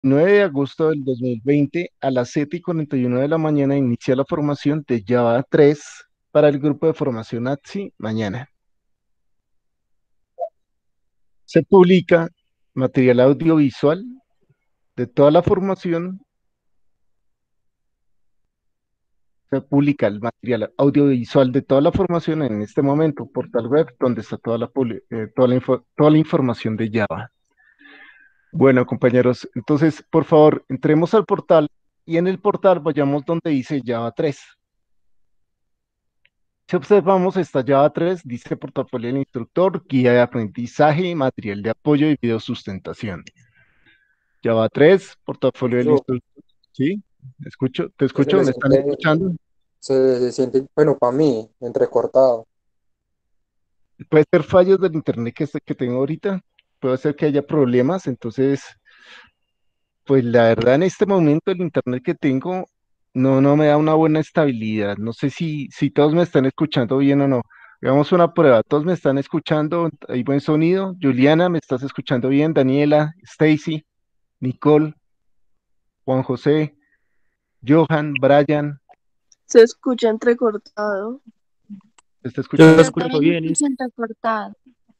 9 de agosto del 2020 a las 7:41 de la mañana inicia la formación de Java 3 para el grupo de formación ATSI mañana. Se publica material audiovisual de toda la formación. Se publica el material audiovisual de toda la formación en este momento, portal web, donde está toda la información de Java. Bueno, compañeros, entonces, por favor, entremos al portal y en el portal vayamos donde dice Java 3. Si observamos esta Java 3, dice portafolio del instructor, guía de aprendizaje, material de apoyo y video sustentación. Java 3, portafolio del Yo, instructor. ¿Sí? ¿Te que se escucho? le ¿Me están siente, escuchando? se siente, bueno, para mí, entrecortado. Puede ser fallos del internet que tengo ahorita. Puede ser que haya problemas. Entonces, pues la verdad en este momento el internet que tengo no me da una buena estabilidad. No sé si todos me están escuchando bien o no. Hagamos una prueba. ¿Todos me están escuchando? ¿Hay buen sonido? Juliana, ¿me estás escuchando bien? Daniela, Stacy, Nicole, Juan José, Johan, Brian, Se escucha entrecortado. ¿me está Yo lo escuchando? Yo escucho también bien. escucho entrecortado.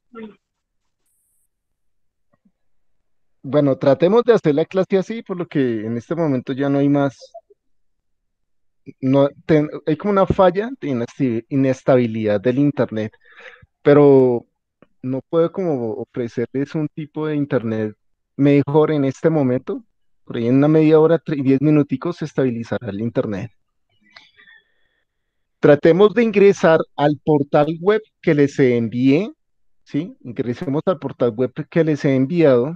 Bueno, tratemos de hacer la clase así, por lo que en este momento ya no hay más. No, hay como una falla de inestabilidad del internet, pero no puedo como ofrecerles un tipo de internet mejor en este momento. Por ahí en una media hora, 10 minuticos se estabilizará el internet. Tratemos de ingresar al portal web que les envié, ¿sí? Ingresemos al portal web que les he enviado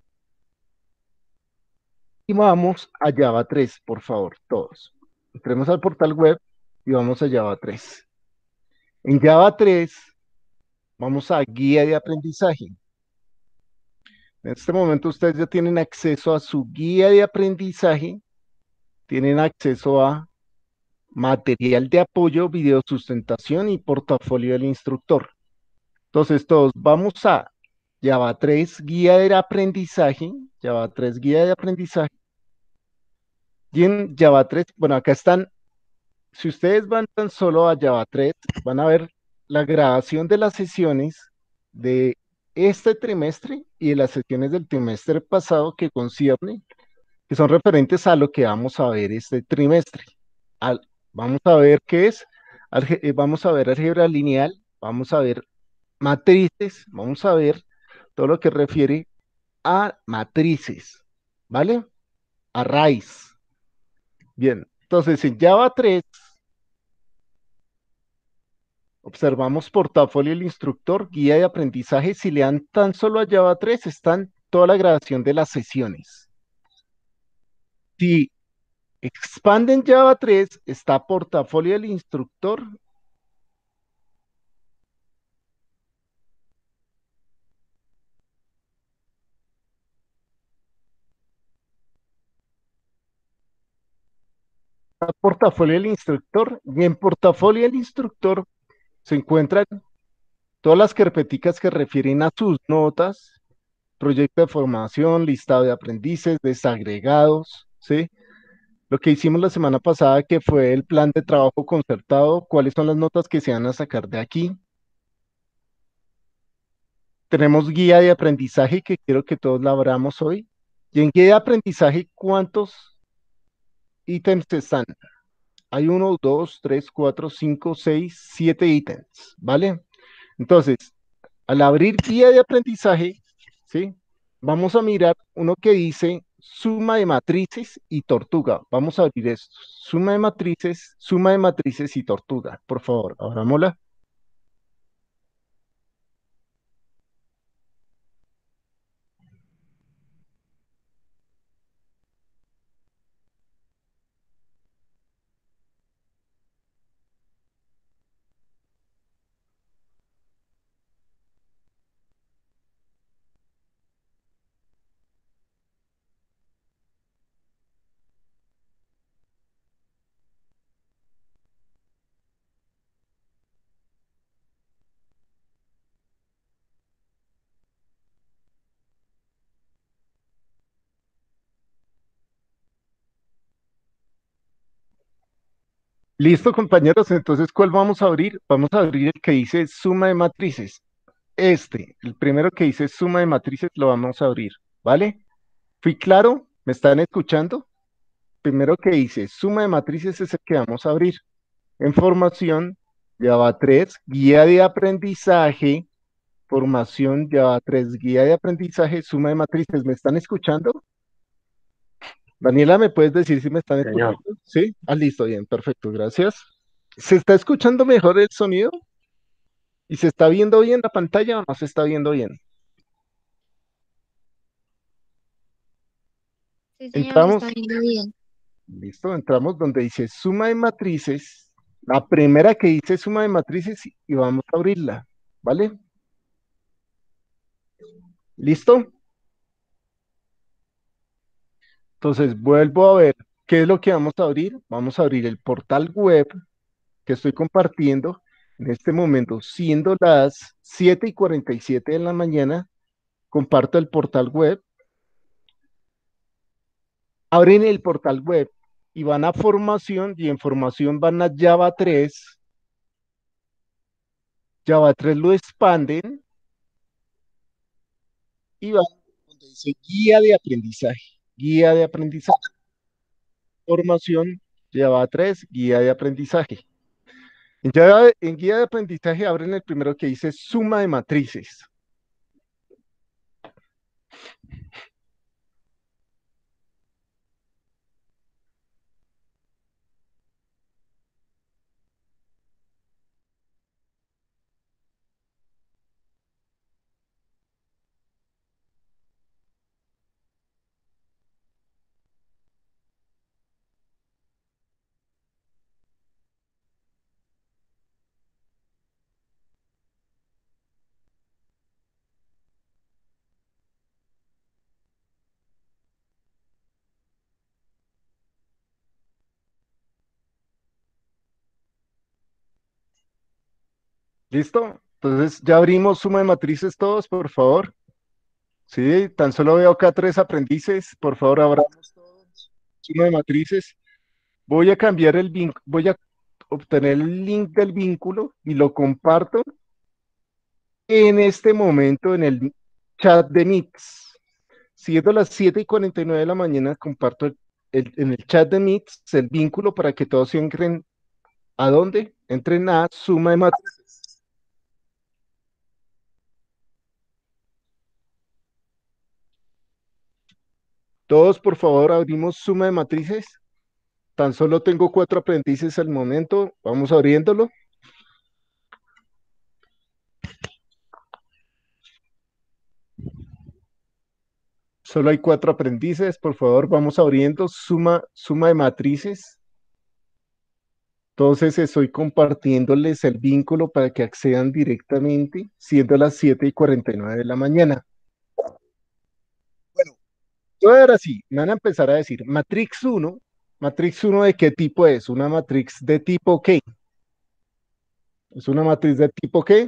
y vamos a Java 3, por favor, todos. Entremos al portal web y vamos a Java 3. En Java 3 vamos a guía de aprendizaje. En este momento ustedes ya tienen acceso a su guía de aprendizaje, tienen acceso a material de apoyo, video sustentación y portafolio del instructor. Entonces todos vamos a Java 3 guía de aprendizaje, Java 3 guía de aprendizaje. Y en Java 3, bueno, acá están, si ustedes van tan solo a Java 3, van a ver la grabación de las sesiones de este trimestre y de las sesiones del trimestre pasado que son referentes a lo que vamos a ver este trimestre. Vamos a ver qué es, vamos a ver álgebra lineal, vamos a ver matrices, vamos a ver todo lo que refiere a matrices, ¿vale? Arrays. Bien, entonces en Java 3 observamos portafolio del instructor, guía de aprendizaje. Si le dan tan solo a Java 3, están toda la grabación de las sesiones. Si expanden Java 3, está portafolio del instructor. Está portafolio del instructor y en portafolio del instructor se encuentran todas las carpeticas que refieren a sus notas, proyecto de formación, listado de aprendices, desagregados, ¿sí? Lo que hicimos la semana pasada, que fue el plan de trabajo concertado, cuáles son las notas que se van a sacar de aquí. Tenemos guía de aprendizaje que quiero que todos la abramos hoy. Y en guía de aprendizaje, ¿cuántos ítems están? Hay uno, dos, tres, cuatro, cinco, seis, siete ítems, ¿vale? Entonces, al abrir guía de aprendizaje, ¿sí? Vamos a mirar uno que dice suma de matrices y tortuga. Vamos a abrir esto. Suma de matrices y tortuga. Por favor, abrámosla. Listo, compañeros. Entonces, ¿cuál vamos a abrir? Vamos a abrir el que dice suma de matrices. El primero que dice suma de matrices, lo vamos a abrir, ¿vale? ¿Fui claro? ¿Me están escuchando? Primero que dice suma de matrices es el que vamos a abrir. En formación, Java 3, guía de aprendizaje. Formación Java 3, guía de aprendizaje, suma de matrices. ¿Me están escuchando? Daniela, ¿me puedes decir si me están Señor. escuchando? Sí. Ah, listo, bien, perfecto, gracias. ¿Se está escuchando mejor el sonido? ¿Y se está viendo bien la pantalla o no se está viendo bien? Sí, señor, se está Entramos, viendo bien. listo, entramos donde dice suma de matrices, la primera que dice suma de matrices y vamos a abrirla, ¿vale? ¿Listo? Entonces vuelvo a ver qué es lo que vamos a abrir. Vamos a abrir el portal web que estoy compartiendo en este momento, siendo las 7:47 de la mañana. Comparto el portal web, abren el portal web y van a formación y en formación van a Java 3. Java 3 lo expanden y van donde dice guía de aprendizaje. Guía de aprendizaje. Formación Java 3, guía de aprendizaje. En guía de aprendizaje abren el primero que dice suma de matrices. ¿Listo? Entonces ya abrimos suma de matrices todos, por favor. Sí, tan solo veo acá 3 aprendices. Por favor, abramos todos. Suma de matrices. Voy a cambiar el vínculo, voy a obtener el link del vínculo y lo comparto en este momento en el chat de Mix. Siendo las 7:49 de la mañana, comparto en el chat de Mix el vínculo para que todos entren. ¿A dónde? Entren a suma de matrices. Todos, por favor, abrimos suma de matrices. Tan solo tengo 4 aprendices al momento. Vamos abriéndolo. Solo hay 4 aprendices. Por favor, vamos abriendo suma de matrices. Entonces estoy compartiéndoles el vínculo para que accedan directamente, siendo las 7:49 de la mañana. Ahora sí, me van a empezar a decir, Matrix 1 ¿de qué tipo es? ¿Una matrix de tipo qué? ¿Es una matriz de tipo qué?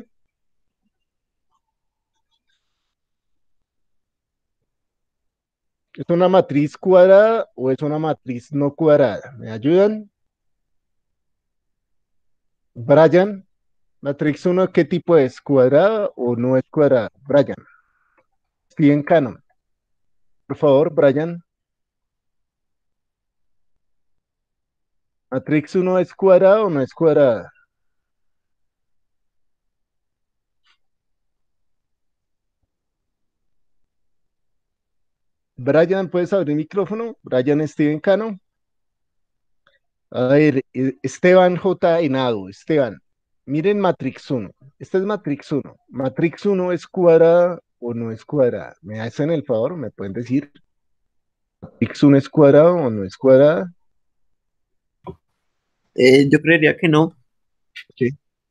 ¿Es una matriz cuadrada o es una matriz no cuadrada? ¿Me ayudan? Brian, Matrix 1 ¿qué tipo es? ¿Cuadrada o no es cuadrada? Brian, Steven Cannon. Por favor, Brian. ¿Matrix 1 es cuadrada o no es cuadrada? Brian, ¿puedes abrir el micrófono? Brian Steven Cano. A ver, Esteban J. Henado. Esteban, miren Matrix 1. Este es Matrix 1. ¿Matrix 1 es cuadrada o no es cuadrada? ¿Me hacen el favor? ¿Me pueden decir? ¿Matrix 1 es cuadrada o no es cuadrada? Yo creería que no, Sí.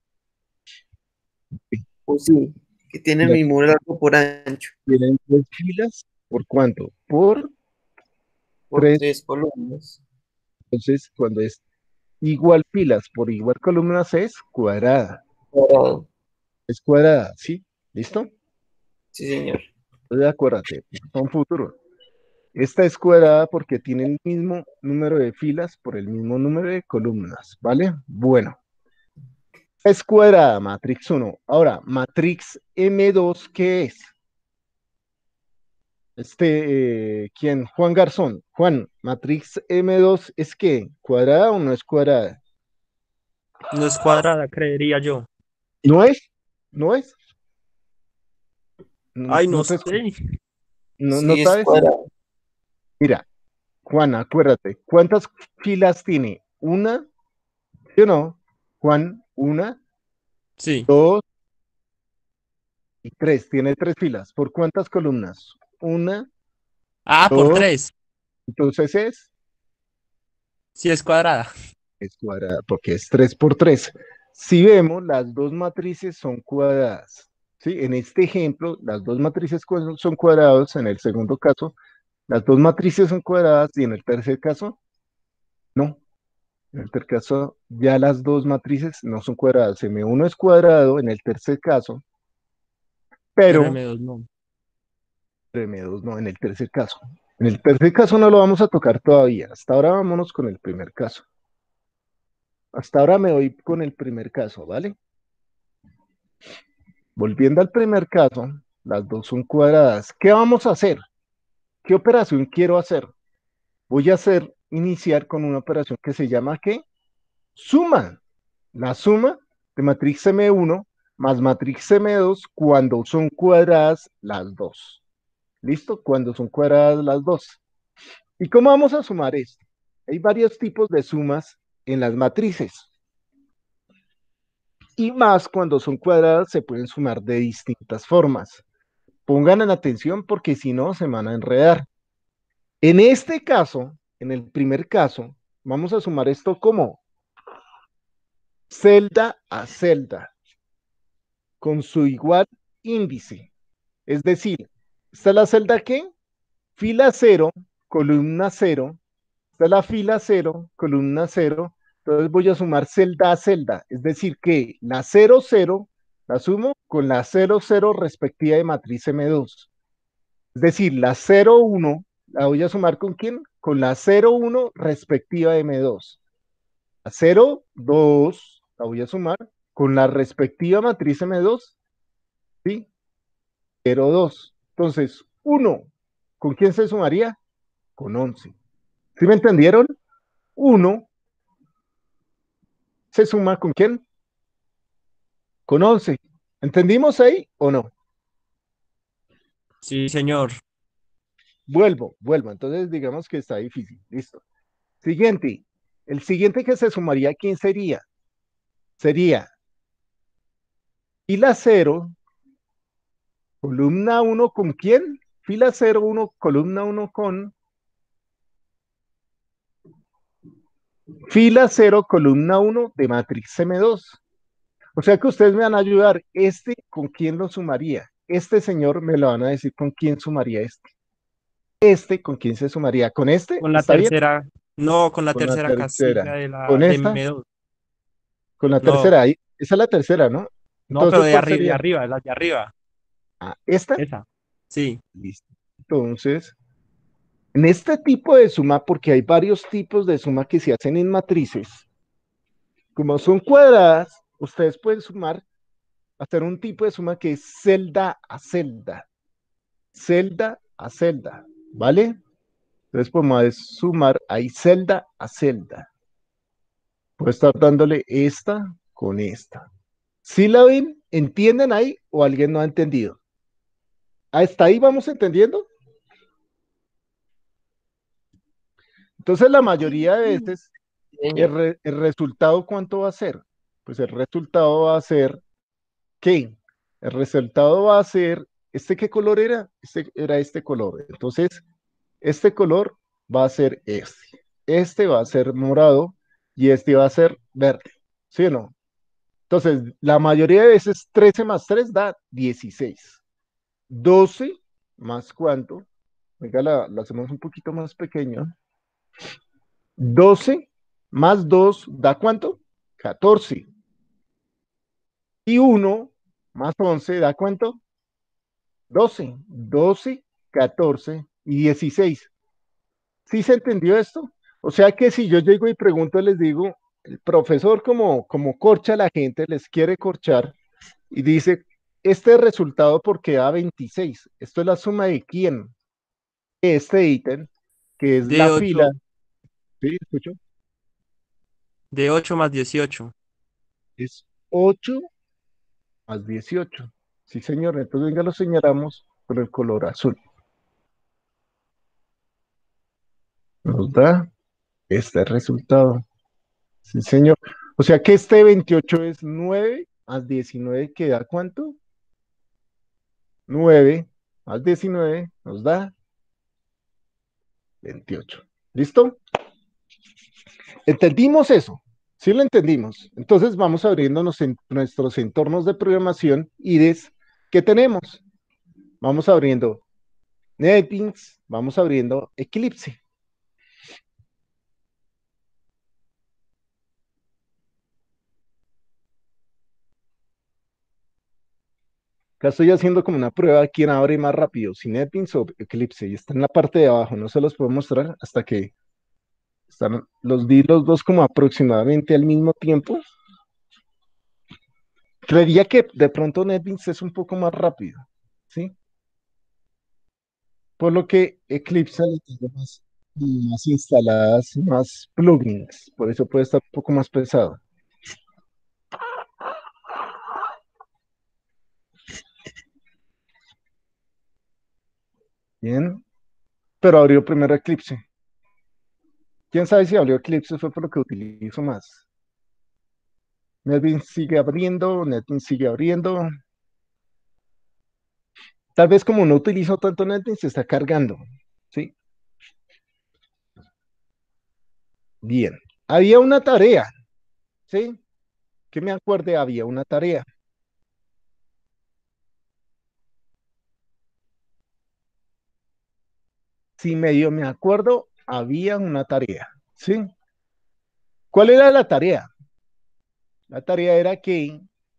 o sí, que tiene el Mira, mismo largo por ancho, tienen 3 filas. ¿Por cuánto? Por por 3. 3 columnas. Entonces, cuando es igual filas por igual columnas es cuadrada. Cuadrado. Es cuadrada, ¿sí? ¿Listo? Sí, señor. Entonces, acuérdate, son futuros. Esta es cuadrada porque tiene el mismo número de filas por el mismo número de columnas, ¿vale? Bueno, es cuadrada, matrix 1. Ahora, matrix M2, ¿qué es? ¿Quién? Juan Garzón. Juan, matrix M2 ¿es qué? ¿Cuadrada o no es cuadrada? No es cuadrada, creería yo. ¿No es? ¿No es? No, Ay, no no te sé. escucho. No Sí, es sabes. cuadrado. Mira, Juan, acuérdate, ¿cuántas filas tiene? Una, ¿sí o no? Juan, una, Sí. dos y tres. Tiene tres filas. ¿Por cuántas columnas? Una, Ah, por dos, 3. entonces Sí, es cuadrada. es cuadrada, porque es 3 por 3. Si vemos, las dos matrices son cuadradas. ¿Sí? En este ejemplo, las dos matrices son cuadrados. En el segundo caso, las dos matrices son cuadradas. Y en el tercer caso, no. En el tercer caso, ya las dos matrices no son cuadradas. M1 es cuadrado en el tercer caso, Pero pero M2 no. M2 no en el tercer caso. En el tercer caso no lo vamos a tocar todavía. Hasta ahora vámonos con el primer caso. Hasta ahora me voy con el primer caso, ¿vale? Volviendo al primer caso, las dos son cuadradas. ¿Qué vamos a hacer? ¿Qué operación quiero hacer? Voy a iniciar con una operación que se llama ¿qué? Suma. La suma de matriz M1 más matriz M2 cuando son cuadradas las dos. ¿Listo? Cuando son cuadradas las dos. ¿Y cómo vamos a sumar esto? Hay varios tipos de sumas en las matrices. Y más cuando son cuadradas se pueden sumar de distintas formas. Pongan en atención porque si no se van a enredar. En este caso, en el primer caso, vamos a sumar esto como celda a celda, con su igual índice. Es decir, ¿está la celda qué? Fila 0, columna 0. Está la fila 0, columna 0. Entonces voy a sumar celda a celda. Es decir, que la 0, 0 la sumo con la 0, 0 respectiva de matriz M2. Es decir, la 0, 1 la voy a sumar con quién? Con la 0, 1 respectiva de M2. La 0, 2 la voy a sumar con la respectiva matriz M2. ¿Sí? 0, 2. Entonces, 1, ¿con quién se sumaría? Con 11. ¿Sí me entendieron? 1 se suma con quién? Con 11. ¿Entendimos ahí o no? Sí, señor. Vuelvo. Entonces, digamos que está difícil. Listo. Siguiente. El siguiente que se sumaría, ¿quién sería? Sería fila 0, columna 1 con quién? Fila 0, 1, columna 1 con fila 0, columna 1 de matriz M2. O sea que ustedes me van a ayudar. ¿Con quién lo sumaría? Este señor me lo van a decir con quién sumaría este. ¿Con quién se sumaría? ¿Con este? Con la ¿Está bien? tercera. No, con la Con la tercera casilla tercera. de ¿Con la de esta? M2. Con la No, tercera. Esa es la tercera, ¿no? no, pero Entonces, ¿cuál de sería? arriba, la de arriba. Ah, ¿esta? Esa. Sí. Listo. Entonces, en este tipo de suma, porque hay varios tipos de suma que se hacen en matrices, como son cuadradas, ustedes pueden hacer un tipo de suma que es celda a celda. Celda a celda, ¿vale? Entonces podemos sumar ahí celda a celda. Puedo estar dándole esta con esta. ¿Sí la ven? ¿Entienden ahí o alguien no ha entendido? ¿Hasta ahí vamos entendiendo? Entonces la mayoría de veces Sí, señor. el resultado, ¿cuánto va a ser? Pues el resultado va a ser, ¿qué? El resultado va a ser, ¿este qué color era? Este era este color. Entonces, este color va a ser este. Este va a ser morado y este va a ser verde. ¿Sí o no? Entonces, la mayoría de veces 13 más 3 da 16. 12 más cuánto. Venga, la hacemos un poquito más pequeño. 12 más 2 da cuánto? 14. Y 1 más 11 da cuánto? 12. 12, 14 y 16. ¿Sí se entendió esto? O sea que si yo llego y pregunto, les digo, el profesor como corcha a la gente, les quiere corchar y dice, este resultado porque da 26. Esto es la suma de quién, este ítem, que es De la fila. 8, ¿Sí? ¿Escucho? de 8 más 18. Es 8 más 18. Sí, señor. Entonces venga, lo señalamos con el color azul. Nos da este resultado. Sí, señor. O sea que este 28 es 9 más 19, que da ¿cuánto? 9 más 19 nos da 28. ¿Listo? ¿Entendimos eso? Sí lo entendimos. Entonces vamos abriéndonos en nuestros entornos de programación IDES que tenemos. Vamos abriendo NetBeans, vamos abriendo Eclipse. Acá estoy haciendo como una prueba quién abre más rápido, si NetBeans o Eclipse, y está en la parte de abajo, no se los puedo mostrar hasta que están, los di los dos como aproximadamente al mismo tiempo. Creería que de pronto NetBeans es un poco más rápido, ¿sí? Por lo que Eclipse le tiene más instaladas, más plugins, por eso puede estar un poco más pesado. Bien, pero abrió primero Eclipse. ¿Quién sabe si abrió Eclipse fue por lo que utilizo más? NetBeans sigue abriendo, NetBeans sigue abriendo. Tal vez como no utilizo tanto NetBeans, se está cargando, ¿sí? Bien, había una tarea, ¿sí? Que me acuerde, había una tarea. Si medio me acuerdo, había una tarea, ¿sí? ¿Cuál era la tarea? La tarea era que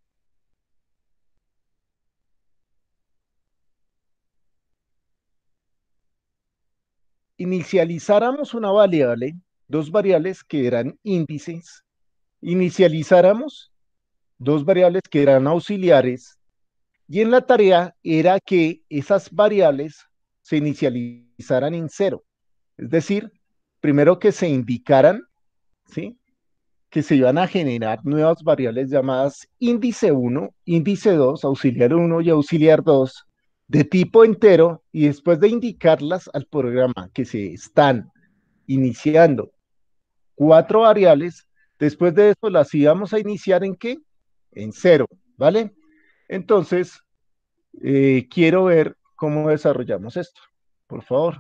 inicializáramos una variable, dos variables que eran índices, inicializáramos dos variables que eran auxiliares, y en la tarea era que esas variables se inicializaran en cero. Es decir, primero que se indicaran, ¿sí? Que se iban a generar nuevas variables llamadas índice 1, índice 2, auxiliar 1 y auxiliar 2 de tipo entero, y después de indicarlas al programa que se están iniciando cuatro variables, después de eso las íbamos a iniciar ¿en qué? En cero, ¿vale? Entonces, quiero ver cómo desarrollamos esto, por favor.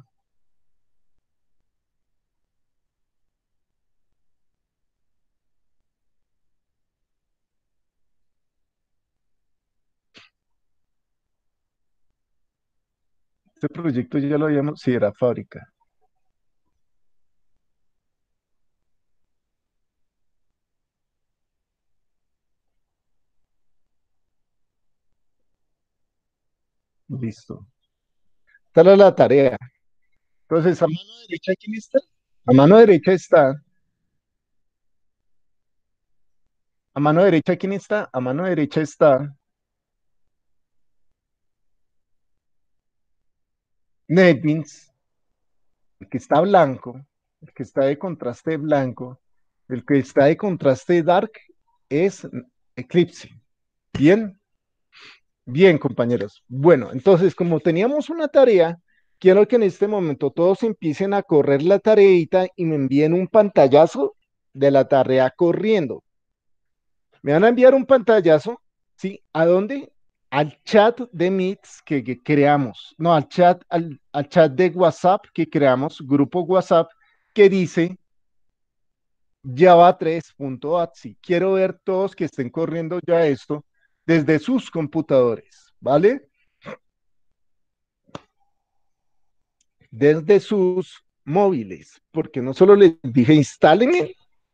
Este proyecto ya lo habíamos, sí, era fábrica. Listo. Esta era la tarea. Entonces, a mano derecha, ¿quién está? A mano derecha está. A mano derecha, ¿quién está? A mano derecha está NetBeans, el que está blanco, el que está de contraste blanco, el que está de contraste dark es Eclipse. Bien, bien, compañeros. Bueno, entonces, como teníamos una tarea, quiero que en este momento todos empiecen a correr la tareita y me envíen un pantallazo de la tarea corriendo. Me van a enviar un pantallazo, ¿sí? ¿A dónde? Al chat de Meets que creamos, no, al chat de WhatsApp que creamos, grupo WhatsApp, que dice java3.atsi. Quiero ver todos que estén corriendo ya esto desde sus computadores, ¿vale? Desde sus móviles, porque no solo les dije instalen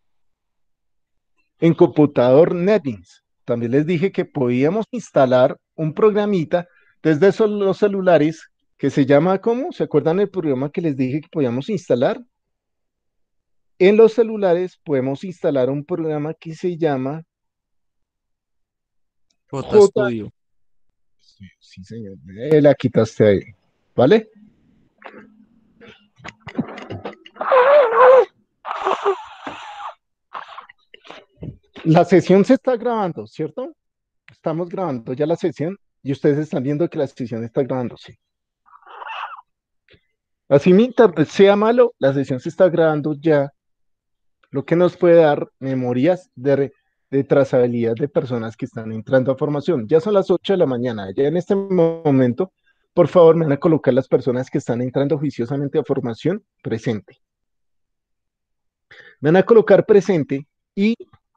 en computador NetBeans, también les dije que podíamos instalar un programita desde los celulares que se llama, ¿cómo? ¿Se acuerdan el programa que les dije que podíamos instalar? en los celulares podemos instalar un programa que se llama J J. Studio. Sí, señor. La quitaste ahí. ¿Vale? La sesión se está grabando, ¿cierto? Estamos grabando ya la sesión y ustedes están viendo que la sesión está grabándose. Así mi internet sea malo, la sesión se está grabando ya, lo que nos puede dar memorias de trazabilidad de personas que están entrando a formación. Ya son las 8 de la mañana, ya en este momento, por favor, me van a colocar las personas que están entrando juiciosamente a formación presente. Me van a colocar presente y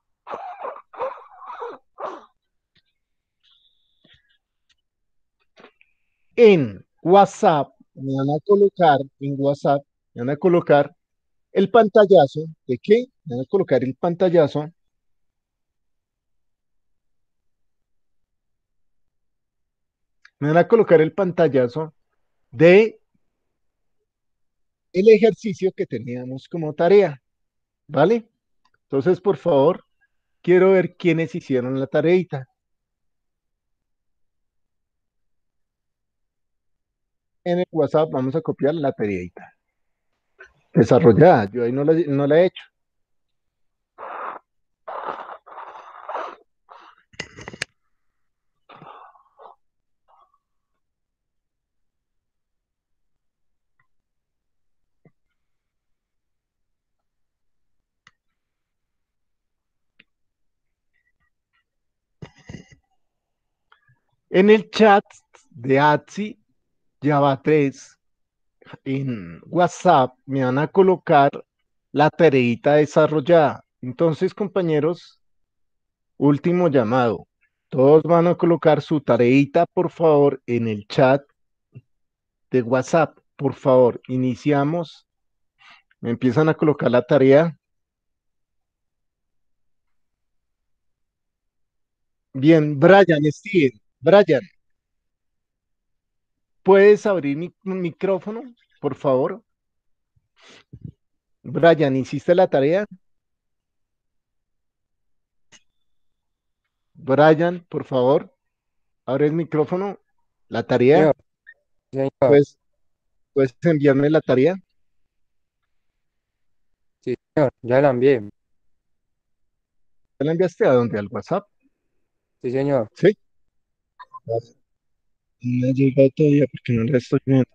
en WhatsApp, me van a colocar en WhatsApp, me van a colocar el pantallazo de qué? Me van a colocar el pantallazo. Me van a colocar el pantallazo de el ejercicio que teníamos como tarea, ¿vale? Entonces, por favor, quiero ver quiénes hicieron la tareita. En el WhatsApp vamos a copiar la tareita desarrollada. Yo ahí no la he hecho. En el chat de ATSI Java 3 en WhatsApp me van a colocar la tareita desarrollada. Entonces, compañeros, último llamado. Todos van a colocar su tareita, por favor, en el chat de WhatsApp. Por favor, iniciamos. Me empiezan a colocar la tarea. Bien, Brian, Steven. Brian, ¿puedes abrir mi micrófono, por favor? Brian, ¿hiciste la tarea? Brian, por favor, abre el micrófono. La tarea, Señor, señor, pues, ¿puedes enviarme la tarea? sí, señor, ya la envié. ¿Te la enviaste a dónde? ¿Al WhatsApp? Sí, señor. Sí. No ha llegado todavía porque no la estoy viendo.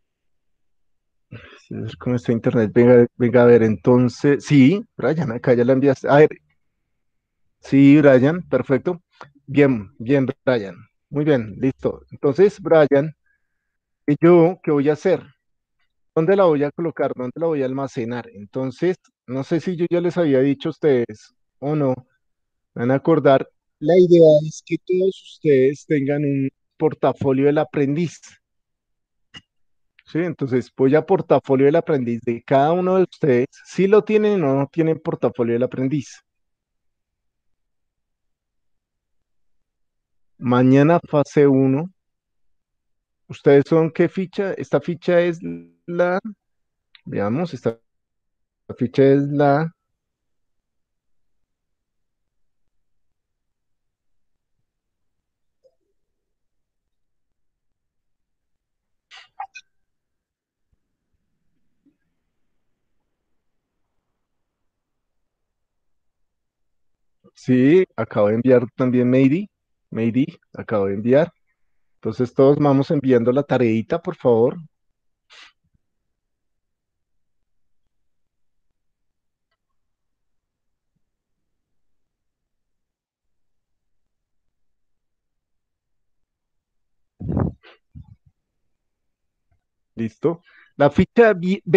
Sí, a ver cómo está internet. Venga, venga a ver, entonces, sí, Brian, acá ya la enviaste. A ver, sí, Brian, perfecto. Bien, bien, Brian. Muy bien, listo. Entonces, Brian, ¿yo qué voy a hacer? ¿Dónde la voy a colocar? ¿Dónde la voy a almacenar? Entonces, no sé si yo ya les había dicho a ustedes o no, van a acordar. La idea es que todos ustedes tengan un portafolio del aprendiz. ¿Sí? Entonces, voy a portafolio del aprendiz de cada uno de ustedes. Si lo tienen o no tienen portafolio del aprendiz. Mañana fase uno. ¿Ustedes son qué ficha? Esta ficha es la, veamos, esta ficha es la, sí, acabo de enviar también Maydi, acabo de enviar. Entonces todos vamos enviando la tareita, por favor. Listo. La ficha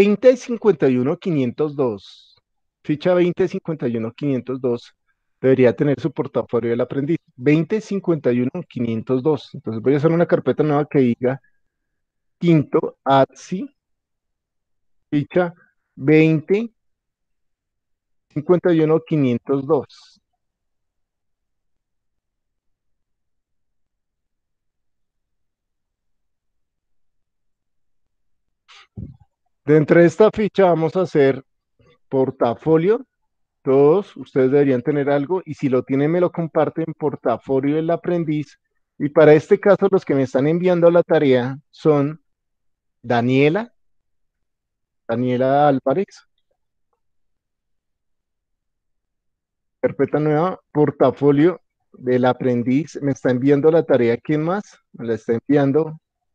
2051-502. Ficha 2051-502 debería tener su portafolio del aprendiz. 2051-502. Entonces voy a hacer una carpeta nueva que diga quinto ATSI, ficha 2051-502. Dentro de esta ficha vamos a hacer portafolio, todos ustedes deberían tener algo y si lo tienen me lo comparten, portafolio del aprendiz. Y para este caso los que me están enviando la tarea son Daniela, Daniela Álvarez, carpeta nueva, portafolio del aprendiz, me está enviando la tarea. ¿Quién más? Me la está enviando.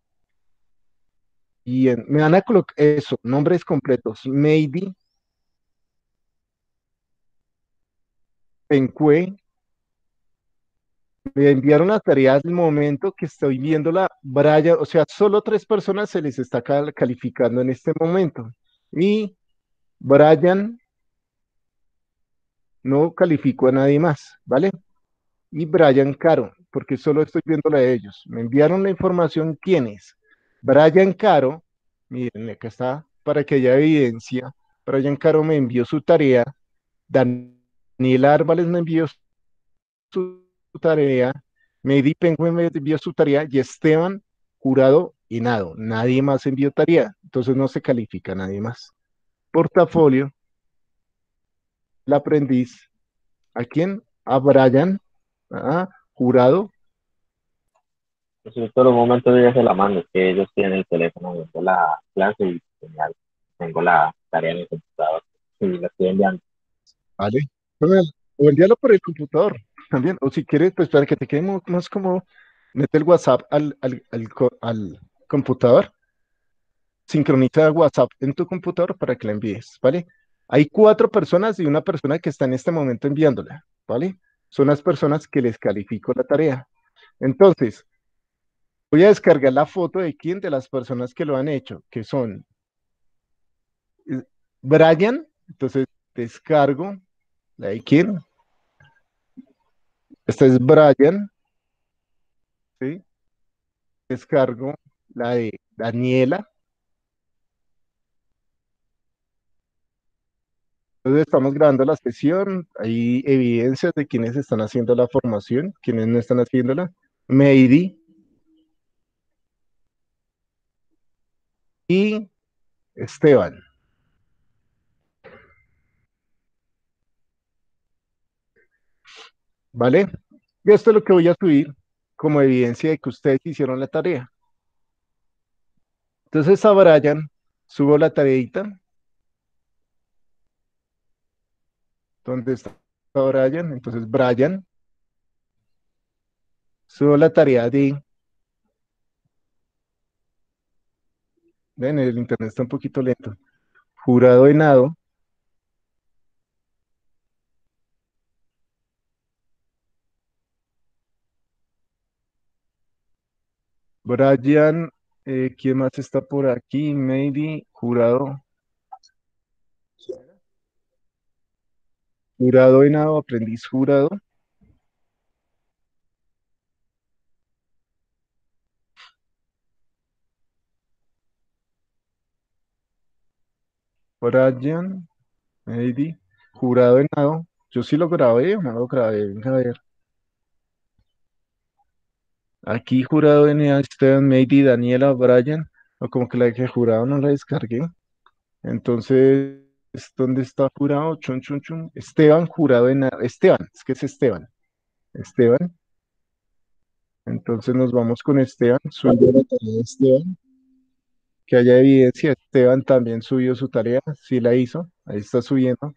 Y me van a colocar eso, nombres completos. Maybe, Pencue. Me enviaron la tarea al momento que estoy viendo la Brian, o sea, solo 3 personas se les está calificando en este momento. Y Brian no calificó a nadie más, ¿vale? Y Brian Caro, porque solo estoy viendo la de ellos. Me enviaron la información quiénes. Brian Caro, miren, acá está, para que haya evidencia. Brian Caro me envió su tarea. Daniela Árvales me envió su tarea. Medi Penguin me envió su tarea. Y Esteban Jurado Hinado. Nadie más envió tarea. Entonces no se califica nadie más. Portafolio, el aprendiz. ¿A quién? A Brian. Jurado. Pues en todo momento yo ya se la mando, es que ellos tienen el teléfono viendo la clase y genial, tengo la tarea en el computador y la estoy enviando. ¿Vale? Bueno, o envíalo por el computador también. O si quieres, pues para que te quede más como, mete el WhatsApp al computador, sincroniza WhatsApp en tu computador para que la envíes, ¿vale? Hay 4 personas y una persona que está en este momento enviándola, ¿vale? Son las personas que les califico la tarea. Entonces, voy a descargar la foto de quién de las personas que lo han hecho, que son Brian. Entonces, descargo la de quién. Esta es Brian, ¿sí? Descargo la de Daniela. Entonces estamos grabando la sesión. Hay evidencias de quienes están haciendo la formación, quienes no están haciéndola. Meidi y Esteban. ¿Vale? Y esto es lo que voy a subir como evidencia de que ustedes hicieron la tarea. Entonces a Brian subo la tareita. ¿Dónde está Brian? Entonces Brian, subo la tarea de... Ven, el internet está un poquito lento. Jurado Henao. Brian, ¿quién más está por aquí? Maybe, Jurado. Jurado Henao, aprendiz jurado. Brian, maybe, Jurado Henao. Yo sí lo grabé o no lo grabé. Venga a ver. Aquí Jurado Henao, Esteban, maybe, Daniela, Brian. O como que la que jurado no la descargué. Entonces, ¿dónde está jurado? Chun, chun, chun. Esteban, jurado Henao. Esteban, es que es Esteban. Esteban. Entonces nos vamos con Esteban. Subió la tarea de Esteban. Que haya evidencia. Esteban también subió su tarea. Sí la hizo. Ahí está subiendo.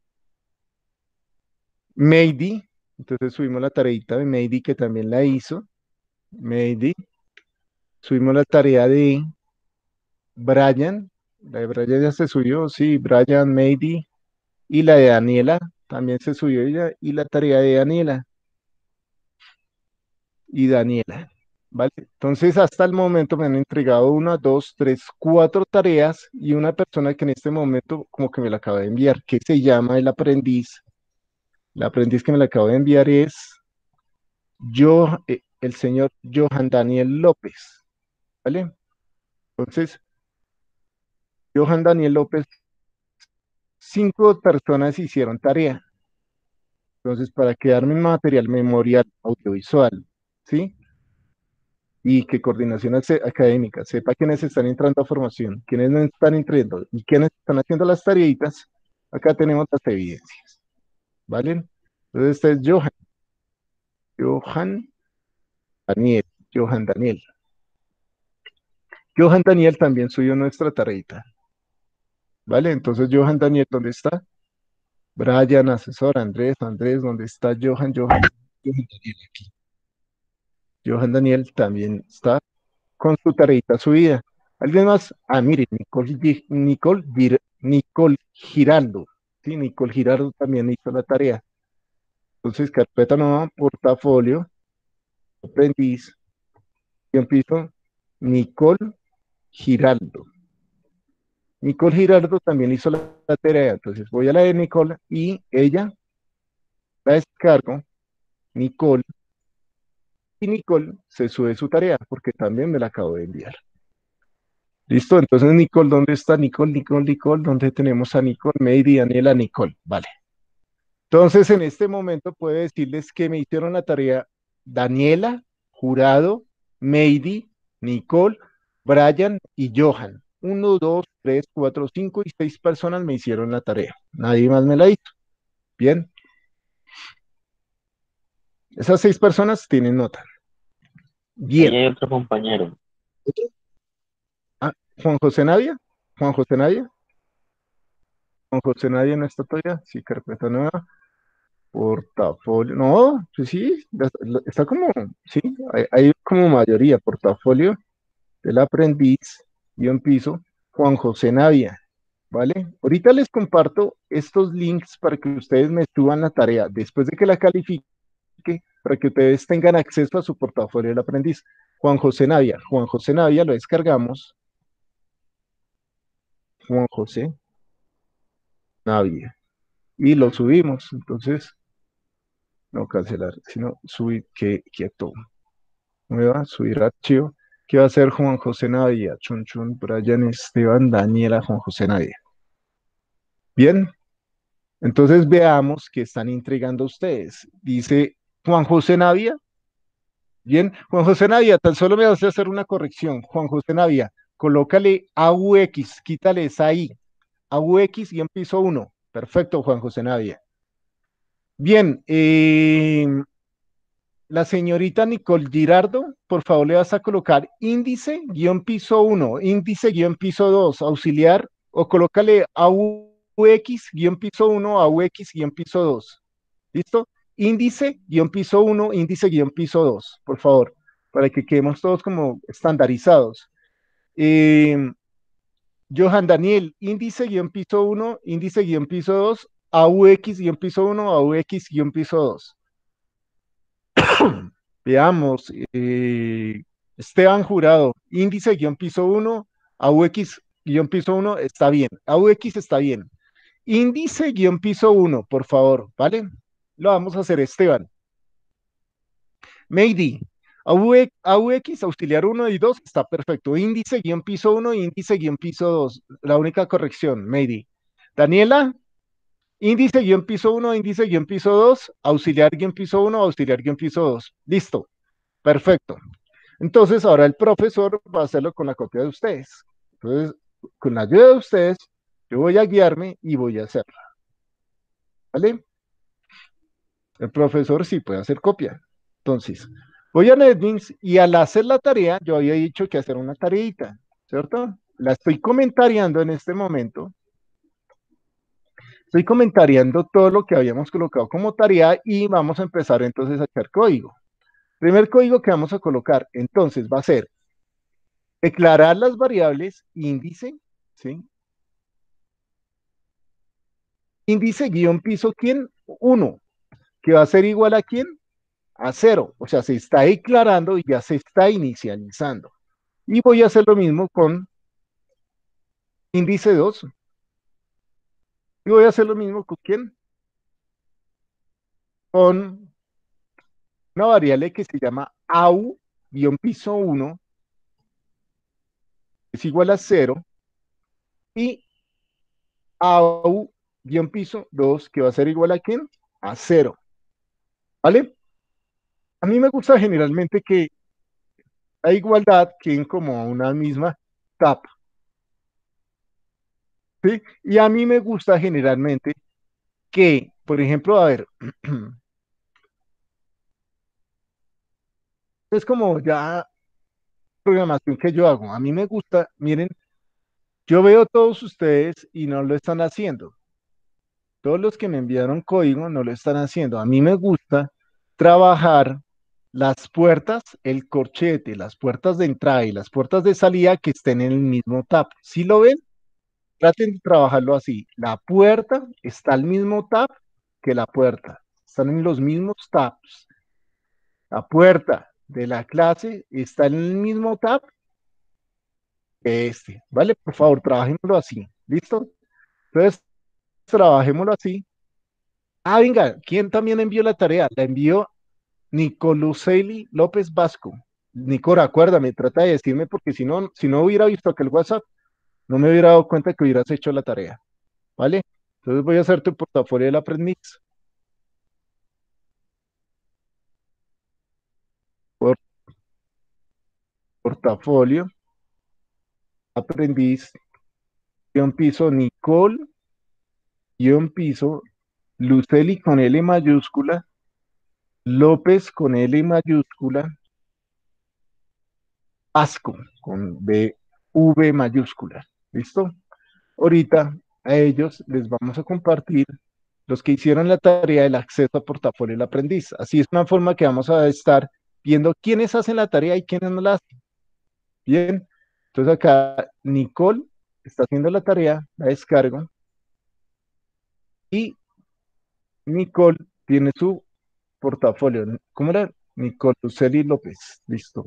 Maydi. Entonces subimos la tareita de Maydi que también la hizo. Maydi. Subimos la tarea de Brian. La de Brian ya se subió. Sí, Brian, Maydi. Y la de Daniela también se subió ella. Y la tarea de Daniela. Y Daniela. ¿Vale? Entonces, hasta el momento me han entregado 1, 2, 3, 4 tareas y una persona que en este momento como que me la acaba de enviar, que se llama el aprendiz. El aprendiz que me la acaba de enviar es el señor Johan Daniel López. ¿Vale? Entonces, Johan Daniel López, 5 personas hicieron tarea. Entonces, para quedarme en material memorial audiovisual, ¿sí? Y que coordinación académica sepa quiénes están entrando a formación, quiénes no están entrando y quiénes están haciendo las tareitas, Acá tenemos las evidencias, ¿vale? Entonces este es Johan Daniel, Johan Daniel. Johan Daniel también subió nuestra tareita, ¿vale? Entonces Johan Daniel, ¿dónde está? Brian, asesor, Andrés, ¿dónde está Johan Daniel aquí. Johan Daniel también está con su tareita subida. ¿Alguien más? Ah, mire, Nicole Giraldo. Sí, Nicole Giraldo también hizo la tarea. Entonces, carpeta nueva, portafolio, aprendiz, y empiezo Nicole Giraldo. Nicole Giraldo también hizo la tarea. Entonces, voy a la de Nicole y ella la descargo. Nicole, y Nicole se sube su tarea porque también me la acabo de enviar. Listo, entonces Nicole, ¿dónde está Nicole? ¿Dónde tenemos a Nicole? Maydi, Daniela, Nicole, vale. Entonces, en este momento puedo decirles que me hicieron la tarea Daniela, Jurado, Maydi, Nicole, Brian y Johan. 1, 2, 3, 4, 5 y 6 personas me hicieron la tarea. Nadie más me la hizo. Bien, esas 6 personas tienen nota. Ahí Bien. hay otro compañero. Ah, Juan José Navia. Juan José Navia. Juan José Navia no está todavía. Sí, carpeta nueva. Portafolio. No, pues sí, está como, sí, hay como mayoría. Portafolio del aprendiz, guión piso, Juan José Navia, ¿vale? Ahorita les comparto estos links para que ustedes me suban la tarea después de que la califique, para que ustedes tengan acceso a su portafolio del aprendiz. Juan José Navia lo descargamos. Juan José Navia. Y lo subimos. Entonces, no cancelar, sino subir, quieto. Nueva, subir archivo. ¿Qué va a hacer Juan José Navia? Chun Chun, Brian Esteban, Daniela, Juan José Navia. Bien, entonces veamos qué están entregando ustedes. Dice Juan José Navia. Bien, Juan José Navia, tan solo me vas a hacer una corrección. Juan José Navia, colócale AUX, quítale esa I. AUX y en piso 1. Perfecto, Juan José Navia. Bien, la señorita Nicole Girardo, por favor le vas a colocar índice guión piso 1, índice guión piso 2, auxiliar, o colócale AUX guión piso 1, AUX guión piso 2. ¿Listo? Índice guión piso 1, índice guión piso 2, por favor, para que quedemos todos como estandarizados. Johan Daniel, índice guión piso 1, índice guión piso 2, AUX guión piso 1, AUX guión piso 2. Veamos, Esteban Jurado, índice guión piso 1, AUX guión piso 1 está bien, AUX está bien. Índice guión piso 1, por favor, ¿vale? Lo vamos a hacer, Esteban. Maydi, AUX, auxiliar 1 y 2 está perfecto. Índice guión piso 1, índice guión piso 2, la única corrección, Maydi. Daniela, índice guión piso 1, índice guión piso 2, auxiliar guión piso 1, auxiliar guión piso 2. Listo. Perfecto. Entonces, ahora el profesor va a hacerlo con la copia de ustedes. Entonces, con la ayuda de ustedes, yo voy a guiarme y voy a hacerlo. ¿Vale? El profesor sí puede hacer copia. Entonces, voy a NetBeans y al hacer la tarea, yo había dicho que hacer una tareita, ¿cierto? La estoy comentariando en este momento. Estoy comentariando todo lo que habíamos colocado como tarea y vamos a empezar entonces a echar código. Primer código que vamos a colocar, entonces, va a ser declarar las variables índice, ¿sí? Índice guión piso, ¿quién? 1, que va a ser igual a ¿quién? A 0. O sea, se está declarando y ya se está inicializando. Y voy a hacer lo mismo con índice 2. Y voy a hacer lo mismo con ¿quién? Con una variable que se llama au, guión piso 1, es igual a 0. Y au, guión piso 2, que va a ser igual a ¿quién? A 0. ¿Vale? A mí me gusta generalmente que la igualdad queden como una misma tab. ¿sí? Y a mí me gusta generalmente que, por ejemplo, a ver, es como ya programación que yo hago. A mí me gusta, miren, yo veo todos ustedes y no lo están haciendo. Todos los que me enviaron código no lo están haciendo. A mí me gusta trabajar las puertas, el corchete, las puertas de entrada y las puertas de salida que estén en el mismo tab. ¿Sí lo ven? Traten de trabajarlo así. La puerta está al mismo tab que la puerta. Están en los mismos tabs. La puerta de la clase está en el mismo tab que este. ¿Vale? Por favor, trabajémoslo así. ¿Listo? Entonces, trabajémoslo así. Ah, venga, ¿quién también envió la tarea? La envió Nicoluseli López Vasco. Nicora, acuérdame, trata de decirme porque si no hubiera visto aquel WhatsApp, no me hubiera dado cuenta que hubieras hecho la tarea, ¿vale? Entonces voy a hacer tu portafolio del aprendiz. Por- Portafolio, aprendiz, guión piso, Nicole, guión piso, Luceli con L mayúscula, López con L mayúscula, Asco con B, V mayúscula. ¿Listo? Ahorita a ellos les vamos a compartir los que hicieron la tarea del acceso a portafolio del aprendiz. Así es una forma que vamos a estar viendo quiénes hacen la tarea y quiénes no la hacen. Bien, entonces acá Nicole está haciendo la tarea, la descargo y Nicole tiene su portafolio. ¿Cómo era? Nicole Luceli López. Listo.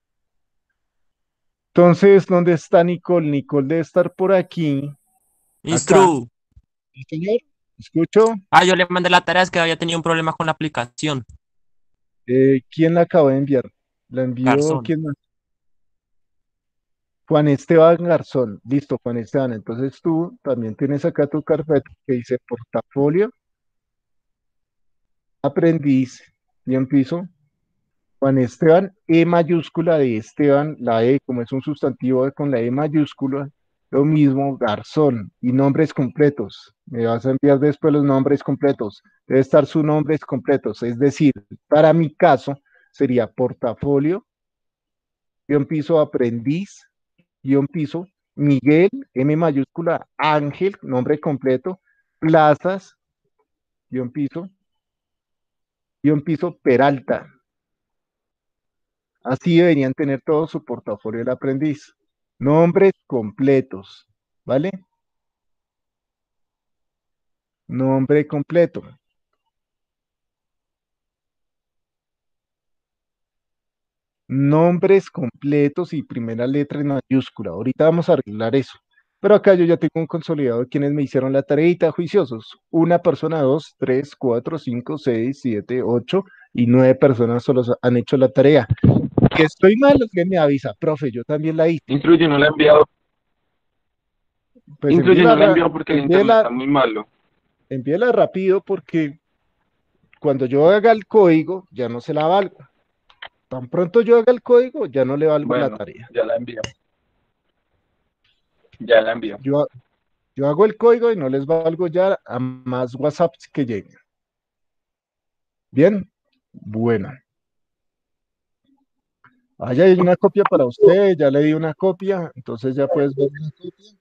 Entonces, ¿dónde está Nicole? Nicole debe estar por aquí, acá. Instru. Sí, señor. ¿Escucho? Ah, yo le mandé la tarea, es que había tenido un problema con la aplicación. ¿Quién la acabó de enviar? ¿La envió Garzón. quién más? Juan Esteban Garzón. Listo, Juan Esteban. Entonces tú también tienes acá tu carpeta que dice portafolio, aprendiz, y en piso. Juan Esteban, E mayúscula de Esteban, la E como es un sustantivo con la E mayúscula, lo mismo, Garzón, y nombres completos. Me vas a enviar después los nombres completos. Debe estar sus nombres completos. Es decir, para mi caso sería portafolio, guión piso aprendiz, guión piso, Miguel, M mayúscula, Ángel, nombre completo, plazas, guión piso, Peralta. Así deberían tener todo su portafolio del aprendiz. Nombres completos, ¿vale? Nombre completo. Nombres completos y primera letra en mayúscula. Ahorita vamos a arreglar eso. Pero acá yo ya tengo un consolidado de quienes me hicieron la tareita, juiciosos. Una persona, dos, tres, cuatro, cinco, seis, siete, ocho y 9 personas solo han hecho la tarea. Que estoy mal, usted me avisa, profe, yo también la hice. Intruye no la he enviado. Pues Intruye no la he enviado porque el internet envíela, está muy malo. envíela rápido porque cuando yo haga el código ya no se la valgo. Tan pronto yo haga el código, ya no le valgo la Bueno, tarea. ya la envío. Ya la envío. Yo hago el código y no les valgo ya a más WhatsApps que lleguen. Bien, bueno. Allá hay una copia para usted, ya le di una copia, entonces ya puedes ver la copia.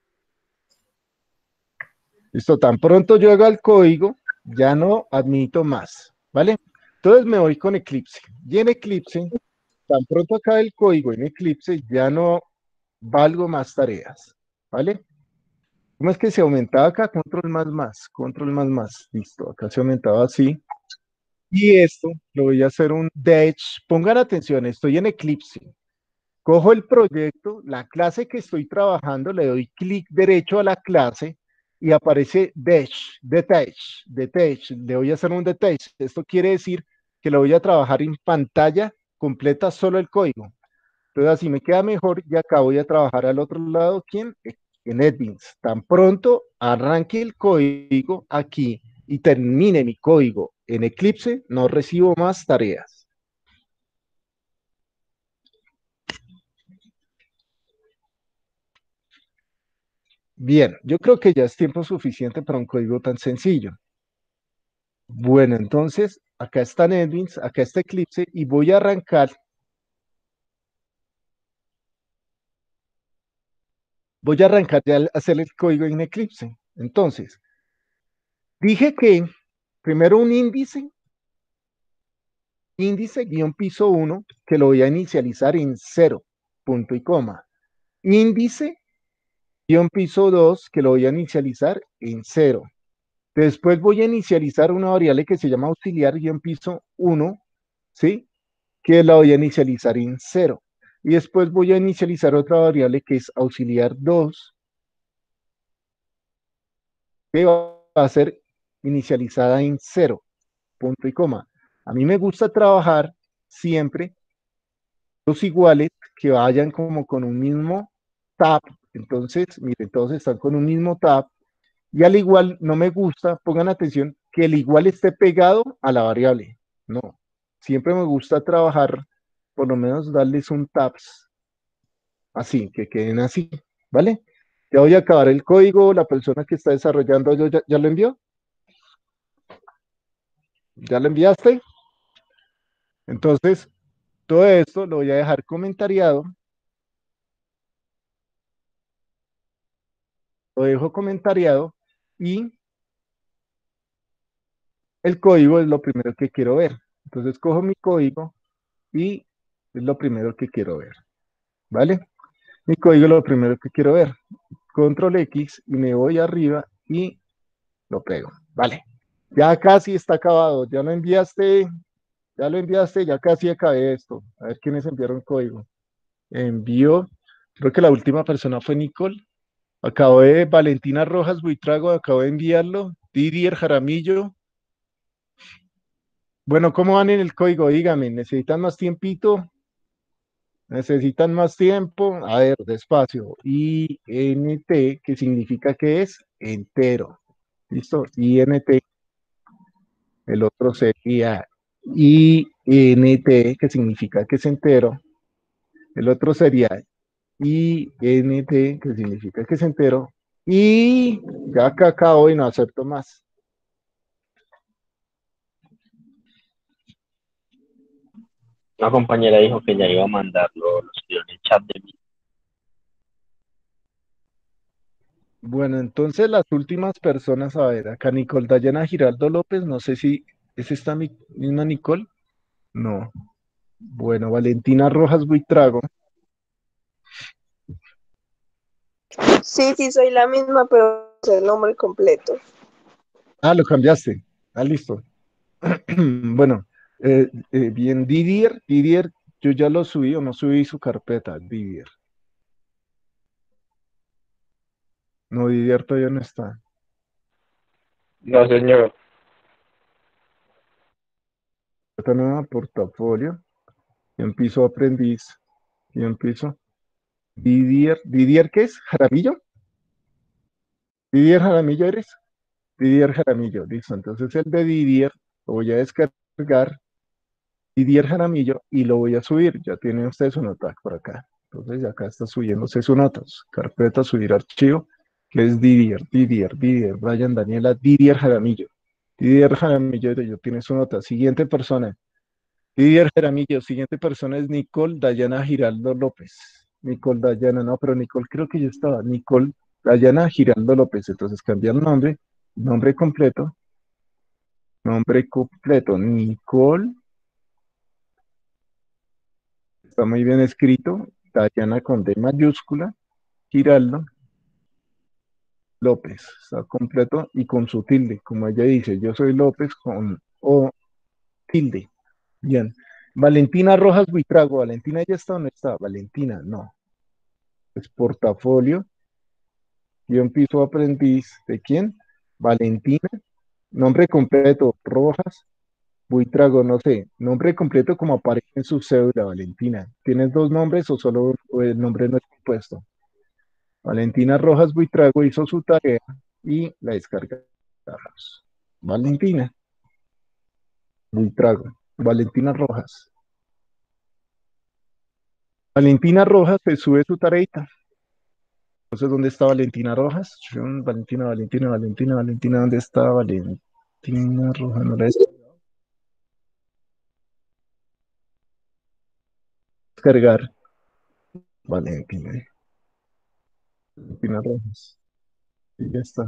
Listo, tan pronto yo haga el código, ya no admito más, ¿vale? Entonces me voy con Eclipse. Y en Eclipse, tan pronto acabe el código en Eclipse, ya no valgo más tareas, ¿vale? ¿Cómo es que se aumentaba acá? Control más más, control más más. Listo, acá se aumentaba así. Y esto lo voy a hacer un dash. Pongan atención, estoy en Eclipse. Cojo el proyecto, la clase que estoy trabajando, le doy clic derecho a la clase y aparece dash, detach, detach. Le voy a hacer un detach. Esto quiere decir que lo voy a trabajar en pantalla completa solo el código. Entonces así me queda mejor y acá voy a trabajar al otro lado, ¿quién? En NetBeans. Tan pronto arranque el código aquí y termine mi código en Eclipse, no recibo más tareas. Bien, yo creo que ya es tiempo suficiente para un código tan sencillo. Bueno, entonces, acá está NetBeans, acá está Eclipse y voy a arrancar. Voy a arrancar ya a hacer el código en Eclipse. Entonces, dije que primero un índice guión piso 1, que lo voy a inicializar en 0, punto y coma. Índice guión piso 2, que lo voy a inicializar en 0. Después voy a inicializar una variable que se llama auxiliar guión piso 1, ¿sí? Que la voy a inicializar en 0. Y después voy a inicializar otra variable que es auxiliar 2, que va a ser inicializada en 0, punto y coma. A mí me gusta trabajar siempre los iguales que vayan como con un mismo tab. Entonces, miren, todos están con un mismo tab. Y al igual no me gusta, pongan atención, que el igual esté pegado a la variable. No, siempre me gusta trabajar, por lo menos darles un tabs, así, que queden así, ¿vale? Ya voy a acabar el código, la persona que está desarrollando ya lo envió. ¿Ya lo enviaste? Entonces, todo esto lo voy a dejar comentariado. Lo dejo comentariado y el código es lo primero que quiero ver. Entonces cojo mi código y es lo primero que quiero ver, ¿vale? Mi código es lo primero que quiero ver. Control X y me voy arriba y lo pego, ¿vale? Ya casi está acabado, ya lo enviaste, ya casi acabé esto. A ver quiénes enviaron código. Envió, creo que la última persona fue Nicole. Acabo de Valentina Rojas Buitrago, acabo de enviarlo. Didier Jaramillo. Bueno, ¿cómo van en el código? Dígame, ¿necesitan más tiempito? ¿Necesitan más tiempo? A ver, despacio. INT, que significa que es entero. ¿Listo? INT. El otro sería INT, que significa que es entero. El otro sería INT, que significa que es entero. Y ya acá acabo y no acepto más. Una compañera dijo que ya iba a mandarlo, lo escribió en el chat de mí. Bueno, entonces las últimas personas, a ver, acá Nicole Dayana Giraldo López, no sé si es esta misma Nicole. No. Bueno, Valentina Rojas Buitrago. Sí, sí, soy la misma, pero es el nombre completo. Ah, lo cambiaste. Ah, listo. Bueno, bien, Didier, yo ya lo subí o no subí su carpeta, Didier. No, Didier todavía no está. No, señor. Carpeta nueva, portafolio. Y empiezo aprendiz. Y empiezo. Didier, ¿qué es? ¿Jaramillo? ¿Didier Jaramillo eres? Didier Jaramillo, listo. Entonces el de Didier lo voy a descargar. Didier Jaramillo y lo voy a subir. Ya tiene usted su nota por acá. Entonces acá está subiéndose sus notas. Carpeta, subir archivo, que es Didier, Brian Daniela, Didier Jaramillo. Didier Jaramillo ya tiene su nota. Siguiente persona. Didier Jaramillo. Siguiente persona es Nicole Dayana Giraldo López. Nicole Dayana, no, pero Nicole creo que ya estaba. Nicole Dayana Giraldo López. Entonces cambiar nombre, nombre completo. Nombre completo, Nicole. Está muy bien escrito. Dayana con D mayúscula. Giraldo López. Está completo y con su tilde. Como ella dice, yo soy López con O tilde. Bien. Valentina Rojas Buitrago. Valentina ya está o no está. Valentina, no. Es portafolio. Guión piso aprendiz. ¿De quién? Valentina. Nombre completo. Rojas Buitrago, no sé. Nombre completo como aparece en su cédula, Valentina. ¿Tienes dos nombres o solo o el nombre no es compuesto? Valentina Rojas Buitrago hizo su tarea y la descargamos. Valentina Buitrago. Valentina Rojas. Valentina Rojas se sube su tareita. Entonces, ¿dónde está Valentina Rojas? Valentina, ¿dónde está Valentina Rojas? ¿No la he descargar? Valentina Rojas. Y ya está.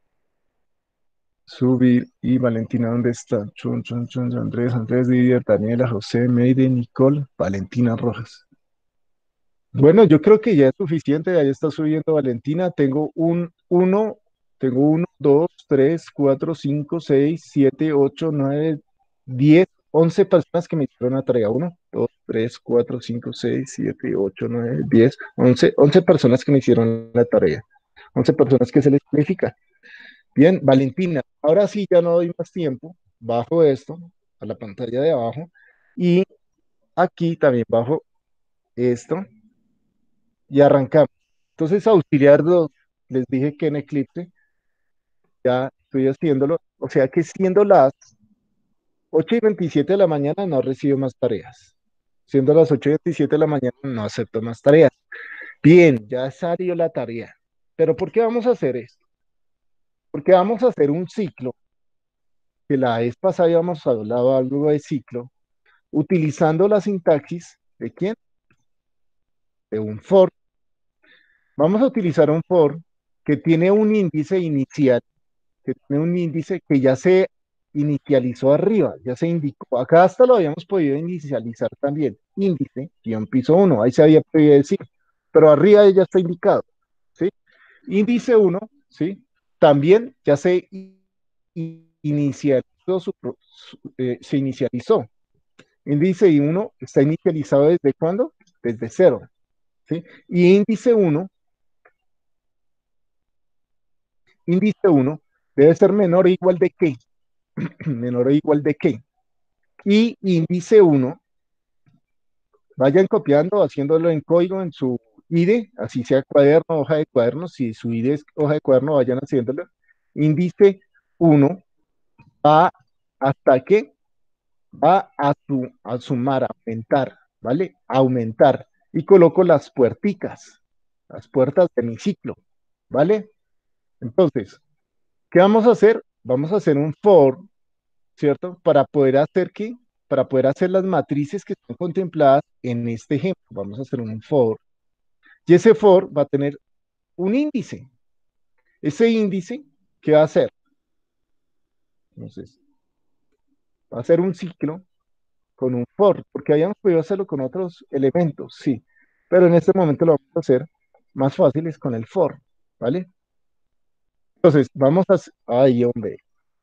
Subir. Y Valentina, ¿dónde está? Andrés, Didier, Daniela, José, Meide, Nicole, Valentina Rojas. Bueno, yo creo que ya es suficiente, ya está subiendo Valentina. Tengo uno, 2, 3, 4, 5, 6, 7, 8, 9, 10, 11 personas que me hicieron la tarea. Uno, 2, 3, 4, 5, 6, 7, 8, 9, 10, 11 personas que me hicieron la tarea. 11 personas que se les califica. Bien, Valentina, ahora sí ya no doy más tiempo. Bajo esto a la pantalla de abajo y aquí también bajo esto y arrancamos. Entonces, auxiliar 2, les dije que en Eclipse ya estoy haciéndolo, o sea que siendo las 8:27 de la mañana no recibo más tareas. Siendo las 8:27 de la mañana no acepto más tareas. Bien, ya salió la tarea. Pero ¿por qué vamos a hacer esto? Porque vamos a hacer un ciclo, que la vez pasada habíamos hablado algo de ciclo, utilizando la sintaxis ¿de quién? De un for. Vamos a utilizar un for que tiene un índice inicial, que tiene un índice que ya se inicializó arriba, ya se indicó. Acá hasta lo habíamos podido inicializar también. Índice, guión piso 1, ahí se había podido decir, pero arriba ya está indicado, ¿sí? Índice 1, ¿sí? También ya se inicializó, se inicializó. Índice 1 está inicializado ¿desde cuándo? Desde 0, ¿sí? Y índice 1 debe ser menor o igual de qué, menor o igual de qué. Y índice 1, vayan copiando, haciéndolo en código en su IDE, así sea cuaderno, hoja de cuaderno, si su IDE es hoja de cuaderno, vayan haciéndolo. Índice 1 va hasta qué, va a sumar, a aumentar, ¿vale? Aumentar. Y coloco las puerticas, las puertas de mi ciclo, ¿vale? Entonces, ¿qué vamos a hacer? Vamos a hacer un for, ¿cierto? Para poder hacer qué? Para poder hacer las matrices que están contempladas en este ejemplo. Vamos a hacer un for. Y ese for va a tener un índice. Ese índice, ¿qué va a hacer? Entonces, va a ser un ciclo con un for, porque habíamos podido hacerlo con otros elementos, sí. Pero en este momento lo vamos a hacer más fáciles con el for, ¿vale? Entonces, vamos a... Ay, hombre.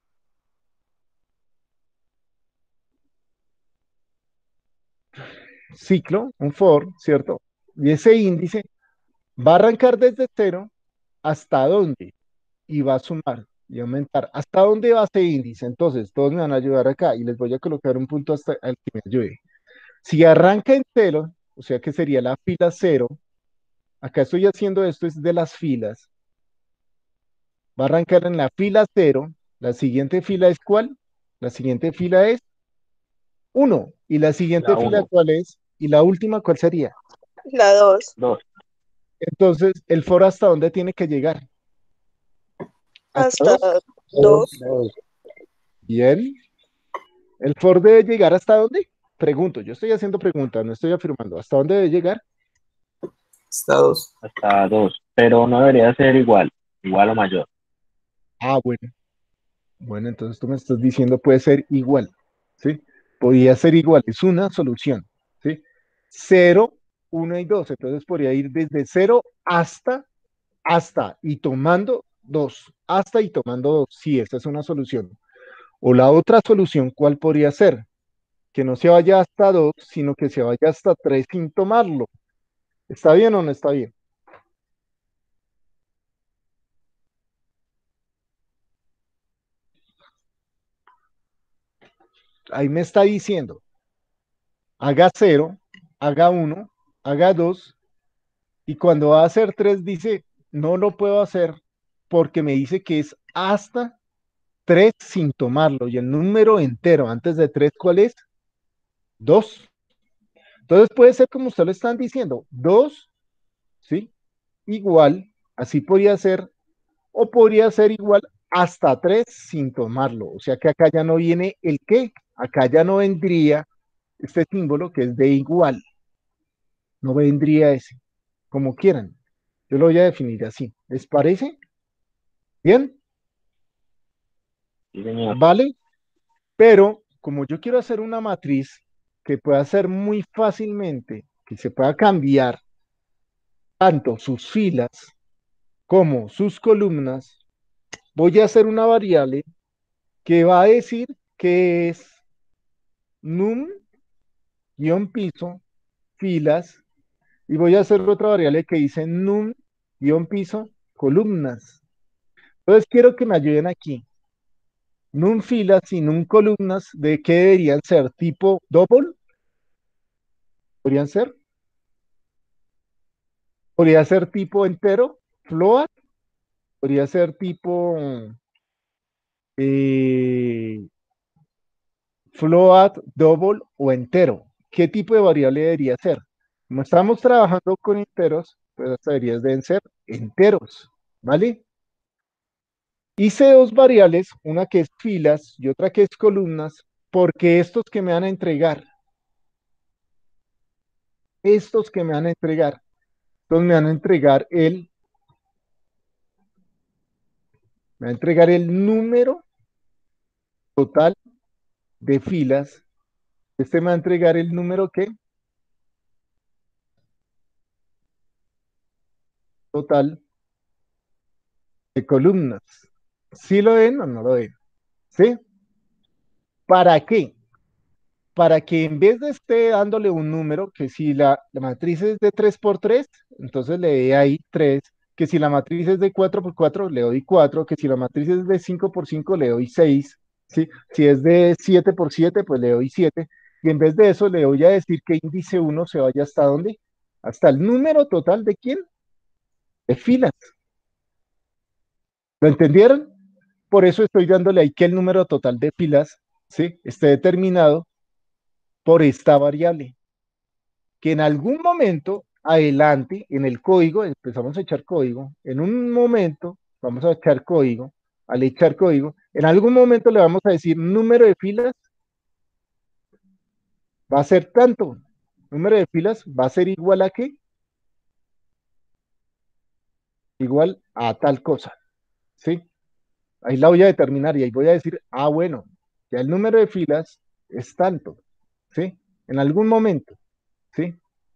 Ciclo, un for, ¿cierto? Y ese índice va a arrancar desde 0 hasta dónde y va a sumar y aumentar. ¿Hasta dónde va ese índice? Entonces, todos me van a ayudar acá y les voy a colocar un punto hasta el que me ayude. Si arranca en 0, o sea que sería la fila 0, acá estoy haciendo esto, es de las filas. Va a arrancar en la fila 0. La siguiente fila es ¿cuál? La siguiente fila es 1. ¿Y la siguiente La fila 1, cuál es? ¿Y la última cuál sería? La 2. 2, Entonces, ¿el for hasta dónde tiene que llegar? ¿Hasta Hasta 2? 2. Dos. Bien. ¿El for debe llegar hasta dónde? Pregunto, yo estoy haciendo preguntas, no estoy afirmando. ¿Hasta dónde debe llegar? Estados. hasta 2, pero no debería ser igual o mayor. Ah, bueno. Bueno, entonces tú me estás diciendo puede ser igual, ¿sí? Podría ser igual, es una solución, ¿sí? 0, 1 y 2, entonces podría ir desde 0 hasta y tomando 2, hasta y tomando 2, sí, esta es una solución. O la otra solución, ¿cuál podría ser? Que no se vaya hasta 2, sino que se vaya hasta 3 sin tomarlo. ¿Está bien o no está bien? Ahí me está diciendo, haga 0, haga 1, haga 2, y cuando va a hacer 3 dice, no lo puedo hacer porque me dice que es hasta 3 sin tomarlo. Y el número entero antes de 3, ¿cuál es? 2. Entonces puede ser como ustedes lo están diciendo, 2, ¿sí? Igual Así podría ser, o podría ser igual hasta 3 sin tomarlo. O sea que acá ya no viene el qué, acá ya no vendría este símbolo que es de igual, no vendría ese, como quieran. Yo lo voy a definir así. ¿Les parece? ¿Bien? Sí, señor. ¿Vale? Pero como yo quiero hacer una matriz que pueda ser muy fácilmente, que se pueda cambiar tanto sus filas como sus columnas, voy a hacer una variable que va a decir que es num-piso filas y voy a hacer otra variable que dice num-piso columnas. Entonces quiero que me ayuden aquí. Num filas y num columnas, ¿de qué deberían ser? ¿Tipo double? ¿Podrían ser? ¿Podría ser tipo entero? ¿Float? ¿Podría ser tipo eh, float, double o entero? ¿Qué tipo de variable debería ser? Como estamos trabajando con enteros, pues las deberían deben ser enteros, ¿vale? Hice dos variables, una que es filas y otra que es columnas, porque estos que me van a entregar, entonces me va a entregar el número total de filas. Este me va a entregar el número ¿qué? Total de columnas. ¿Sí lo ven o no lo ven? ¿Sí? ¿Para qué? Para que en vez de esté dándole un número, que si la matriz es de 3 por 3 entonces le dé ahí 3, que si la matriz es de 4 por 4 le doy 4, que si la matriz es de 5 por 5 le doy 6, ¿sí? Si es de 7 por 7 pues le doy 7, y en vez de eso le voy a decir que índice uno se vaya hasta dónde, hasta el número total de quién, de filas. ¿Lo entendieron? Por eso estoy dándole ahí que el número total de filas, ¿sí? Esté determinado por esta variable, que en algún momento adelante en el código, empezamos a echar código, en un momento vamos a echar código, al echar código, en algún momento le vamos a decir número de filas va a ser tanto, número de filas va a ser igual a qué, igual a tal cosa, ¿sí? Ahí la voy a determinar y ahí voy a decir, ah, bueno, ya el número de filas es tanto, ¿sí? En algún momento, ¿sí?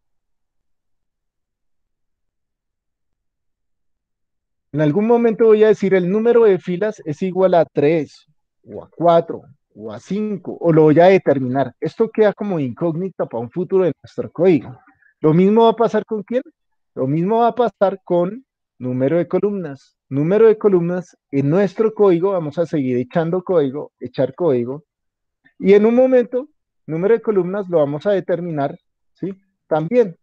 En algún momento voy a decir el número de filas es igual a 3 o a 4 o a 5 o lo voy a determinar. Esto queda como incógnita para un futuro de nuestro código. Lo mismo va a pasar con quién? Lo mismo va a pasar con número de columnas. Número de columnas en nuestro código, vamos a seguir echando código, echar código, y en un momento, número de columnas lo vamos a determinar, ¿sí? También,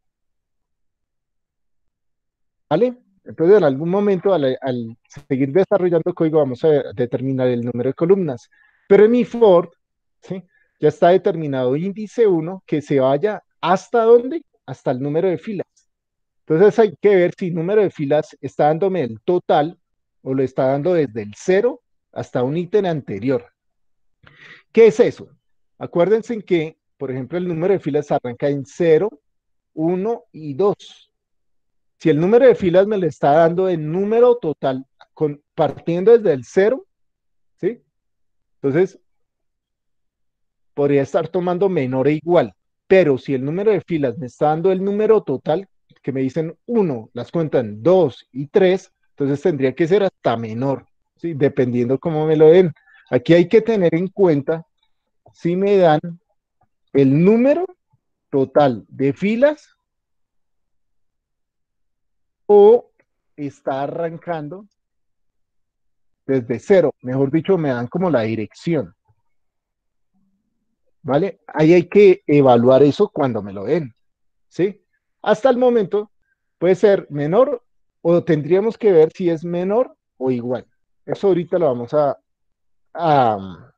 ¿vale? Entonces, en algún momento, al seguir desarrollando código, vamos a determinar el número de columnas. Pero en mi for, ¿sí? Ya está determinado índice uno que se vaya hasta dónde, hasta el número de filas. Entonces hay que ver si el número de filas está dándome el total o lo está dando desde el cero hasta un ítem anterior. ¿Qué es eso? Acuérdense en que, por ejemplo, el número de filas arranca en 0, 1 y 2. Si el número de filas me lo está dando en número total, partiendo desde el 0, ¿sí? Entonces, podría estar tomando menor e igual. Pero si el número de filas me está dando el número total, que me dicen 1, las cuentan 2 y 3, entonces tendría que ser hasta menor, ¿sí? Dependiendo cómo me lo den. Aquí hay que tener en cuenta si me dan el número total de filas o está arrancando desde cero. Mejor dicho, me dan como la dirección. ¿Vale? Ahí hay que evaluar eso cuando me lo den. ¿Sí? Hasta el momento puede ser menor o tendríamos que ver si es menor o igual. Eso ahorita lo vamos a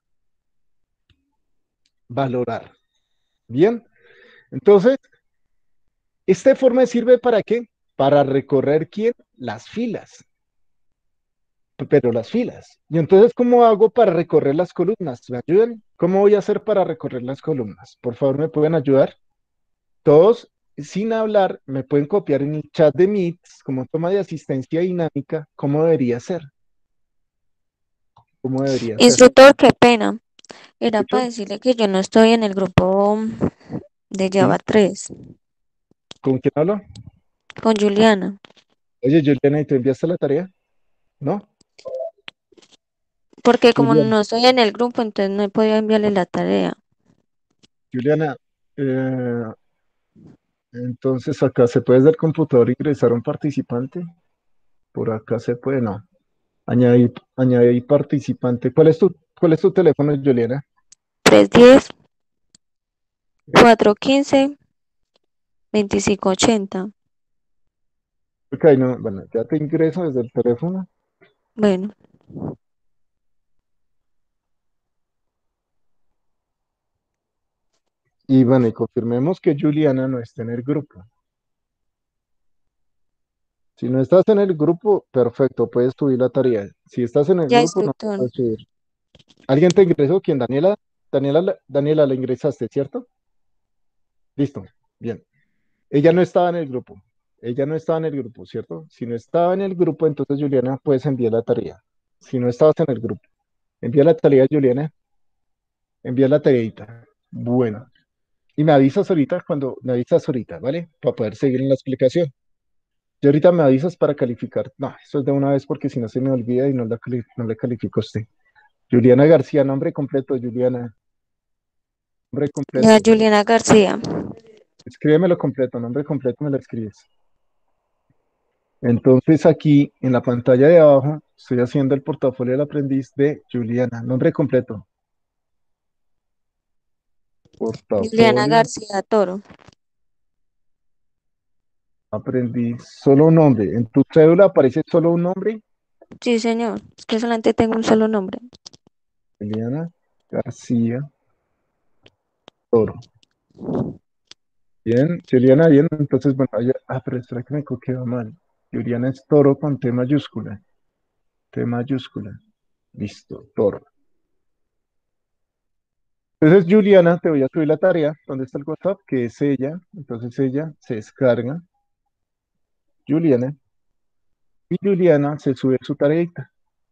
valorar. Bien. Entonces, ¿esta forma sirve para qué? Para recorrer ¿quién? las filas, pero las filas. Y entonces, ¿cómo hago para recorrer las columnas? ¿Me ayudan? ¿Cómo voy a hacer para recorrer las columnas? Por favor, ¿me pueden ayudar? Todos, sin hablar, me pueden copiar en el chat de Meet como toma de asistencia dinámica, ¿cómo debería ser? ¿Cómo debería ser? Instructor, qué pena. Era para ¿Escucho? decirle que yo no estoy en el grupo de Java ¿Sí? 3 ¿Con quién hablo? con Juliana, Oye, Juliana, ¿y tú enviaste la tarea? ¿No? porque como Juliana, no estoy en el grupo, entonces no he podido enviarle la tarea. Juliana, eh, entonces acá se puede desde el computador ingresar a un participante. Por acá se puede, no. Añadir participante. ¿Cuál es tu teléfono, Juliana? 310-415-2580. Ok, no, bueno, ya te ingreso desde el teléfono. Bueno, Y bueno, y confirmemos que Juliana no está en el grupo. Si no estás en el grupo, perfecto, puedes subir la tarea. Si estás en el ya grupo, no la instructor. puedes subir. ¿Alguien te ingresó? ¿Quién? Daniela. Daniela, la ingresaste, ¿cierto? Listo, bien. Ella no estaba en el grupo. Ella no estaba en el grupo, ¿cierto? Si no estaba en el grupo, entonces Juliana, puedes enviar la tarea. Si no estabas en el grupo, envía la tarea, Juliana. Envía la tareita. Bueno. Y me avisas ahorita, ¿vale? Para poder seguir en la explicación. Y ahorita me avisas para calificar. No, eso es de una vez porque si no se me olvida y no le califico a usted. Juliana García, nombre completo, Juliana. Nombre Ya completo. Juliana García. Escríbemelo completo, nombre completo me lo escribes. Entonces aquí en la pantalla de abajo estoy haciendo el portafolio del aprendiz de Juliana. Nombre completo. Juliana Portafolio, García Toro. aprendiz, solo un nombre. En tu cédula aparece solo un nombre. Sí, señor. Es que solamente tengo un solo nombre. Juliana García Toro. Bien, Juliana, bien. Entonces, bueno, pero espera que me quedó mal. Juliana es Toro con T mayúscula. T mayúscula. Listo, Toro. Entonces, Juliana, te voy a subir la tarea. ¿Dónde está el WhatsApp? Que es ella. Entonces, ella se descarga. Juliana. Y Juliana se sube su tareita.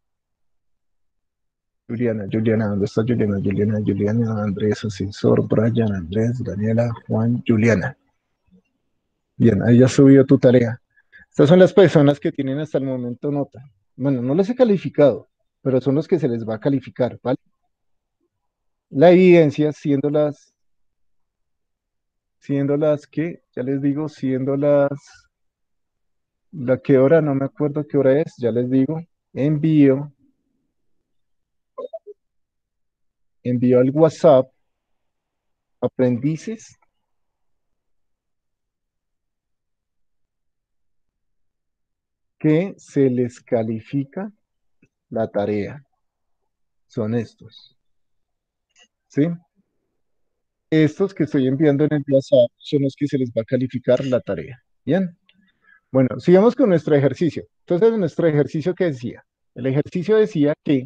Juliana, ¿dónde está Juliana? Juliana, Andrés, Ascensor, Brian, Andrés, Daniela, Juan, Juliana. Bien, ahí ya subió tu tarea. Estas son las personas que tienen hasta el momento nota. Bueno, no les he calificado, pero son los que se les va a calificar, ¿vale? La evidencia siendo las que, ya les digo, la que hora, no me acuerdo qué hora es, ya les digo, envío, envío al WhatsApp aprendices que se les califica la tarea. Son estos, ¿sí? Estos que estoy enviando en el WhatsApp son los que se les va a calificar la tarea. Bien. Bueno, sigamos con nuestro ejercicio. Entonces, nuestro ejercicio, ¿qué decía? El ejercicio decía que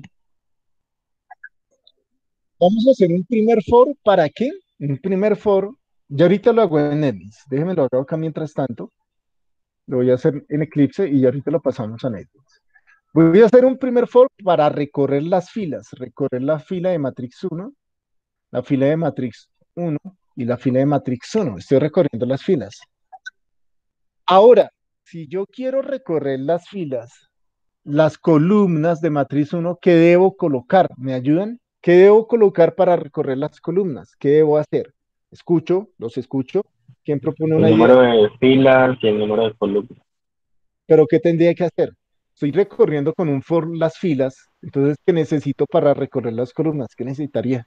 vamos a hacer un primer for. ¿Para qué? Un primer for. Ya ahorita lo hago en Netflix. Déjenme lo hago acá mientras tanto. Lo voy a hacer en Eclipse y ya ahorita lo pasamos a Netflix. Voy a hacer un primer for para recorrer las filas. Recorrer la fila de Matrix 1, la fila de Matrix 1 y la fila de Matrix 1. Estoy recorriendo las filas. Ahora, si yo quiero recorrer las filas, las columnas de matriz 1, ¿qué debo colocar? ¿Me ayudan? ¿Qué debo colocar para recorrer las columnas? ¿Qué debo hacer? Los escucho. ¿Quién propone El una idea? número de filas y el número de columnas. ¿Pero qué tendría que hacer? Estoy recorriendo con un for las filas, entonces, ¿qué necesito para recorrer las columnas? ¿Qué necesitaría?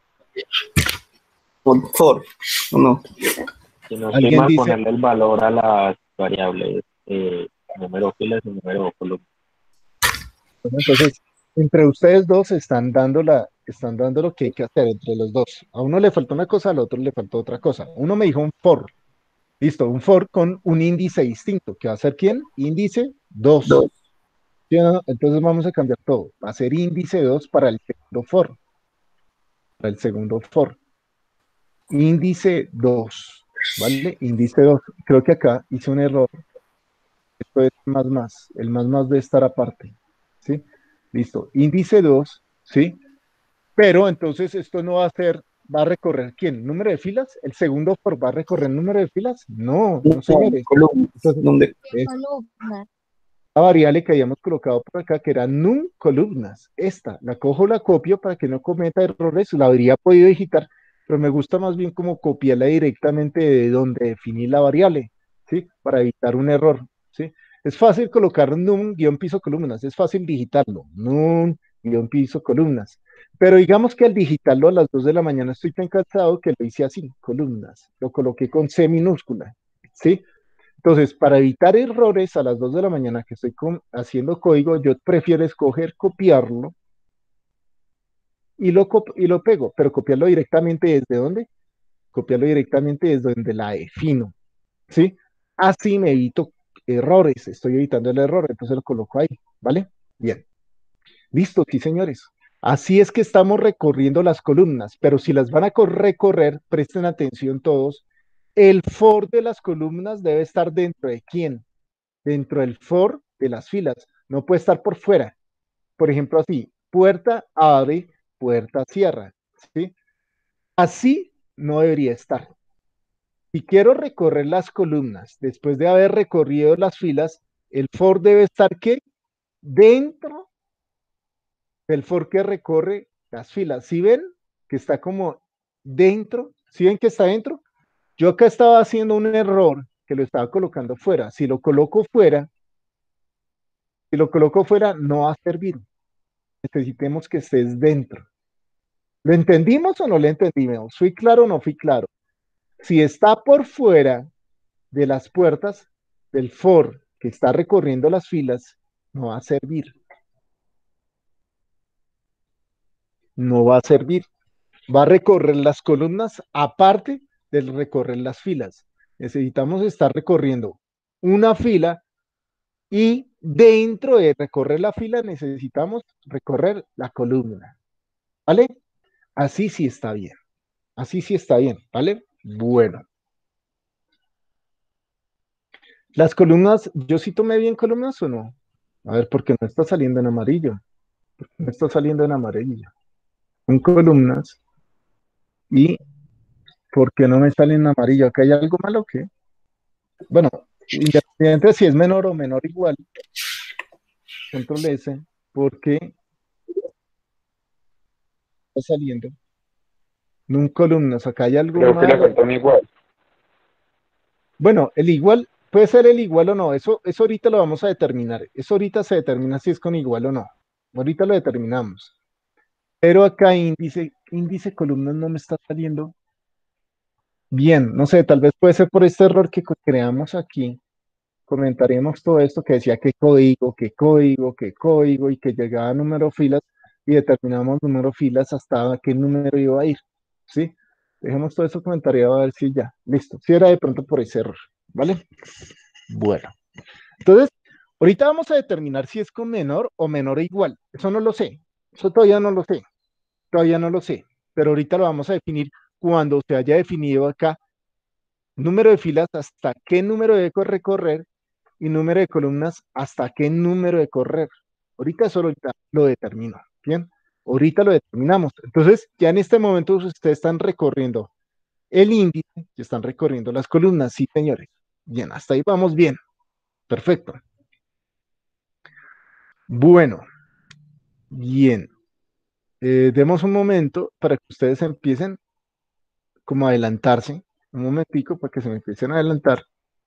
For, ¿o no? Si no estoy ¿Alguien mal, dice? ponerle el valor a las variables, número de filas y número de columnas. Bueno, entonces, entre ustedes dos están dando lo que hay que hacer entre los dos. A uno le faltó una cosa, al otro le faltó otra cosa. Uno me dijo un for. Listo, un for con un índice distinto. ¿Qué va a ser quién? Índice 2. 2. ¿Sí o no? Entonces vamos a cambiar todo. Va a ser índice 2 para el segundo for. Para el segundo for. Índice 2. ¿Vale? Índice 2. Creo que acá hice un error. Esto es más. El más debe estar aparte. ¿Sí? Listo. Índice 2. ¿Sí? Pero entonces esto no va a ser, va a recorrer ¿quién? ¿Número de filas? ¿El segundo for va a recorrer número de filas? No, no señores. Columnas. Entonces, Donde es la variable que habíamos colocado por acá, que era num columnas. Esta, la cojo, la copio para que no cometa errores. La habría podido digitar, pero me gusta más bien como copiarla directamente de donde definí la variable, ¿sí? Para evitar un error, ¿sí? Es fácil colocar num guión piso columnas, es fácil digitarlo, num guión piso columnas. Pero digamos que al digitarlo a las 2 de la mañana estoy tan cansado que lo hice así, columnas. Lo coloqué con C minúscula, ¿sí? Entonces, para evitar errores a las 2 de la mañana que estoy haciendo código, yo prefiero escoger copiarlo y lo pego, pero copiarlo directamente ¿desde dónde? Copiarlo directamente desde donde la defino, ¿sí? Así me evito errores, estoy evitando el error, entonces lo coloco ahí, ¿vale? Bien, listo, sí, señores. Así es que estamos recorriendo las columnas, pero si las van a recorrer, presten atención todos, el for de las columnas debe estar dentro de quién, dentro del for de las filas, no puede estar por fuera. Por ejemplo, así, puerta abre, puerta cierra, ¿sí? Así no debería estar. Si quiero recorrer las columnas, después de haber recorrido las filas, el for debe estar ¿qué? Dentro del for que recorre las filas. ¿Sí ven que está como dentro? ¿Sí ven que está dentro? Yo acá estaba haciendo un error que lo estaba colocando fuera. Si lo coloco fuera, no va a servir. Necesitemos que estés dentro. ¿Lo entendimos o no lo entendimos? ¿Fui claro o no fui claro? Si está por fuera de las puertas del for que está recorriendo las filas, no va a servir. No va a servir. Va a recorrer las columnas aparte del recorrer las filas. Necesitamos estar recorriendo una fila y dentro de recorrer la fila necesitamos recorrer la columna. ¿Vale? Así sí está bien. Así sí está bien, ¿vale? Bueno. Las columnas, ¿yo sí tomé bien columnas o no? A ver, porque no está saliendo en amarillo. No está saliendo en amarillo. En columnas. ¿Y por qué no me sale en amarillo? ¿Acá hay algo malo o qué? Bueno, independiente si es menor o menor igual, control S, porque está saliendo. No en columnas, acá hay algo Creo que le malo. faltó un igual. Bueno, el igual, puede ser el igual o no, eso ahorita lo vamos a determinar. Eso ahorita se determina si es con igual o no. Ahorita lo determinamos. Pero acá índice columnas no me está saliendo bien. No sé, tal vez puede ser por este error que creamos aquí. Comentaríamos todo esto que decía qué código, qué código, qué código y que llegaba a número filas y determinamos número filas hasta qué número iba a ir. ¿Sí? Dejemos todo eso comentario a ver si ya. Listo. Si era de pronto por ese error. ¿Vale? Bueno. Entonces, ahorita vamos a determinar si es con menor o menor o igual. Eso no lo sé. Eso todavía no lo sé. Todavía no lo sé. Pero ahorita lo vamos a definir cuando se haya definido acá número de filas hasta qué número debe recorrer y número de columnas hasta qué número de correr. Ahorita lo determino. Bien. Ahorita lo determinamos. Entonces, ya en este momento ustedes están recorriendo el índice y están recorriendo las columnas. Sí, señores. Bien, hasta ahí vamos bien. Perfecto. Bueno, bien. Demos un momento para que ustedes empiecen como a adelantarse. Un momentico para que se me empiecen a adelantar.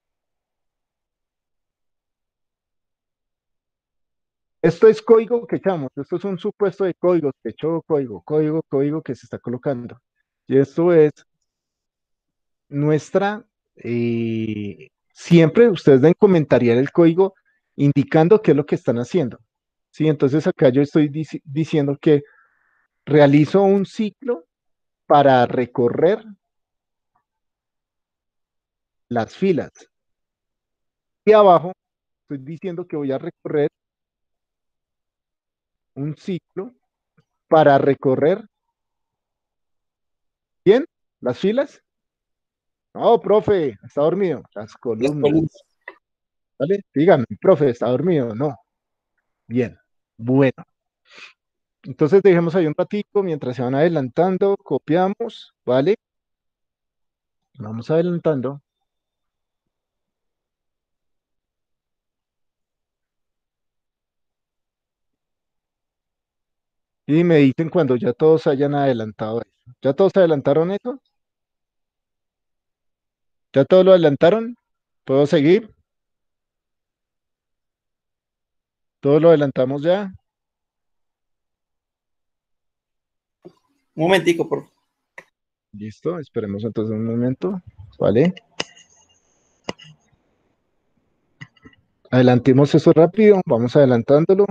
Esto es código que echamos. Esto es un supuesto de código que echó código que se está colocando. Y esto es nuestra. Siempre ustedes deben comentar el código indicando qué es lo que están haciendo. ¿Sí? Entonces acá yo estoy diciendo que realizo un ciclo para recorrer las filas. Y abajo estoy diciendo que voy a recorrer un ciclo para recorrer, ¿bien? ¿Las filas? No, profe, está dormido. Las Las columnas, columnas. ¿vale? Dígame, profe, ¿está dormido? No. Bien, bueno. Entonces dejemos ahí un ratito mientras se van adelantando, copiamos, ¿vale? Vamos adelantando. Y me dicen cuando ya todos hayan adelantado eso. ¿Ya todos adelantaron eso? ¿Ya todos lo adelantaron? ¿Puedo seguir? ¿Todos lo adelantamos ya? Un momentico, por favor. Listo, esperemos entonces un momento, ¿vale? Adelantemos eso rápido, vamos adelantándolo.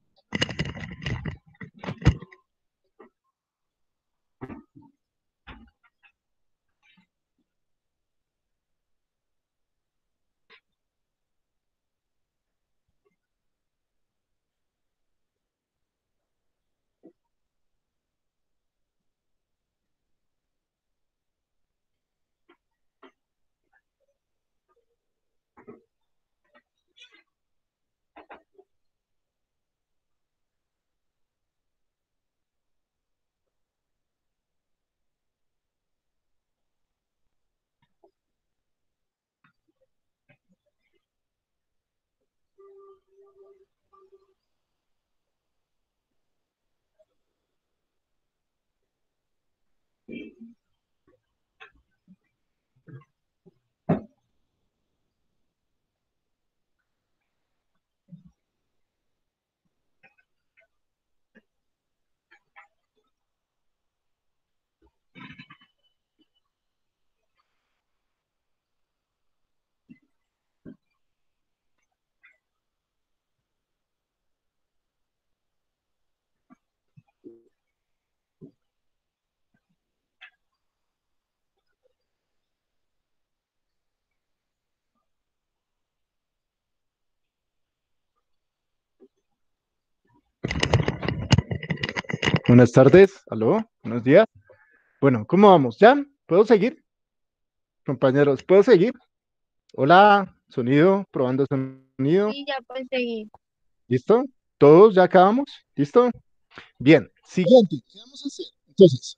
Buenas tardes, aló, buenos días. Bueno, ¿cómo vamos? ¿Ya? ¿Puedo seguir? Compañeros, ¿puedo seguir? Hola, sonido, probando sonido. Sí, ya puedes seguir. ¿Listo? ¿Todos ya acabamos? ¿Listo? Bien, siguiente. ¿Qué vamos a hacer? Entonces,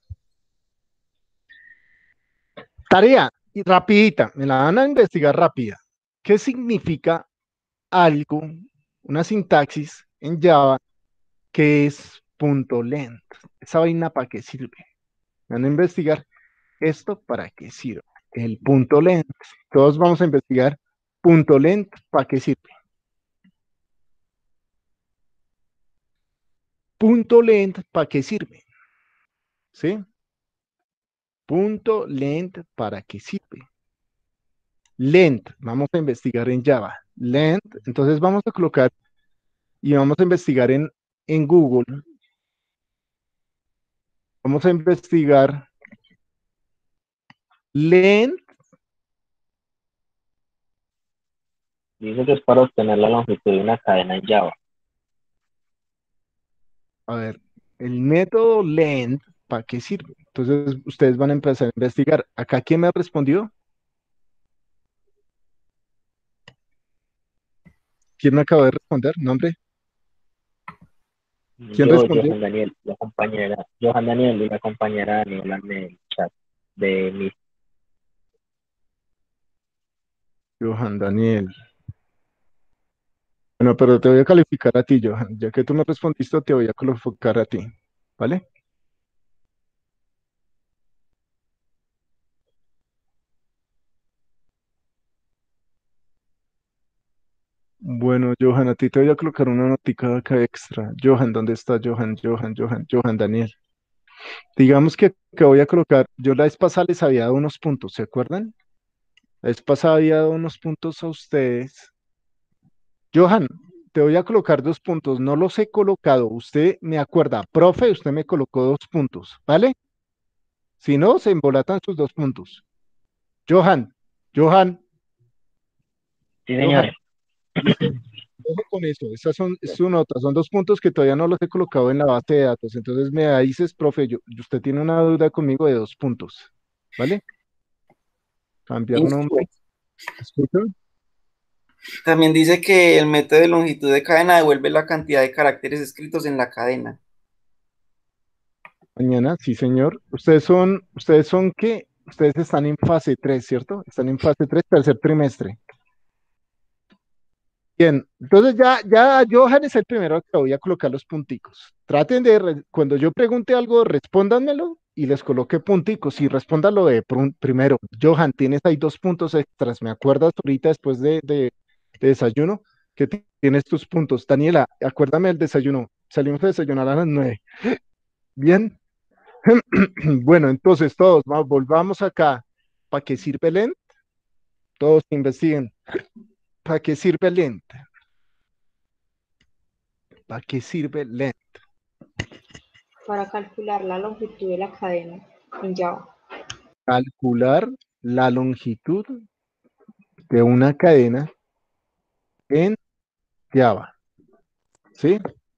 tarea y rapidita, me la van a investigar rápida. ¿Qué significa algo, una sintaxis en Java que es punto length? ¿Esa vaina para qué sirve? Me van a investigar esto para qué sirve. El punto length. Todos vamos a investigar punto length para qué sirve. Punto length para qué sirve. ¿Sí? Punto length para qué sirve. Length, vamos a investigar en Java. Length, entonces vamos a colocar y vamos a investigar en Google. Vamos a investigar length. Dice que es para obtener la longitud de una cadena en Java. A ver, el método length, ¿para qué sirve? Entonces ustedes van a empezar a investigar. ¿Acá quién me respondió? ¿Quién me acaba de responder? ¿Nombre? ¿Quién respondió? Johan Daniel, la compañera, Johan Daniel y la compañera Daniela en el chat de mi. Johan Daniel. Bueno, pero te voy a calificar a ti, Johan. Ya que tú me respondiste, te voy a calificar a ti. ¿Vale? Bueno, Johan, a ti te voy a colocar una notica acá extra. Johan, ¿dónde está Johan? Johan Daniel. Digamos que voy a colocar, yo la vez pasada les había dado unos puntos, ¿se acuerdan? La vez pasada había dado unos puntos a ustedes. Johan, te voy a colocar 2 puntos, no los he colocado. Usted me acuerda, profe, usted me colocó 2 puntos, ¿vale? Si no, se embolatan sus 2 puntos. Johan, Johan, Sí, Johan, señores. listo. Ojo con eso, esas son es su nota, son 2 puntos que todavía no los he colocado en la base de datos. Entonces me dices, profe, usted tiene una duda conmigo de 2 puntos, ¿vale? Cambiar nombre, ¿escucha? También dice que el método de longitud de cadena devuelve la cantidad de caracteres escritos en la cadena. Mañana, sí, señor. Ustedes son qué? Ustedes están en fase 3, ¿cierto? Están en fase 3, tercer trimestre. Bien, entonces ya Johan es el primero que voy a colocar los punticos. Traten cuando yo pregunte algo, respóndanmelo y les coloque punticos. Y respóndalo primero. Johan, tienes ahí 2 puntos extras. ¿Me acuerdas ahorita después de desayuno que tienes tus puntos? Daniela, acuérdame del desayuno. Salimos a desayunar a las 9. Bien. Bueno, entonces todos, volvamos acá. ¿Para qué sirve Lent? Todos investiguen. ¿Para qué sirve Lent? ¿Para qué sirve Lent? Para calcular la longitud de la cadena en Java. Calcular la longitud de una cadena en Java. ¿Sí?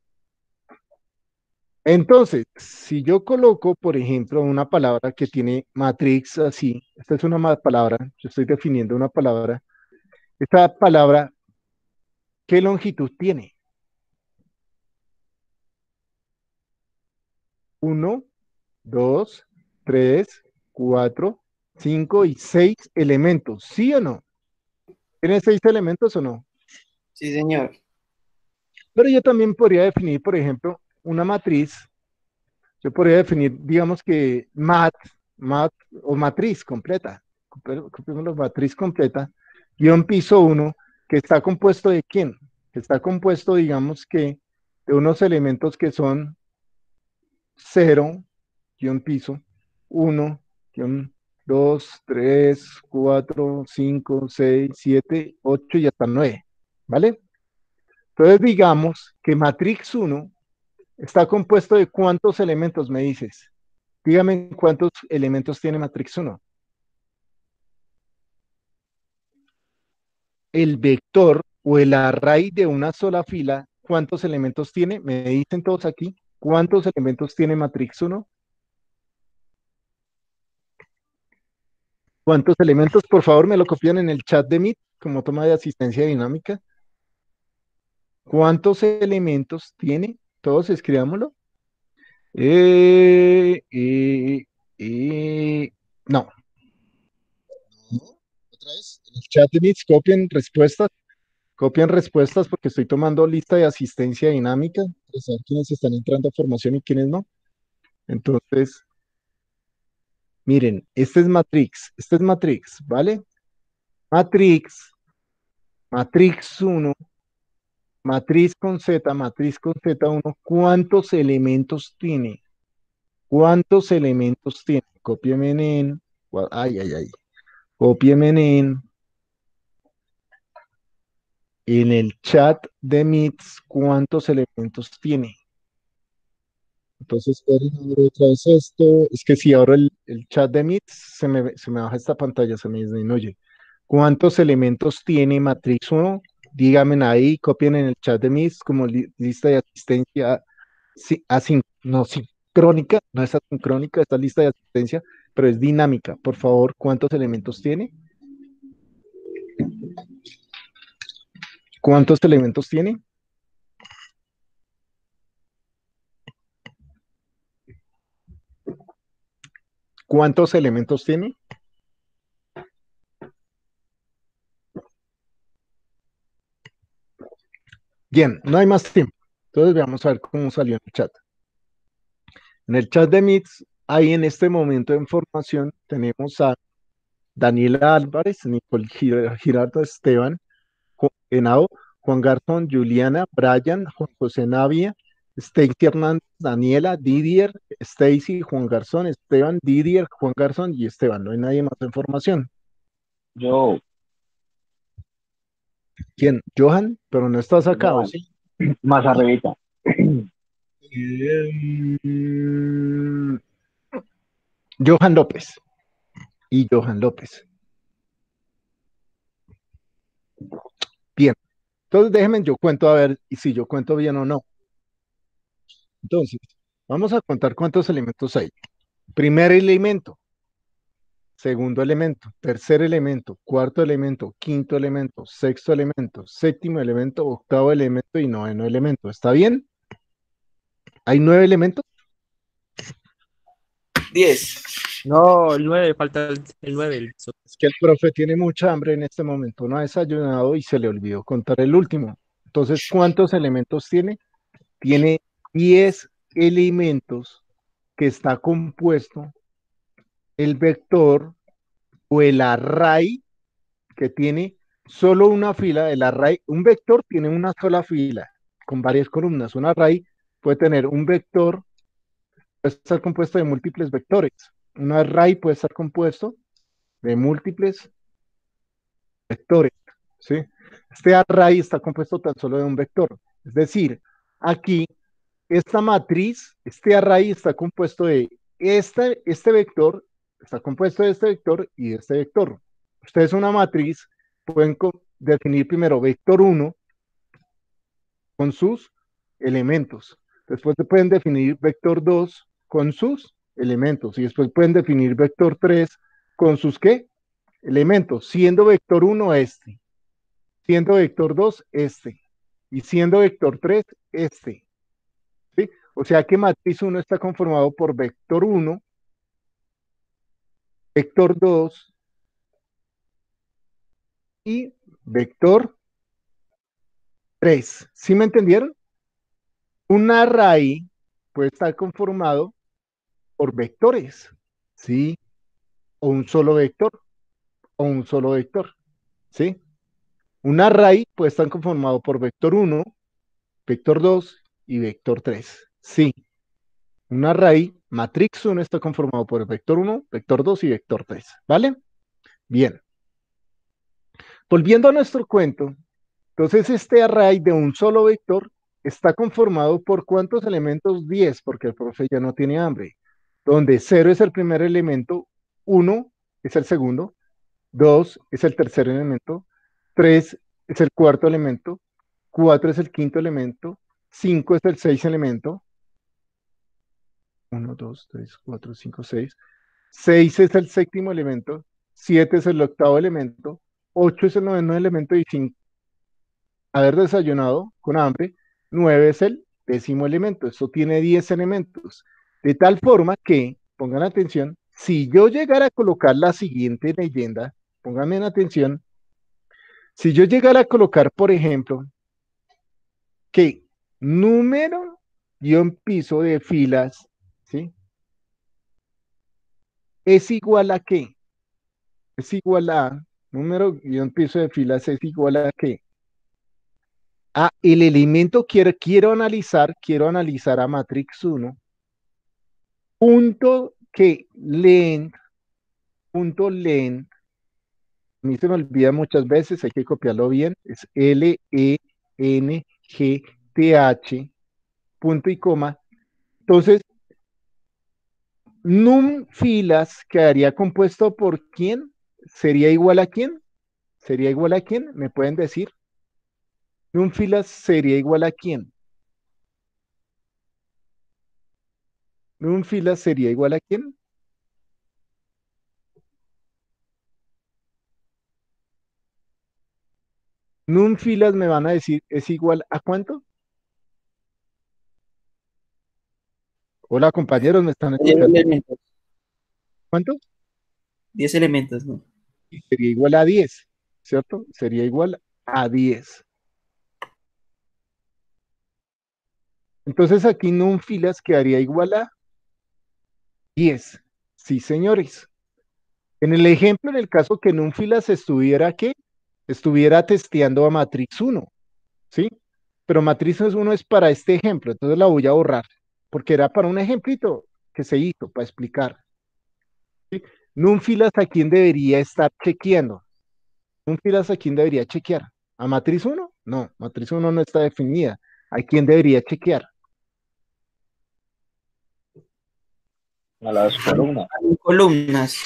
Entonces, si yo coloco, por ejemplo, una palabra que tiene matrix así, esta es una palabra, yo estoy definiendo una palabra, esta palabra, ¿qué longitud tiene? 1, 2, 3, 4, 5 y 6 elementos, ¿sí o no? ¿Tiene 6 elementos o no? Sí, señor. Pero yo también podría definir, por ejemplo, una matriz. Yo podría definir, digamos que mat o matriz completa. Copiémoslo, matriz completa. Guión piso 1, que está compuesto de quién? Que está compuesto, digamos que, de unos elementos que son 0, guión piso, 1, guión 2, 3, 4, 5, 6, 7, 8 y hasta 9. ¿Vale? Entonces digamos que matrix 1 está compuesto de cuántos elementos, me dices. Dígame cuántos elementos tiene matrix 1. El vector o el array de una sola fila, ¿cuántos elementos tiene? Me dicen todos aquí. ¿Cuántos elementos tiene matrix 1? ¿Cuántos elementos? Por favor, me lo copian en el chat de Meet como toma de asistencia dinámica. ¿Cuántos elementos tiene? Todos escribámoslo. Eh, eh, no. Otra vez, en el chat de Meet copian respuestas porque estoy tomando lista de asistencia dinámica, para saber quiénes están entrando a formación y quiénes no. Entonces, miren, este es Matrix, ¿vale? Matrix, Matrix 1, matriz con Z1, ¿cuántos elementos tiene? ¿Cuántos elementos tiene? Cópienme ay, ay, ay, cópienme en el chat de Meets, ¿cuántos elementos tiene? Entonces, abro otra vez esto. Es que si abro el chat de Meet, se me baja esta pantalla, se me disminuye. ¿Cuántos elementos tiene Matrix 1? Díganme ahí, copien en el chat de Meet como lista de asistencia no sincrónica, no es asincrónica esta lista de asistencia, pero es dinámica. Por favor, ¿cuántos elementos tiene? ¿Cuántos elementos tiene? ¿Cuántos elementos tiene? Bien, no hay más tiempo. Entonces vamos a ver cómo salió en el chat. En el chat de Meets, ahí en este momento de información tenemos a Daniela Álvarez, Nicole Girardo Esteban, Henao, Juan Garzón, Juliana, Brian, Juan José Navia, Stacy Hernández, Daniela, Didier, Stacy, Juan Garzón, Esteban, Didier, Juan Garzón y Esteban. No hay nadie más de información. Yo, ¿Quién? Johan, pero no estás acá, ¿o Johan, sí? más arribita. Johan López y Johan López. Bien. Entonces déjenme, yo cuento a ver y si yo cuento bien o no. Entonces, vamos a contar cuántos elementos hay. Primer elemento, segundo elemento, tercer elemento, cuarto elemento, quinto elemento, sexto elemento, séptimo elemento, octavo elemento y noveno elemento. ¿Está bien? ¿Hay 9 elementos? 10. No, el 9, falta el 9. Es que el profe tiene mucha hambre en este momento, no ha desayunado y se le olvidó contar el último. Entonces, ¿cuántos elementos tiene? Tiene 10 elementos que está compuesto el vector o el array que tiene solo una fila. El array, un vector tiene una sola fila con varias columnas. Un array puede tener un vector, puede estar compuesto de múltiples vectores. Un array puede estar compuesto de múltiples vectores, ¿sí? Este array está compuesto tan solo de un vector. Es decir, aquí, esta matriz, este array está compuesto de este vector, está compuesto de este vector y de este vector. Ustedes una matriz pueden definir primero vector 1 con sus elementos. Después pueden definir vector 2 con sus elementos. Y después pueden definir vector 3 con sus ¿qué? Elementos. Siendo vector 1 este. Siendo vector 2 este. Y siendo vector 3 este. ¿Sí? O sea que matriz 1 está conformado por vector 1, vector 2 y vector 3. ¿Sí me entendieron? Un array puede estar conformado por vectores, ¿sí? O un solo vector, o un solo vector, ¿sí? Un array puede estar conformado por vector 1, vector 2 y vector 3, sí. Un array, matrix 1 está conformado por vector 1, vector 2 y vector 3, ¿vale? Bien. Volviendo a nuestro cuento, entonces este array de un solo vector está conformado por ¿cuántos elementos? 10, porque el profe ya no tiene hambre. Donde 0 es el primer elemento, 1 es el segundo, 2 es el tercer elemento, 3 es el cuarto elemento, 4 es el quinto elemento, 5 es el sexto elemento, 1, 2, 3, 4, 5, 6. 6 es el séptimo elemento, 7 es el octavo elemento, 8 es el noveno elemento y 5 haber desayunado con hambre, 9 es el décimo elemento. Esto tiene 10 elementos. De tal forma que, pongan atención, si yo llegara a colocar la siguiente leyenda, pónganme en atención, si yo llegara a colocar, por ejemplo, que número guión piso de filas, ¿sí? Es igual a qué? Es igual a, número guión piso de filas es igual a qué? El elemento quiero analizar a matrix 1, punto que length, punto length, a mí se me olvida muchas veces, hay que copiarlo bien, es L-E-N-G-T-H, punto y coma. Entonces, num filas quedaría compuesto por ¿quién? ¿Sería igual a quién? ¿Sería igual a quién? ¿Me pueden decir? Num filas sería igual a quién? Num filas sería igual a quién? Num filas me van a decir, ¿es igual a cuánto? Hola compañeros, ¿me están 10 escuchando? elementos. ¿Cuánto? 10 elementos, ¿no? Y sería igual a 10, ¿cierto? Sería igual a 10. Entonces aquí num filas quedaría igual a 10. Sí, señores. En el ejemplo, en el caso que num filas estuviera, ¿qué? Estuviera testeando a matrix 1, ¿sí? Pero matrix 1 es para este ejemplo, entonces la voy a borrar, porque era para un ejemplito que se hizo, para explicar. ¿Sí? Num filas a quién debería estar chequeando. Num filas a quién debería chequear. ¿A matriz 1? No, matriz 1 no está definida. ¿A quién debería chequear? A las columnas. Columnas.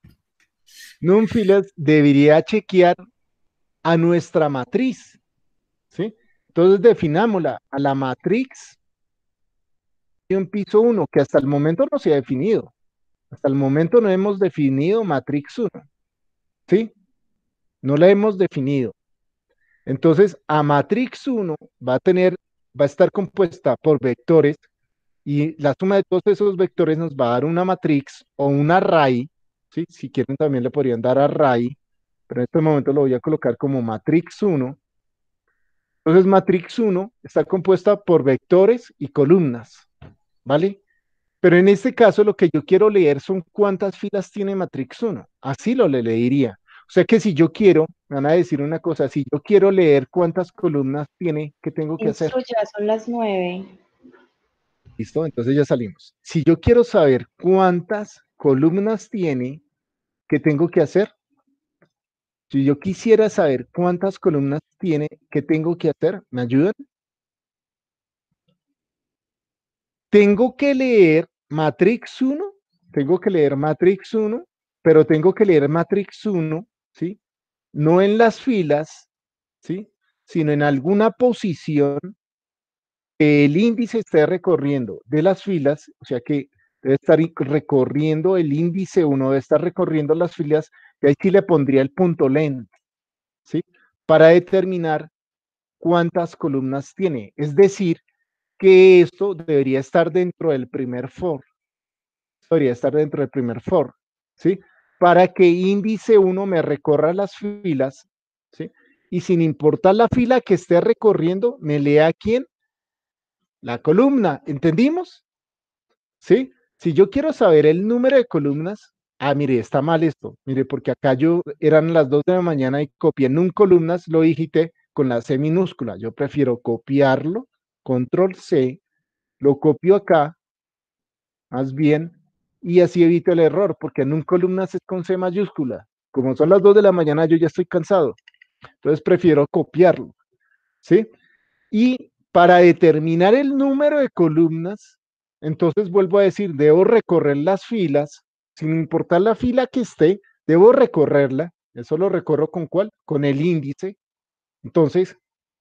Num filas debería chequear a nuestra matriz. ¿sí? Entonces definámosla a la matriz de un piso 1, que hasta el momento no se ha definido. Hasta el momento no hemos definido matrix 1, ¿sí? No la hemos definido. Entonces, a matrix 1 va a estar compuesta por vectores y la suma de todos esos vectores nos va a dar una matrix o un array, ¿sí? Si quieren también le podrían dar array, pero en este momento lo voy a colocar como matrix 1. Entonces, matrix 1 está compuesta por vectores y columnas, ¿vale? Pero en este caso lo que yo quiero leer son cuántas filas tiene matrix 1. Así lo leería. O sea que si yo quiero, me van a decir una cosa, si yo quiero leer cuántas columnas tiene, ¿qué tengo que hacer? Instruya, son las 9. ¿Listo? Entonces ya salimos. Si yo quiero saber cuántas columnas tiene, ¿qué tengo que hacer? Si yo quisiera saber cuántas columnas tiene, ¿qué tengo que hacer? ¿Me ayudan? Tengo que leer matrix 1, tengo que leer matrix 1, pero tengo que leer matrix 1, ¿sí? No en las filas, ¿sí? Sino en alguna posición que el índice esté recorriendo de las filas, o sea que debe estar recorriendo el índice 1, debe estar recorriendo las filas, y ahí sí le pondría el punto length, ¿sí? Para determinar cuántas columnas tiene. Es decir, que esto debería estar dentro del primer for. Debería estar dentro del primer for, ¿sí? Para que índice 1 me recorra las filas, ¿sí? Y sin importar la fila que esté recorriendo, me lea quién, la columna, ¿entendimos? ¿Sí? Si yo quiero saber el número de columnas, mire, está mal esto, mire, porque acá eran las 2 de la mañana y copié en un columnas, lo digité con la C minúscula. Yo prefiero copiarlo, control C, lo copio acá, más bien, y así evito el error, porque en un columnas es con C mayúscula. Como son las 2 de la mañana, yo ya estoy cansado. Entonces prefiero copiarlo, ¿sí? Y para determinar el número de columnas, entonces vuelvo a decir, debo recorrer las filas, sin importar la fila que esté, debo recorrerla. Eso lo recorro con ¿cuál? Con el índice. Entonces,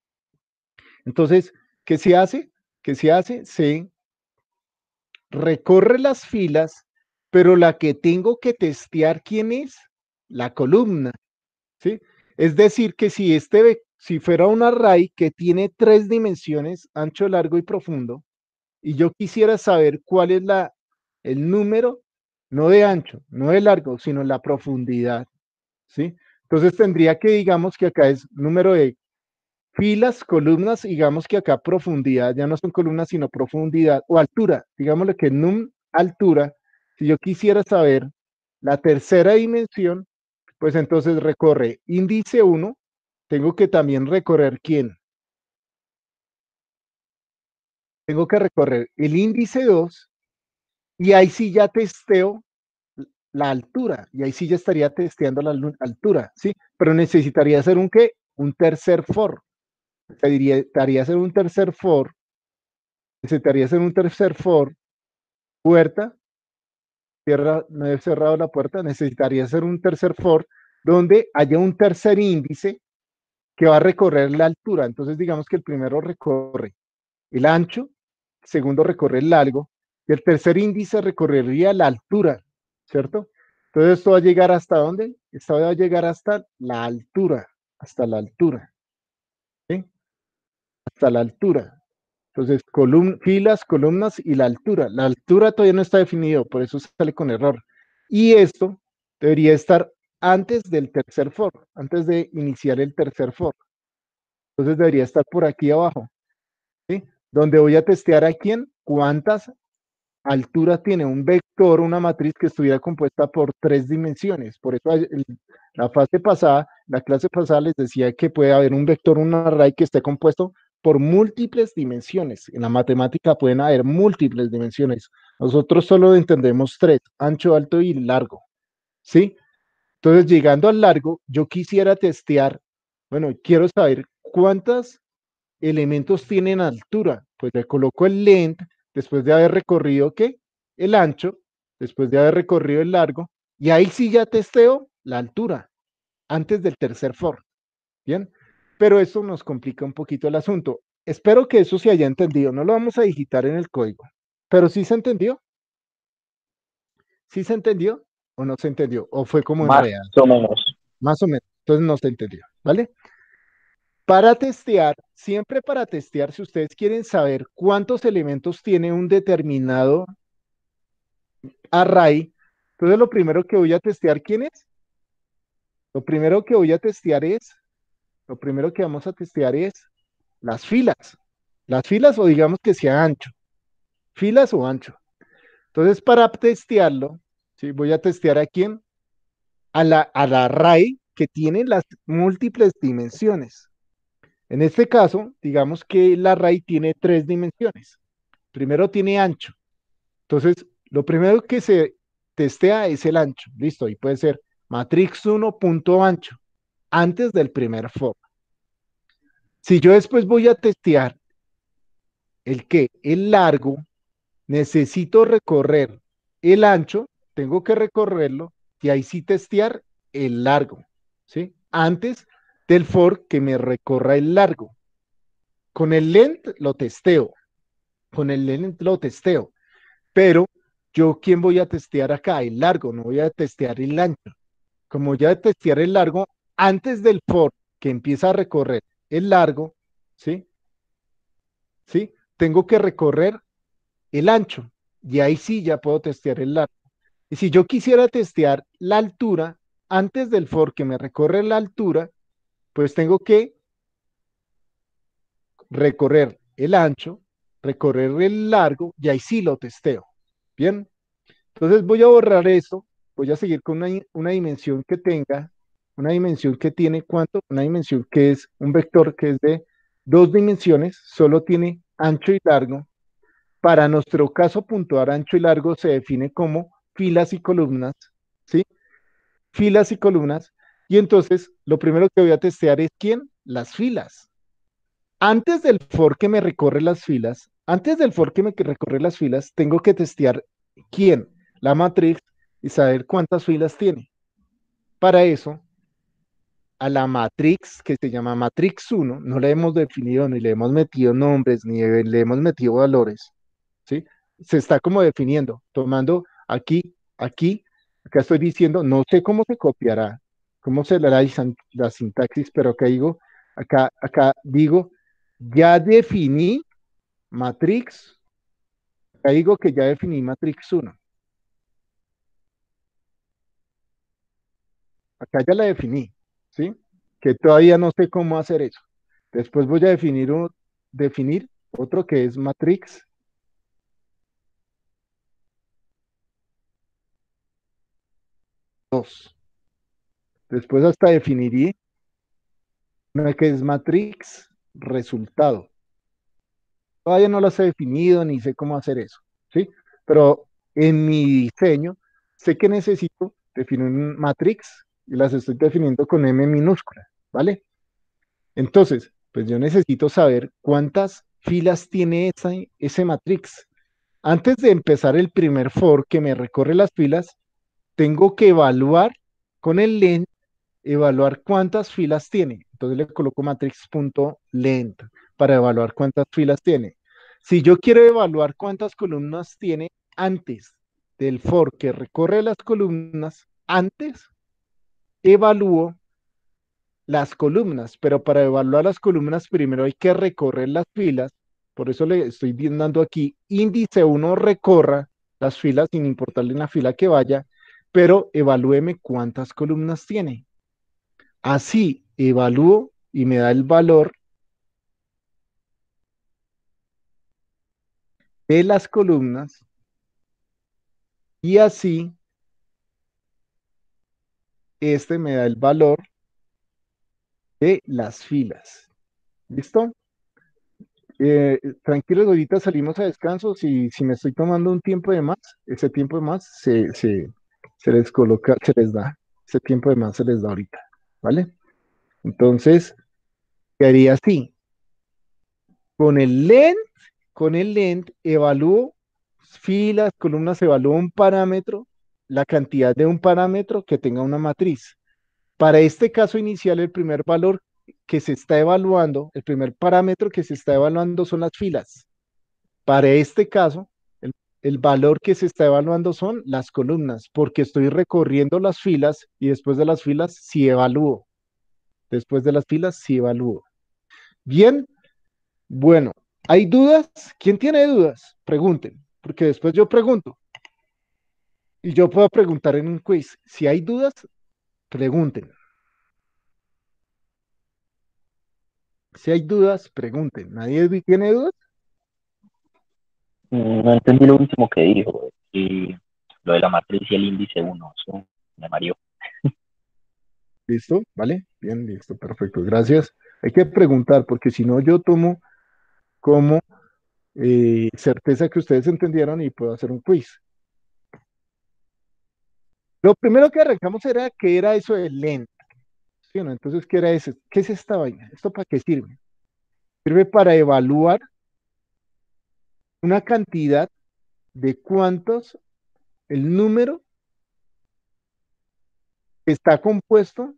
¿qué se hace? ¿Qué se hace? Se recorre las filas, pero la que tengo que testear, ¿quién es? La columna, ¿sí? Es decir, que si fuera un array que tiene 3 dimensiones, ancho, largo y profundo, y yo quisiera saber cuál es el número, no de ancho, no de largo, sino la profundidad, ¿sí? Entonces tendría que, digamos que acá es número de filas, columnas, digamos que acá profundidad, ya no son columnas, sino profundidad o altura, digámosle que num altura, si yo quisiera saber la tercera dimensión, pues entonces recorre índice 1, tengo que también recorrer ¿quién? Tengo que recorrer el índice 2 y ahí sí ya testeo la altura, y ahí sí ya estaría testeando la altura, ¿sí? Pero necesitaría hacer un ¿qué? Un tercer for. Necesitaría hacer un tercer for, puerta, no he cerrado la puerta, necesitaría hacer un tercer for donde haya un tercer índice que va a recorrer la altura. Entonces digamos que el primero recorre el ancho, el segundo recorre el largo, y el tercer índice recorrería la altura, ¿cierto? Entonces esto va a llegar ¿hasta dónde? Esto va a llegar hasta la altura, ¿sí? Hasta la altura. Entonces, filas, columnas y la altura. La altura todavía no está definido, por eso sale con error. Y esto debería estar antes del tercer for, antes de iniciar el tercer for. Entonces debería estar por aquí abajo, ¿sí? Donde voy a testear a quién, cuántas alturas tiene un vector, una matriz que estuviera compuesta por 3 dimensiones. Por eso la clase pasada les decía que puede haber un vector, un array que esté compuesto por múltiples dimensiones. En la matemática pueden haber múltiples dimensiones. Nosotros solo entendemos 3, ancho, alto y largo, ¿sí? Entonces, llegando al largo, yo quisiera testear, bueno, quiero saber cuántos elementos tienen altura. Pues le coloco el length después de haber recorrido, ¿qué? El ancho, después de haber recorrido el largo, y ahí sí ya testeo la altura, antes del tercer for, ¿bien? pero esto nos complica un poquito el asunto. Espero que eso se haya entendido. No lo vamos a digitar en el código, pero sí se entendió. ¿Sí se entendió o no se entendió? ¿O fue como Más enredado? o menos. Más o menos. Entonces no se entendió, ¿vale? Para testear, siempre para testear, si ustedes quieren saber cuántos elementos tiene un determinado array, entonces lo primero que voy a testear, ¿quién es? Lo primero que voy a testear es, lo primero que vamos a testear es las filas. Las filas o digamos que sea ancho. Filas o ancho. Entonces, para testearlo, ¿sí? Voy a testear a quién? Al array que tiene las múltiples dimensiones. En este caso, digamos que el array tiene 3 dimensiones. Primero tiene ancho. Entonces, lo primero que se testea es el ancho. Listo, y puede ser matrix 1 punto ancho, antes del primer for. Si yo después voy a testear el largo, necesito recorrer el ancho, tengo que recorrerlo y ahí sí testear el largo, ¿sí? Antes del for que me recorra el largo. Con el length lo testeo, pero yo, ¿quién voy a testear acá? El largo, no voy a testear el ancho. Como voy a testear el largo, antes del for que empieza a recorrer el largo, ¿sí? ¿Sí? Tengo que recorrer el ancho y ahí sí ya puedo testear el largo. Y si yo quisiera testear la altura, antes del for que me recorre la altura, pues tengo que recorrer el ancho, recorrer el largo y ahí sí lo testeo. Bien, entonces voy a borrar esto, voy a seguir con una dimensión que tenga, una dimensión que tiene cuánto, una dimensión que es un vector que es de 2 dimensiones, solo tiene ancho y largo. Para nuestro caso puntuar ancho y largo se define como filas y columnas, ¿sí? Filas y columnas. Y entonces lo primero que voy a testear es ¿quién? Las filas. Antes del for que me recorre las filas, antes del for que me recorre las filas, tengo que testear quién, la matriz, y saber cuántas filas tiene. Para eso, a la matrix que se llama matrix 1, no le hemos definido, ni le hemos metido nombres, ni le hemos metido valores, ¿sí? Se está como definiendo, tomando aquí, aquí, acá estoy diciendo, no sé cómo se copiará, cómo se la sintaxis, pero acá digo, ya definí matrix, acá digo que ya definí matrix 1, acá ya la definí, ¿sí? Que todavía no sé cómo hacer eso. Después voy a definir otro que es matrix 2. Después hasta definiré una que es matrix resultado. Todavía no las he definido ni sé cómo hacer eso, ¿sí? Pero en mi diseño sé que necesito definir un matrix y las estoy definiendo con M minúscula, ¿vale? Entonces, pues yo necesito saber cuántas filas tiene ese matrix. Antes de empezar el primer for que me recorre las filas, tengo que evaluar con el len, evaluar cuántas filas tiene. Entonces le coloco matrix.length para evaluar cuántas filas tiene. Si yo quiero evaluar cuántas columnas tiene antes del for que recorre las columnas, antes evalúo las columnas, pero para evaluar las columnas primero hay que recorrer las filas. Por eso le estoy dando aquí índice 1 recorra las filas sin importarle en la fila que vaya, pero evalúeme cuántas columnas tiene. Así evalúo y me da el valor de las columnas y así este me da el valor de las filas. ¿Listo? Tranquilos, ahorita salimos a descanso. Si me estoy tomando un tiempo de más, ese tiempo de más se les coloca, se les da. Ese tiempo de más se les da ahorita. ¿Vale? Entonces, quedaría así. Con el length, evalúo filas, columnas, evalúo un parámetro, la cantidad de un parámetro que tenga una matriz. Para este caso inicial, el primer valor que se está evaluando, el primer parámetro que se está evaluando son las filas. Para este caso, el valor que se está evaluando son las columnas, porque estoy recorriendo las filas y después de las filas sí evalúo. Después de las filas sí evalúo. Bien, bueno, ¿hay dudas? ¿Quién tiene dudas? Pregunten, porque después yo pregunto. Y yo puedo preguntar en un quiz. Si hay dudas, pregunten. Si hay dudas, pregunten. ¿Nadie tiene dudas? No entendí lo último que dijo. Y lo de la matriz y el índice 1. Eso me mareó. ¿Listo? ¿Vale? Bien, listo, perfecto. Gracias. Hay que preguntar, porque si no, yo tomo como certeza que ustedes entendieron y puedo hacer un quiz. Lo primero que arrancamos era qué era eso de lent. ¿Sí o no? Entonces, ¿qué era eso? ¿Qué es esta vaina? ¿Esto para qué sirve? Sirve para evaluar una cantidad de cuántos, el número que está compuesto,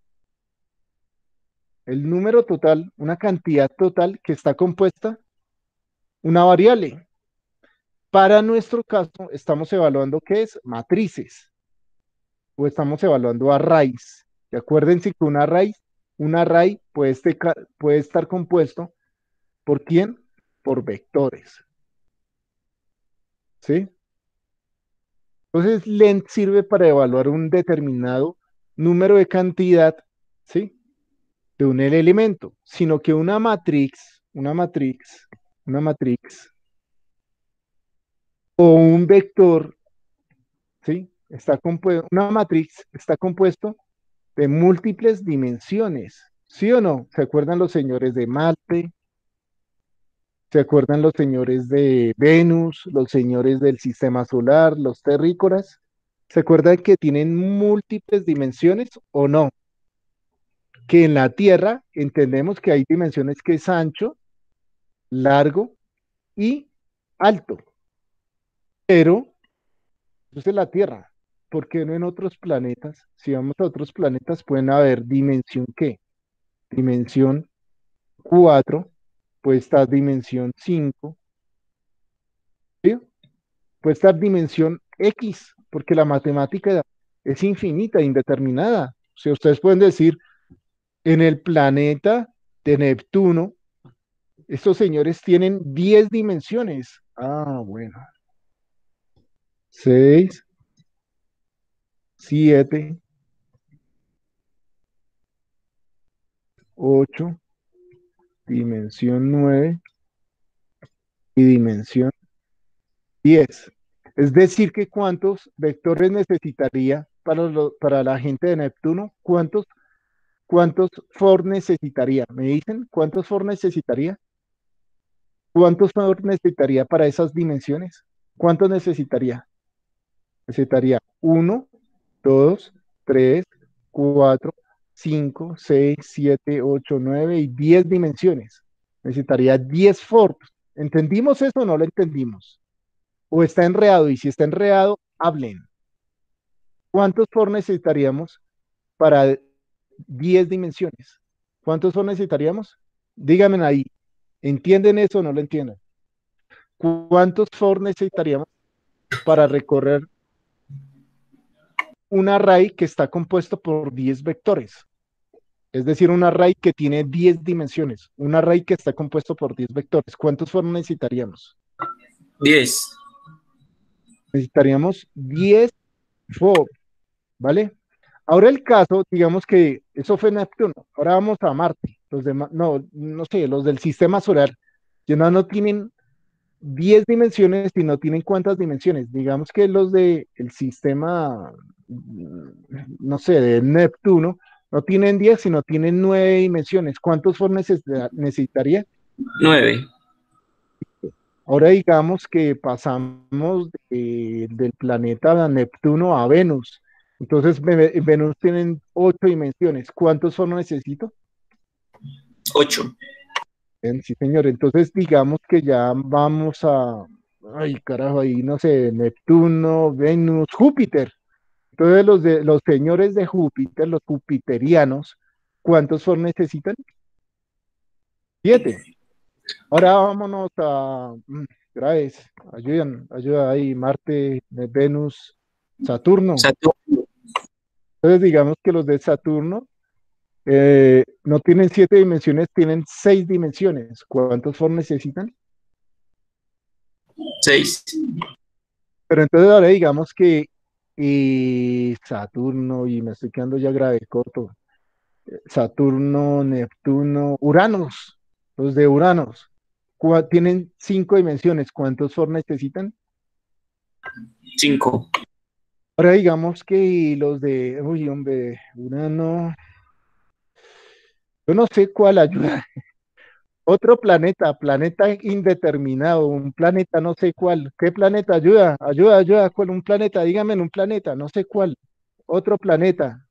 el número total, una cantidad total que está compuesta, una variable. Para nuestro caso, estamos evaluando qué es matrices o estamos evaluando arrays. Y acuérdense que un array puede estar compuesto ¿por quién? Por vectores. ¿Sí? Entonces, lent sirve para evaluar un determinado número de cantidad, ¿sí? De un elemento, sino que una matriz o un vector, ¿sí? Una matriz está compuesto de múltiples dimensiones, ¿sí o no? ¿Se acuerdan los señores de Marte? ¿Se acuerdan los señores de Venus, los señores del sistema solar, los terrícolas? ¿Se acuerdan que tienen múltiples dimensiones o no? Que en la Tierra entendemos que hay dimensiones que es ancho, largo y alto, pero eso es la Tierra. ¿Por qué no en otros planetas? Si vamos a otros planetas pueden haber dimensión ¿qué? Dimensión 4, puede estar dimensión 5, ¿sí? Puede estar dimensión X, porque la matemática es infinita, indeterminada. O sea, ustedes pueden decir, en el planeta de Neptuno, estos señores tienen 10 dimensiones. Ah, bueno. 6, 7, 8, dimensión 9 y dimensión 10. Es decir, que ¿cuántos vectores necesitaría para la gente de Neptuno? ¿Cuántos for necesitaría? ¿Me dicen cuántos for necesitaría? ¿Cuántos for necesitaría para esas dimensiones? ¿Cuántos necesitaría? Necesitaría 1, 2, 3, 4, 5, 6, 7, 8, 9 y 10 dimensiones. Necesitaría 10 for. ¿Entendimos eso o no lo entendimos? ¿O está enredado? Y si está enredado, hablen. ¿Cuántos for necesitaríamos para 10 dimensiones? ¿Cuántos for necesitaríamos? Díganme ahí. ¿Entienden eso o no lo entienden? ¿Cuántos for necesitaríamos para recorrer un array que está compuesto por 10 vectores? Es decir, un array que tiene 10 dimensiones. Un array que está compuesto por 10 vectores. ¿Cuántos for necesitaríamos? 10. Necesitaríamos 10 for, ¿vale? Ahora el caso, digamos que eso fue Neptuno. Ahora vamos a Marte. Los demás, no sé, los del sistema solar. Ya no tienen 10 dimensiones y no tienen cuántas dimensiones. Digamos que los del sistema, no sé, de Neptuno, no tienen 10, sino tienen 9 dimensiones. ¿Cuántos for necesitaría? 9. Ahora digamos que pasamos del planeta Neptuno a Venus. Entonces, Venus tienen 8 dimensiones. ¿Cuántos for necesito? 8. Bien, sí, señor. Entonces, digamos que ya vamos a, ay, carajo, ahí, no sé, Neptuno, Venus, Júpiter. Entonces, los señores de Júpiter, los jupiterianos, ¿cuántos for necesitan? 7. Ahora vámonos graves, ayuda ahí, Marte, Venus, Saturno. Saturno. Entonces digamos que los de Saturno no tienen 7 dimensiones, tienen 6 dimensiones. ¿Cuántos for necesitan? 6. Pero entonces ahora digamos que Saturno, y me estoy quedando ya grave, corto. Saturno, Neptuno, Uranos, los de Uranos, tienen 5 dimensiones. ¿Cuántos for necesitan? 5. Ahora digamos que los de, uy, hombre, Urano, yo no sé cuál ayuda. Otro planeta indeterminado, un planeta no sé cuál. ¿Qué planeta? Ayuda, ¿cuál? Un planeta, dígame en un planeta, no sé cuál. Otro planeta.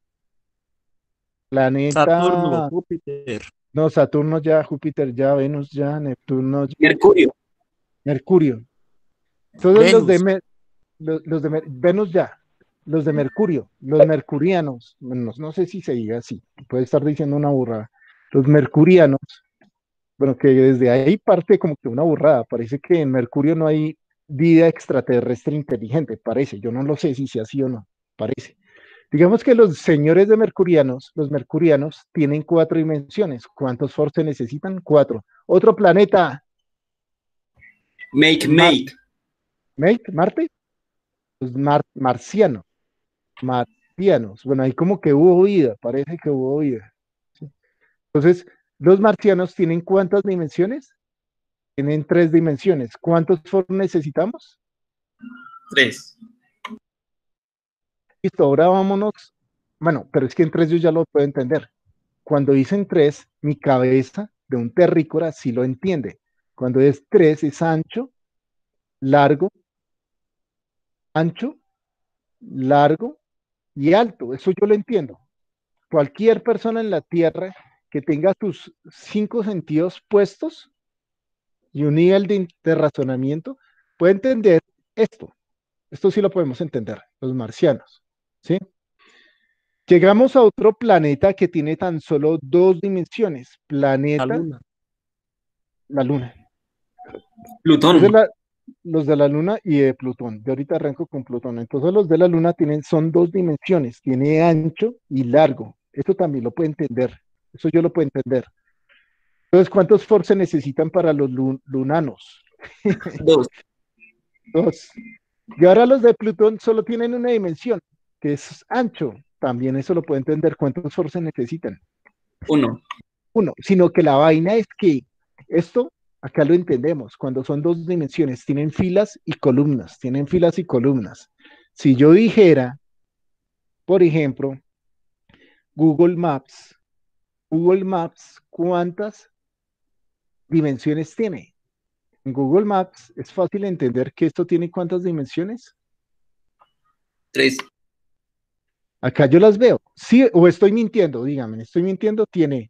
Saturno, Planeta, Júpiter, no, Saturno ya, Júpiter ya, Venus ya, Neptuno ya, Mercurio. Mercurio. Todos Venus, los de Venus ya, los de Mercurio, los mercurianos, bueno, no sé si se diga así, puede estar diciendo una burrada. Los mercurianos, bueno, que desde ahí parte como que una burrada, parece que en Mercurio no hay vida extraterrestre inteligente, parece, yo no lo sé si sea así o no, parece. Digamos que los señores de mercurianos, los mercurianos, tienen 4 dimensiones. ¿Cuántos force necesitan? 4. Otro planeta, Make. Marte, los marcianos, marcianos. Bueno, ahí como que hubo vida, parece que hubo vida. ¿Sí? Entonces, los marcianos tienen ¿cuántas dimensiones? Tienen 3 dimensiones. ¿Cuántos force necesitamos? 3. Listo, ahora vámonos. Bueno, pero es que en 3 yo ya lo puedo entender. Cuando dicen 3, mi cabeza de un terrícola sí lo entiende. Cuando es 3 es largo, ancho, largo y alto. Eso yo lo entiendo. Cualquier persona en la Tierra que tenga sus 5 sentidos puestos y un nivel de razonamiento puede entender esto. Esto sí lo podemos entender, los marcianos. ¿Sí? Llegamos a otro planeta que tiene tan solo 2 dimensiones. la Planeta, Luna, la Luna. Plutón. Entonces, los de la Luna y de Plutón. Yo ahorita arranco con Plutón. Entonces los de la Luna son 2 dimensiones, tiene ancho y largo. Eso también lo puede entender. Eso yo lo puedo entender. Entonces, ¿cuántos force se necesitan para los lunanos? 2. 2. Y ahora los de Plutón solo tienen una dimensión, que es ancho. También eso lo puede entender. ¿Cuántos force se necesitan? 1. 1. Sino que la vaina es que esto acá lo entendemos, cuando son 2 dimensiones, tienen filas y columnas, tienen filas y columnas. Si yo dijera, por ejemplo, Google Maps, ¿cuántas dimensiones tiene? En Google Maps es fácil entender que esto tiene ¿cuántas dimensiones? 3. Acá yo las veo. Sí, o estoy mintiendo, dígame, estoy mintiendo, tiene.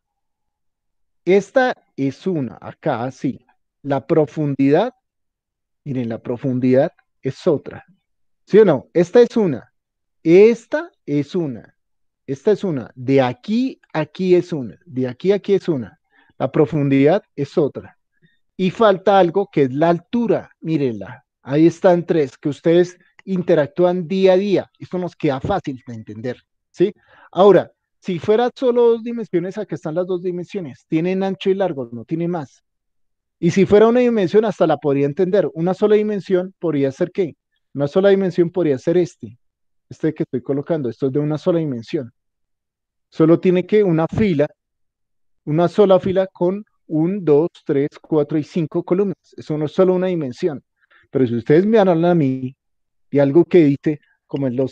Esta es una, acá sí. La profundidad, miren, la profundidad es otra. ¿Sí o no? Esta es una. Esta es una. Esta es una. De aquí a aquí es una. De aquí a aquí es una. La profundidad es otra. Y falta algo que es la altura. Mírenla. Ahí están 3 que ustedes interactúan día a día. Esto nos queda fácil de entender. ¿Sí? Ahora, si fuera solo 2 dimensiones, acá están las 2 dimensiones. Tienen ancho y largo, no tiene más. Y si fuera una dimensión, hasta la podría entender. Una sola dimensión podría ser ¿qué? Una sola dimensión podría ser este que estoy colocando. Esto es de una sola dimensión. Solo tiene que una sola fila con 1, 2, 3, 4 y 5 columnas. Eso no es solo una dimensión. Pero si ustedes me hablan a mí y algo que dice, como en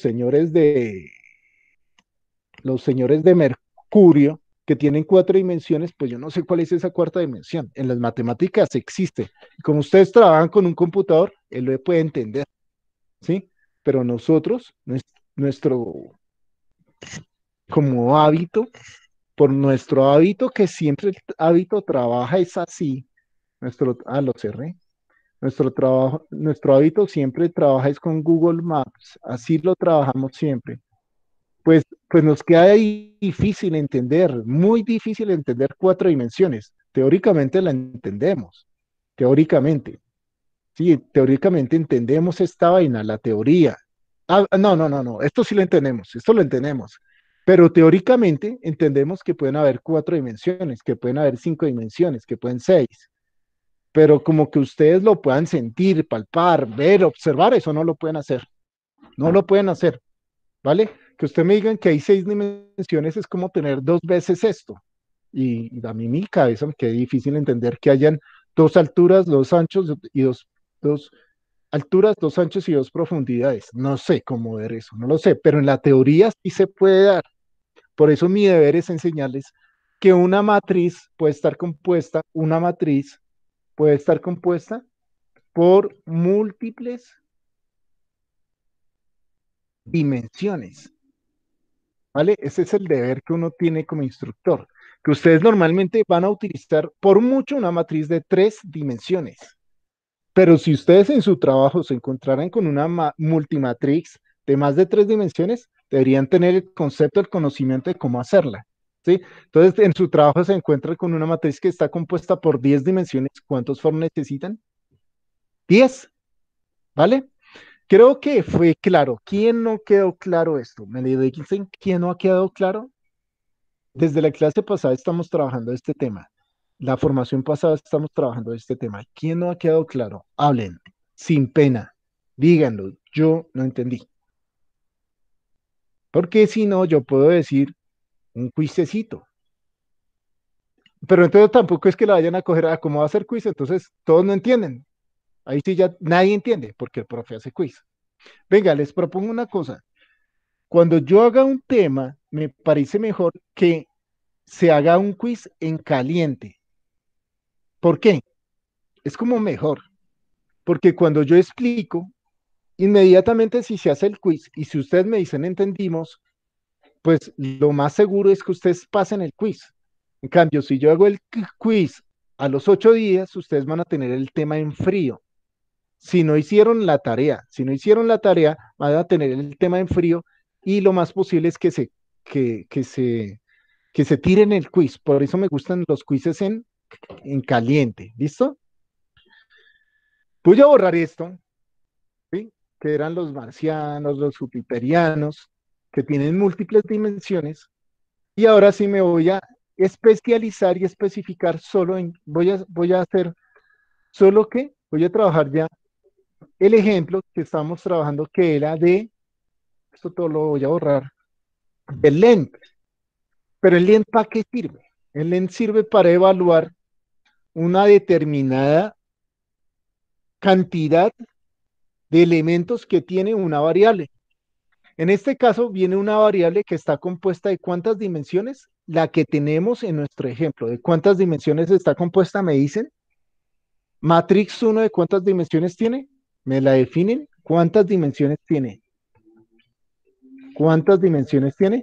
los señores de Mercurio, que tienen 4 dimensiones, pues yo no sé cuál es esa cuarta dimensión. En las matemáticas existe. Y como ustedes trabajan con un computador, él lo puede entender, ¿sí? Pero nosotros, nuestro como hábito, por nuestro hábito, que siempre el hábito trabaja es así, lo cerré. Nuestro hábito siempre trabaja es con Google Maps, así lo trabajamos siempre. Pues nos queda difícil entender, muy difícil entender 4 dimensiones. Teóricamente la entendemos, teóricamente. Sí, teóricamente entendemos esta vaina, la teoría. No, esto sí lo entendemos, esto lo entendemos. Pero teóricamente entendemos que pueden haber 4 dimensiones, que pueden haber 5 dimensiones, que pueden 6. Pero como que ustedes lo puedan sentir, palpar, ver, observar, eso no lo pueden hacer. No lo pueden hacer, ¿vale? Que usted me digan que hay 6 dimensiones es como tener 2 veces esto. Y a mí mi cabeza me queda difícil entender que hayan 2 alturas, 2 anchos y dos alturas, 2 anchos y 2 profundidades. No sé cómo ver eso, no lo sé, pero en la teoría sí se puede dar. Por eso mi deber es enseñarles que una matriz puede estar compuesta por múltiples dimensiones, ¿vale? Ese es el deber que uno tiene como instructor, que ustedes normalmente van a utilizar por mucho una matriz de 3 dimensiones. Pero si ustedes en su trabajo se encontraran con una multimatrix de más de 3 dimensiones, deberían tener el concepto, el conocimiento de cómo hacerla, ¿sí? Entonces, en su trabajo se encuentran con una matriz que está compuesta por 10 dimensiones. ¿Cuántos for necesitan? 10, ¿vale? Creo que fue claro. ¿Quién no quedó claro esto? ¿Me le dicen quién no ha quedado claro? Desde la clase pasada estamos trabajando este tema. La formación pasada estamos trabajando este tema. ¿Quién no ha quedado claro? Hablen, sin pena. Díganlo. Yo no entendí. Porque si no, yo puedo decir un cuisecito. Pero entonces tampoco es que la vayan a coger a cómo va a ser quiz, entonces todos no entienden. Ahí sí ya nadie entiende porque el profe hace quiz. Venga, les propongo una cosa. Cuando yo haga un tema, me parece mejor que se haga un quiz en caliente. ¿Por qué? Es como mejor, porque cuando yo explico, inmediatamente si se hace el quiz y si ustedes me dicen entendimos, pues lo más seguro es que ustedes pasen el quiz. En cambio, si yo hago el quiz a los 8 días, ustedes van a tener el tema en frío. Si no hicieron la tarea, van a tener el tema en frío y lo más posible es que, que se, que se tiren el quiz. Por eso me gustan los quizzes en caliente. ¿Listo? Voy a borrar esto, ¿sí? Que eran los marcianos, los jupiterianos, que tienen múltiples dimensiones. Y ahora sí me voy a especializar y especificar voy a hacer voy a trabajar ya el ejemplo que estamos trabajando, que era esto todo lo voy a borrar, del lent. Pero el lent, ¿para qué sirve? El lent sirve para evaluar una determinada cantidad de elementos que tiene una variable. En este caso viene una variable que está compuesta de ¿cuántas dimensiones? La que tenemos en nuestro ejemplo. ¿De cuántas dimensiones está compuesta? ¿Me dicen? Matrix 1, ¿de cuántas dimensiones tiene? ¿Me la definen? ¿Cuántas dimensiones tiene? ¿Cuántas dimensiones tiene?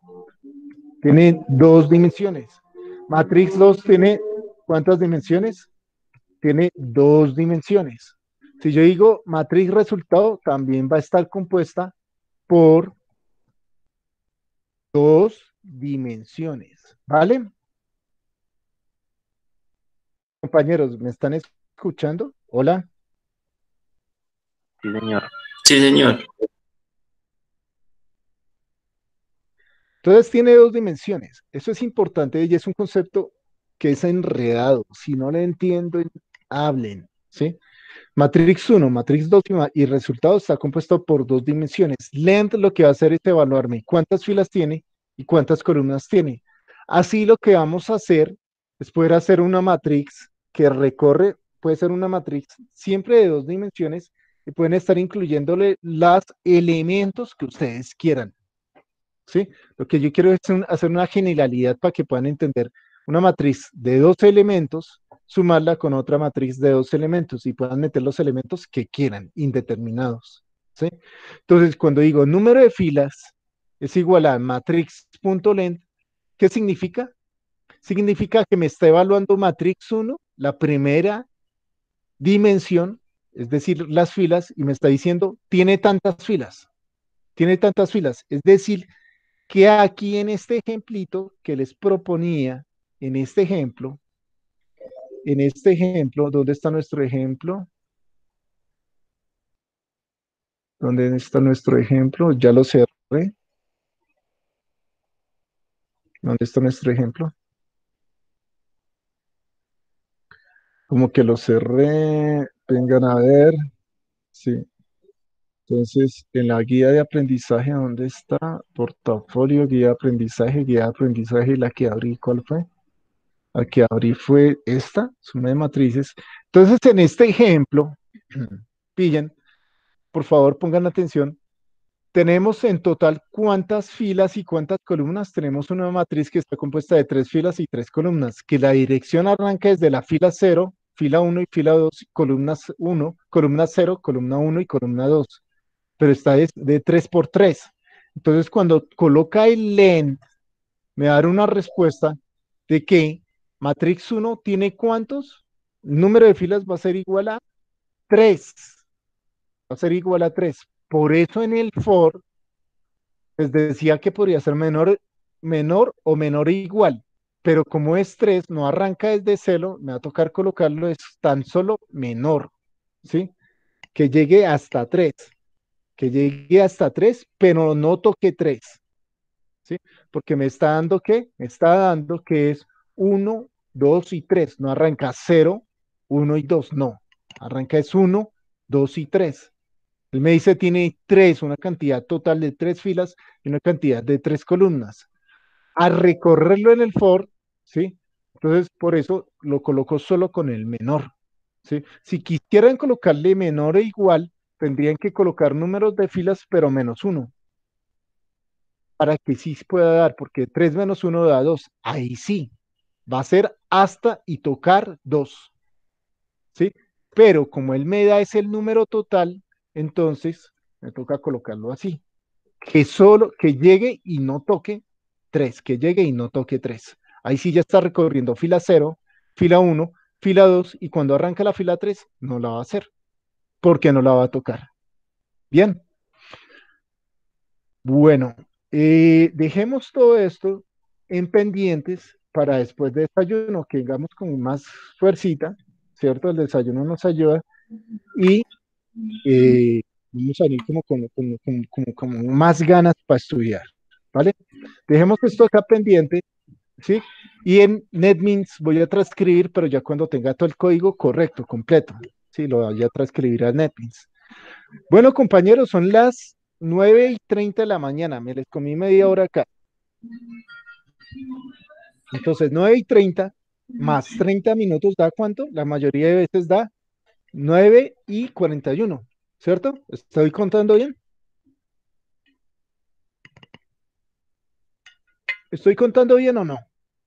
Tiene 2 dimensiones. Matrix 2 tiene ¿cuántas dimensiones? Tiene 2 dimensiones. Si yo digo matriz resultado, también va a estar compuesta por 2 dimensiones, ¿vale? Compañeros, ¿me están escuchando? Hola. Sí, señor. Sí, señor. Entonces tiene 2 dimensiones. Eso es importante y es un concepto que es enredado. Si no le entienden, hablen, ¿sí? Matrix 1, Matrix 2 y resultado está compuesto por 2 dimensiones. Length lo que va a hacer es evaluarme cuántas filas tiene y cuántas columnas tiene. Así lo que vamos a hacer es poder hacer una matrix que recorre, puede ser una matrix siempre de 2 dimensiones y pueden estar incluyéndole los elementos que ustedes quieran. ¿Sí? Lo que yo quiero es hacer una generalidad para que puedan entender una matriz de 2 elementos, sumarla con otra matriz de 2 elementos y puedan meter los elementos que quieran, indeterminados. ¿Sí? Entonces, cuando digo número de filas es igual a matrix.length, ¿qué significa? Significa que me está evaluando matrix 1, la primera dimensión, es decir, las filas, y me está diciendo, tiene tantas filas. Tiene tantas filas. Es decir, que aquí en este ejemplito que les proponía, en este ejemplo, en este ejemplo, ¿dónde está nuestro ejemplo? ¿Dónde está nuestro ejemplo? Ya lo cerré. ¿Dónde está nuestro ejemplo? Como que lo cerré. Vengan a ver. Sí. Entonces, en la guía de aprendizaje, ¿dónde está? Portafolio, guía de aprendizaje, y la que abrí, ¿cuál fue? La que abrí fue esta, suma de matrices. Entonces, en este ejemplo, pillen, por favor, pongan atención. Tenemos en total cuántas filas y cuántas columnas. Tenemos una matriz que está compuesta de 3 filas y 3 columnas, que la dirección arranca desde la fila 0, fila 1 y fila 2, columnas 1, columna 0, columna 1 y columna 2, pero está de 3 por 3. Entonces, cuando coloca el length, me va a dar una respuesta de que matrix 1 tiene ¿cuántos? El número de filas va a ser igual a 3. Va a ser igual a 3. Por eso en el for les decía que podría ser menor, menor o menor o igual, pero como es 3 no arranca desde cero, me va a tocar colocarlo es tan solo menor, ¿sí? Que llegue hasta 3, que llegue hasta 3, pero no toque 3, ¿sí? Porque me está dando ¿qué? Me está dando que es 1, 2 y 3, no arranca 0, 1 y 2, no, arranca es 1, 2 y 3. Él me dice tiene 3, una cantidad total de 3 filas y una cantidad de 3 columnas. A recorrerlo en el for, ¿sí? Entonces, por eso lo coloco solo con el menor, ¿sí? Si quisieran colocarle menor e igual, tendrían que colocar números de filas, pero -1, para que sí se pueda dar, porque 3 menos 1 da 2. Ahí sí, va a ser hasta y tocar 2, ¿sí? Pero como él me da es el número total, entonces me toca colocarlo así. Que solo, que llegue y no toque 3, que llegue y no toque 3. Ahí sí ya está recorriendo fila 0, fila 1, fila 2, y cuando arranca la fila 3 no la va a hacer, porque no la va a tocar. Bien, bueno, dejemos todo esto en pendientes para después de desayuno, que vengamos con más fuercita, ¿cierto? El desayuno nos ayuda y eh, vamos a ir como más ganas para estudiar, ¿vale? Dejemos esto acá pendiente, ¿sí? Y en NetBeans voy a transcribir, pero ya cuando tenga todo el código correcto, completo, ¿sí? Lo voy a transcribir a NetBeans. Bueno, compañeros, son las 9:30 de la mañana, me les comí media hora acá. Entonces, 9:30 más 30 minutos da ¿cuánto? La mayoría de veces da 9:41, ¿cierto? ¿Estoy contando bien? ¿Estoy contando bien o no?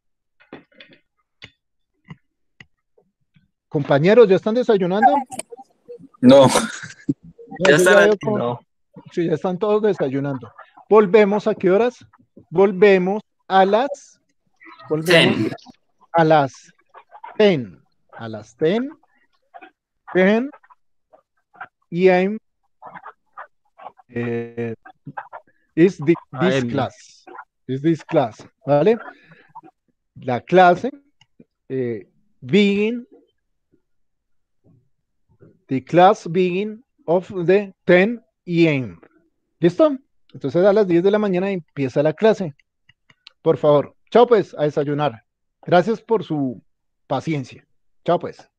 Compañeros, ¿ya están desayunando? No, No, ya yo ya están veo aquí. cómo- No, sí, ya están todos desayunando. Volvemos a qué horas? Volvemos a las, volvemos 10. a las 10. A las 10, 10 AM eh, this AM. class. Is this class, ¿vale? La clase begin, the class begin of the 10 AM. ¿Listo? Entonces a las 10 de la mañana empieza la clase. Por favor. Chao pues, a desayunar. Gracias por su paciencia. Chao pues.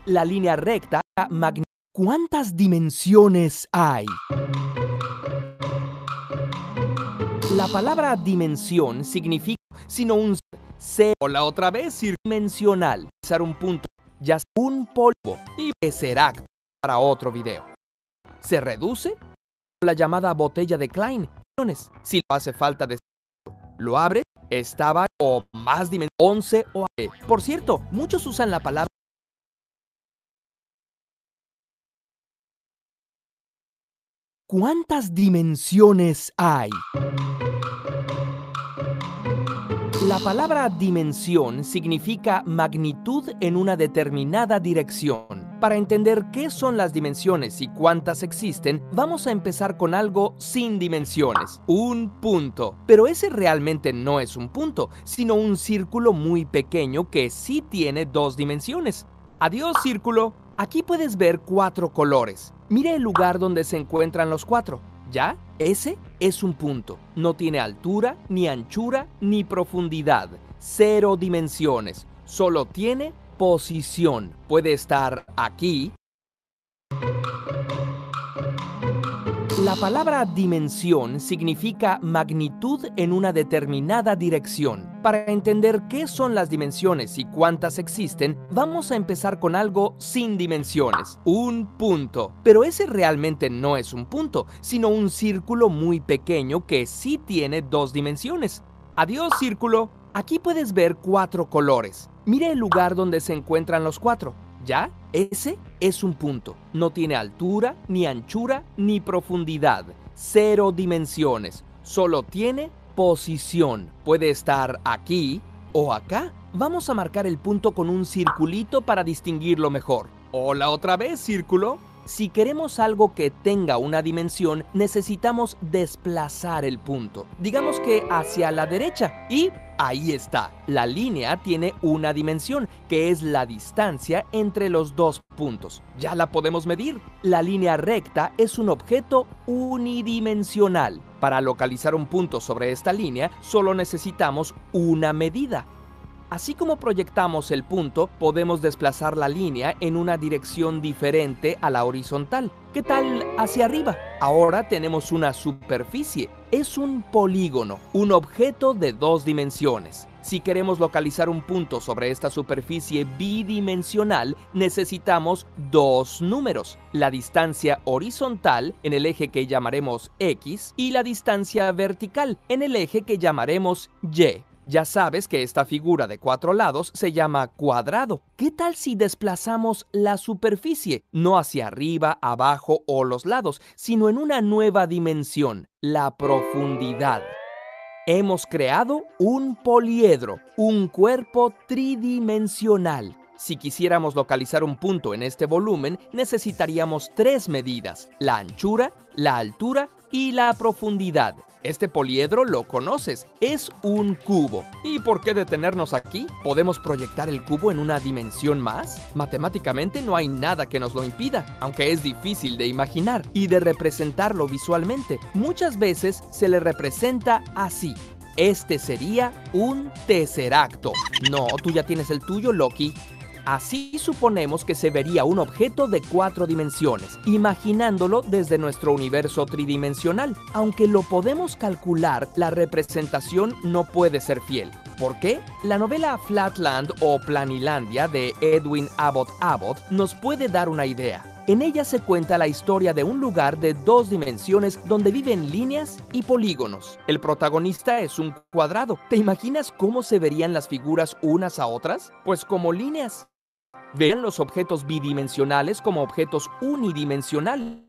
la línea recta ¿Cuántas dimensiones hay? La palabra dimensión significa sino un ser o la otra vez dimensional. Usar un punto, ya sea un polvo y será para otro video. Se reduce la llamada botella de Klein. Si lo hace falta de lo abre, estaba o más dimensión 11 o Por cierto, muchos usan la palabra ¿cuántas dimensiones hay? La palabra dimensión significa magnitud en una determinada dirección. Para entender qué son las dimensiones y cuántas existen, vamos a empezar con algo sin dimensiones, un punto. Pero ese realmente no es un punto, sino un círculo muy pequeño que sí tiene dos dimensiones. Adiós, círculo. Aquí puedes ver 4 colores. Mire el lugar donde se encuentran los 4. ¿Ya? Ese es un punto. No tiene altura, ni anchura, ni profundidad. 0 dimensiones. Solo tiene posición. Puede estar aquí. La palabra dimensión significa magnitud en una determinada dirección. Para entender qué son las dimensiones y cuántas existen, vamos a empezar con algo sin dimensiones, un punto. Pero ese realmente no es un punto, sino un círculo muy pequeño que sí tiene 2 dimensiones. Adiós, círculo. Aquí puedes ver 4 colores. Mire el lugar donde se encuentran los 4. ¿Ya? Ese es un punto. No tiene altura, ni anchura, ni profundidad. 0 dimensiones. Solo tiene posición. Puede estar aquí o acá. Vamos a marcar el punto con un circulito para distinguirlo mejor. Hola otra vez, círculo. Si queremos algo que tenga una dimensión, necesitamos desplazar el punto. Digamos que hacia la derecha y ahí está. La línea tiene una dimensión, que es la distancia entre los 2 puntos. Ya la podemos medir. La línea recta es un objeto unidimensional. Para localizar un punto sobre esta línea, solo necesitamos una medida. Así como proyectamos el punto, podemos desplazar la línea en una dirección diferente a la horizontal. ¿Qué tal hacia arriba? Ahora tenemos una superficie. Es un polígono, un objeto de 2 dimensiones. Si queremos localizar un punto sobre esta superficie bidimensional, necesitamos 2 números. La distancia horizontal en el eje que llamaremos X y la distancia vertical en el eje que llamaremos Y. Ya sabes que esta figura de 4 lados se llama cuadrado. ¿Qué tal si desplazamos la superficie? No hacia arriba, abajo o los lados, sino en una nueva dimensión, la profundidad. Hemos creado un poliedro, un cuerpo tridimensional. Si quisiéramos localizar un punto en este volumen, necesitaríamos 3 medidas: la anchura, la altura y la profundidad. Este poliedro lo conoces, es un cubo. ¿Y por qué detenernos aquí? ¿Podemos proyectar el cubo en una dimensión más? Matemáticamente no hay nada que nos lo impida, aunque es difícil de imaginar y de representarlo visualmente. Muchas veces se le representa así. Este sería un tesseracto. No, tú ya tienes el tuyo, Loki. Así suponemos que se vería un objeto de 4 dimensiones, imaginándolo desde nuestro universo tridimensional. Aunque lo podemos calcular, la representación no puede ser fiel. ¿Por qué? La novela Flatland o Planilandia de Edwin Abbott Abbott nos puede dar una idea. En ella se cuenta la historia de un lugar de 2 dimensiones donde viven líneas y polígonos. El protagonista es un cuadrado. ¿Te imaginas cómo se verían las figuras unas a otras? Pues como líneas. Vean los objetos bidimensionales como objetos unidimensionales.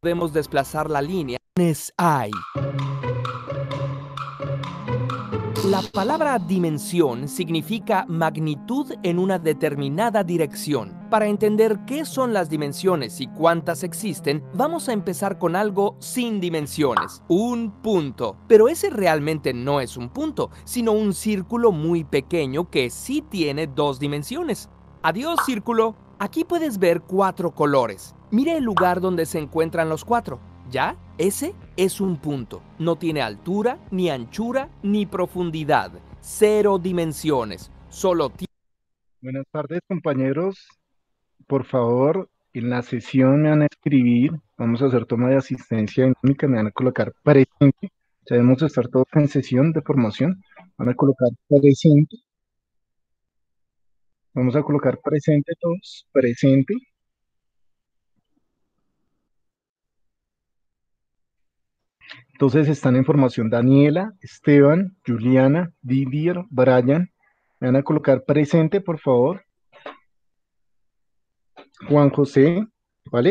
podemos desplazar la línea hay. La palabra dimensión significa magnitud en una determinada dirección. Para entender qué son las dimensiones y cuántas existen, vamos a empezar con algo sin dimensiones, un punto. Pero ese realmente no es un punto, sino un círculo muy pequeño que sí tiene dos dimensiones. Adiós, círculo. Aquí puedes ver 4 colores. Mire el lugar donde se encuentran los 4. ¿Ya? Ese es un punto. No tiene altura, ni anchura, ni profundidad. 0 dimensiones. Solo tiene... Buenas tardes, compañeros. Por favor, en la sesión me van a escribir. Vamos a hacer toma de asistencia dinámica. Me van a colocar presente. Ya debemos estar todos en sesión de formación. Van a colocar presente. Vamos a colocar presente todos. Presente. Entonces están en formación Daniela, Esteban, Juliana, Didier, Brian. Me van a colocar presente, por favor. Juan José, ¿vale?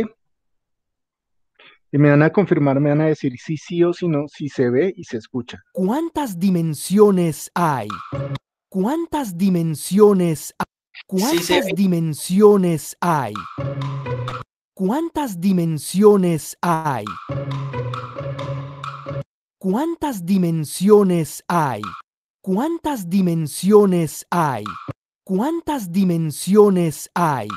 Y me van a confirmar, me van a decir si sí o si no, si se ve y se escucha. ¿Cuántas dimensiones hay? ¿Cuántas dimensiones hay? ¿Cuántas dimensiones hay? ¿Cuántas dimensiones hay? ¿Cuántas dimensiones hay? ¿Cuántas dimensiones hay? ¿Cuántas dimensiones hay?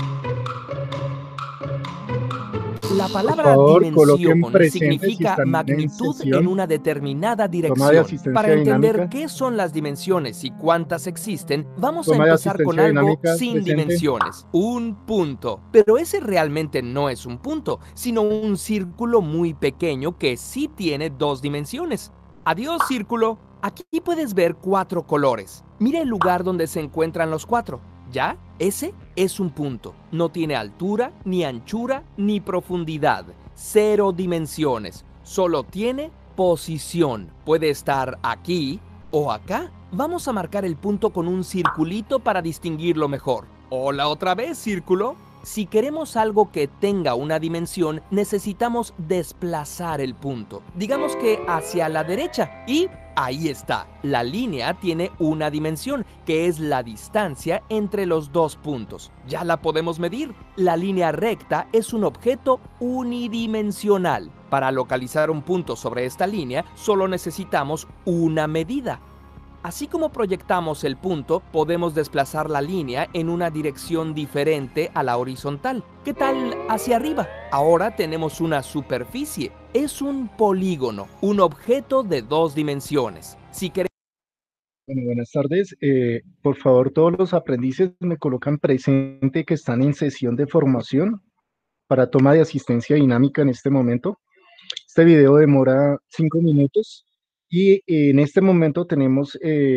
La palabra dimensión significa magnitud en una determinada dirección. Para entender qué son las dimensiones y cuántas existen, vamos a empezar con algo sin dimensiones, un punto. Pero ese realmente no es un punto, sino un círculo muy pequeño que sí tiene 2 dimensiones. Adiós, círculo. Aquí puedes ver 4 colores. Mira el lugar donde se encuentran los 4. ¿Ya? Ese es un punto. No tiene altura, ni anchura, ni profundidad. 0 dimensiones. Solo tiene posición. Puede estar aquí o acá. Vamos a marcar el punto con un circulito para distinguirlo mejor. Hola otra vez, círculo. Si queremos algo que tenga una dimensión, necesitamos desplazar el punto. Digamos que hacia la derecha y ahí está. La línea tiene una dimensión, que es la distancia entre los 2 puntos. Ya la podemos medir. La línea recta es un objeto unidimensional. Para localizar un punto sobre esta línea, solo necesitamos una medida. Así como proyectamos el punto, podemos desplazar la línea en una dirección diferente a la horizontal. ¿Qué tal hacia arriba? Ahora tenemos una superficie. Es un polígono, un objeto de 2 dimensiones. Si queremos... Bueno, buenas tardes. Por favor, todos los aprendices me colocan presente que están en sesión de formación para toma de asistencia dinámica en este momento. Este video demora 5 minutos. Y en este momento tenemos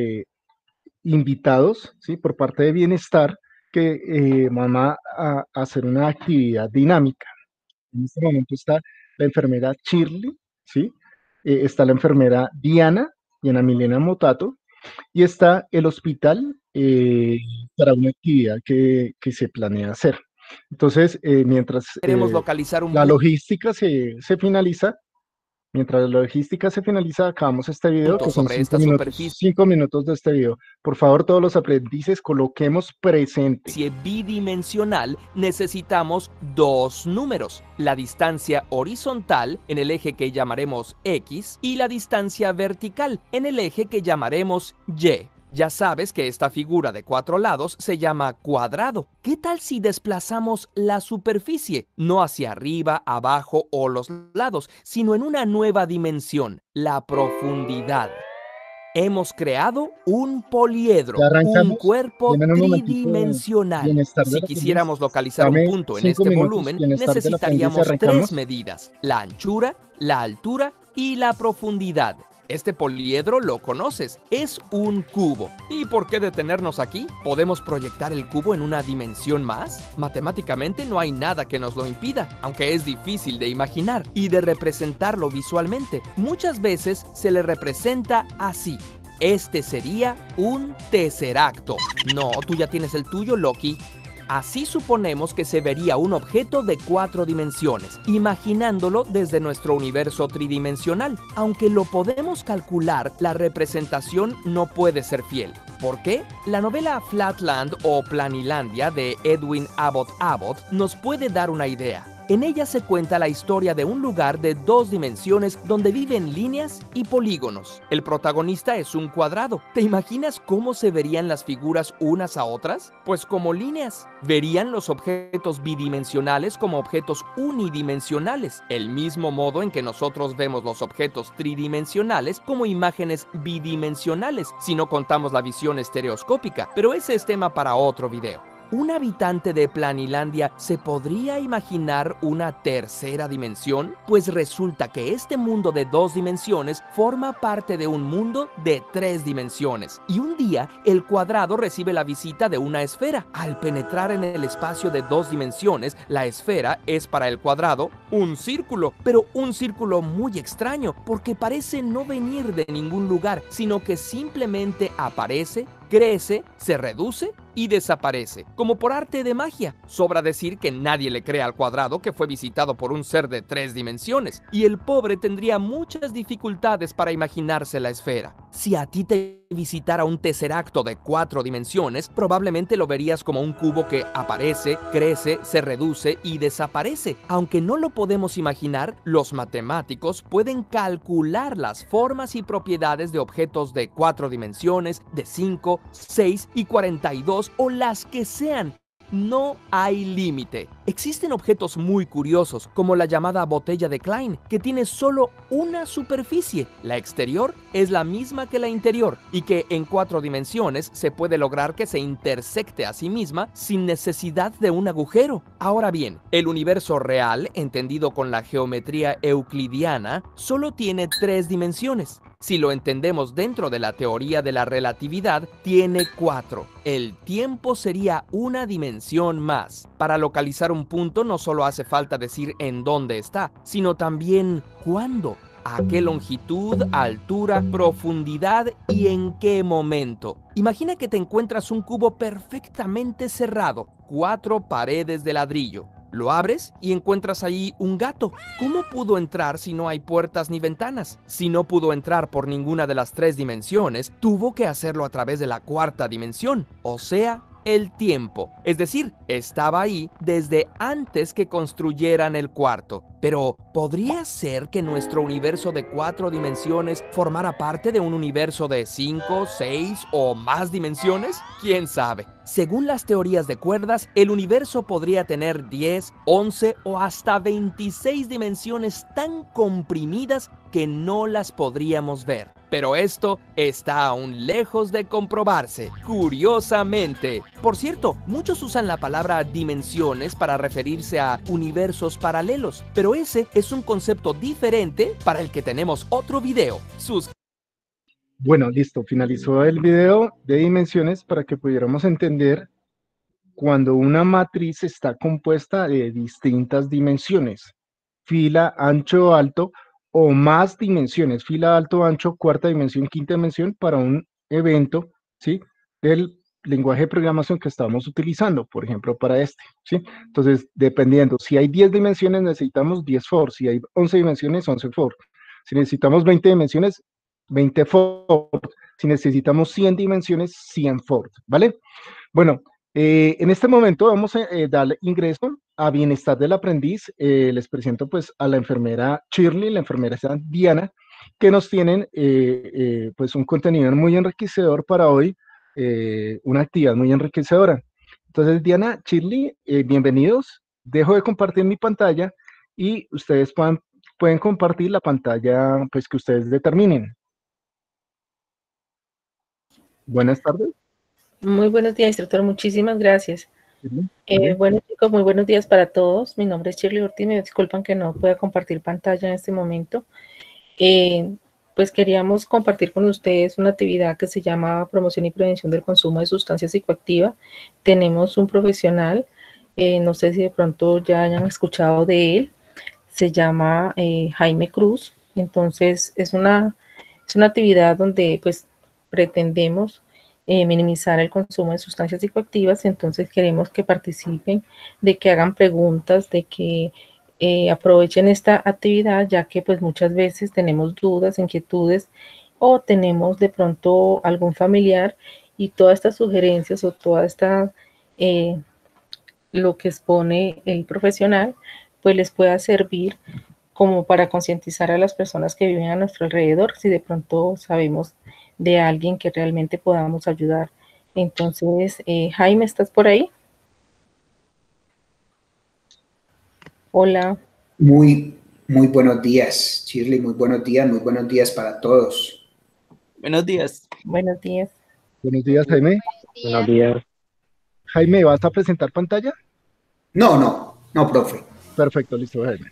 invitados, ¿sí? Por parte de Bienestar que van a hacer una actividad dinámica. En este momento está la enfermera Shirley, ¿sí? Está la enfermera Diana y Ana Milena Motato, y está el hospital para una actividad que se planea hacer. Entonces, mientras queremos localizar la logística se finaliza, acabamos este video, que son 5 minutos de este video. Por favor, todos los aprendices, coloquemos presente. Si es bidimensional, necesitamos 2 números. La distancia horizontal, en el eje que llamaremos X, y la distancia vertical, en el eje que llamaremos Y. Ya sabes que esta figura de 4 lados se llama cuadrado. ¿Qué tal si desplazamos la superficie? No hacia arriba, abajo o los lados, sino en una nueva dimensión, la profundidad. Hemos creado un poliedro, un cuerpo tridimensional. Si quisiéramos localizar un punto en este volumen, necesitaríamos 3 medidas: la anchura, la altura y la profundidad. Este poliedro lo conoces, es un cubo. ¿Y por qué detenernos aquí? ¿Podemos proyectar el cubo en una dimensión más? Matemáticamente no hay nada que nos lo impida, aunque es difícil de imaginar y de representarlo visualmente. Muchas veces se le representa así. Este sería un tesseracto. No, tú ya tienes el tuyo, Loki. Así suponemos que se vería un objeto de 4 dimensiones, imaginándolo desde nuestro universo tridimensional. Aunque lo podemos calcular, la representación no puede ser fiel. ¿Por qué? La novela Flatland o Planilandia de Edwin Abbott Abbott nos puede dar una idea. En ella se cuenta la historia de un lugar de 2 dimensiones donde viven líneas y polígonos. El protagonista es un cuadrado. ¿Te imaginas cómo se verían las figuras unas a otras? Pues como líneas. Verían los objetos bidimensionales como objetos unidimensionales, el mismo modo en que nosotros vemos los objetos tridimensionales como imágenes bidimensionales, si no contamos la visión estereoscópica, pero ese es tema para otro video. ¿Un habitante de Planilandia se podría imaginar una tercera dimensión? Pues resulta que este mundo de 2 dimensiones forma parte de un mundo de 3 dimensiones. Y un día, el cuadrado recibe la visita de una esfera. Al penetrar en el espacio de 2 dimensiones, la esfera es para el cuadrado un círculo, pero un círculo muy extraño, porque parece no venir de ningún lugar, sino que simplemente aparece, crece, se reduce y desaparece, como por arte de magia. Sobra decir que nadie le cree al cuadrado que fue visitado por un ser de 3 dimensiones, y el pobre tendría muchas dificultades para imaginarse la esfera. Si a ti te visitara un tesseracto de 4 dimensiones, probablemente lo verías como un cubo que aparece, crece, se reduce y desaparece. Aunque no lo podemos imaginar, los matemáticos pueden calcular las formas y propiedades de objetos de 4 dimensiones, de 5, 6 y 42 o las que sean. No hay límite. Existen objetos muy curiosos, como la llamada botella de Klein, que tiene solo una superficie. La exterior es la misma que la interior, y que en 4 dimensiones se puede lograr que se intersecte a sí misma sin necesidad de un agujero. Ahora bien, el universo real, entendido con la geometría euclidiana, solo tiene 3 dimensiones. Si lo entendemos dentro de la teoría de la relatividad, tiene 4. El tiempo sería una dimensión más. Para localizar un punto no solo hace falta decir en dónde está, sino también cuándo, a qué longitud, altura, profundidad y en qué momento. Imagina que te encuentras un cubo perfectamente cerrado, 4 paredes de ladrillo. Lo abres y encuentras ahí un gato. ¿Cómo pudo entrar si no hay puertas ni ventanas? Si no pudo entrar por ninguna de las 3 dimensiones, tuvo que hacerlo a través de la 4ª dimensión, o sea, el tiempo. Es decir, estaba ahí desde antes que construyeran el cuarto. Pero, ¿podría ser que nuestro universo de 4 dimensiones formara parte de un universo de 5, 6 o más dimensiones? ¿Quién sabe? Según las teorías de cuerdas, el universo podría tener 10, 11 o hasta 26 dimensiones tan comprimidas que no las podríamos ver. Pero esto está aún lejos de comprobarse, curiosamente. Por cierto, muchos usan la palabra dimensiones para referirse a universos paralelos, pero ese es un concepto diferente para el que tenemos otro video. Bueno, listo, finalizó el video de dimensiones para que pudiéramos entender cuando una matriz está compuesta de distintas dimensiones, fila, ancho, alto o más dimensiones, fila, alto, ancho, 4ª dimensión, 5ª dimensión para un evento, ¿sí? Del lenguaje de programación que estamos utilizando, por ejemplo, para este, ¿sí? Entonces, dependiendo, si hay 10 dimensiones necesitamos 10 for, si hay 11 dimensiones, 11 for, si necesitamos 20 dimensiones, 20 for, si necesitamos 100 dimensiones, 100 for, ¿vale? Bueno, en este momento vamos a dar ingreso a Bienestar del Aprendiz. Les presento pues a la enfermera Shirley, la enfermera Diana, que nos tienen pues un contenido muy enriquecedor para hoy, una actividad muy enriquecedora. Entonces, Diana, Shirley, bienvenidos. Dejo de compartir mi pantalla y ustedes pueden compartir la pantalla pues que ustedes determinen. Buenas tardes. Muy buenos días, instructor. Muchísimas gracias. Bueno, chicos, muy buenos días para todos. Mi nombre es Shirley Ortiz. Me disculpan que no pueda compartir pantalla en este momento. Pues queríamos compartir con ustedes una actividad que se llama Promoción y Prevención del Consumo de Sustancias Psicoactivas. Tenemos un profesional, no sé si de pronto ya hayan escuchado de él, se llama Jaime Cruz. Entonces, es una actividad donde pues pretendemos minimizar el consumo de sustancias psicoactivas. Entonces queremos que participen, de que hagan preguntas, de que aprovechen esta actividad, ya que pues muchas veces tenemos dudas, inquietudes, o tenemos de pronto algún familiar, y todas estas sugerencias o toda esta lo que expone el profesional pues les pueda servir como para concientizar a las personas que viven a nuestro alrededor, si de pronto sabemos de alguien que realmente podamos ayudar. Entonces, Jaime, ¿estás por ahí? Hola. Muy buenos días, Shirley, muy buenos días para todos. Buenos días. Buenos días. Buenos días, Jaime. Buenos días. Jaime, ¿vas a presentar pantalla? No, profe. Perfecto, listo, Jaime.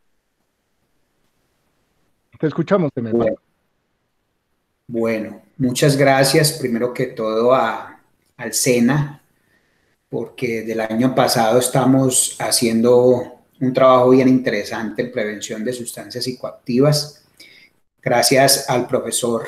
Te escuchamos, Jaime. Bueno, muchas gracias primero que todo al SENA, porque del año pasado estamos haciendo un trabajo bien interesante en prevención de sustancias psicoactivas. Gracias al profesor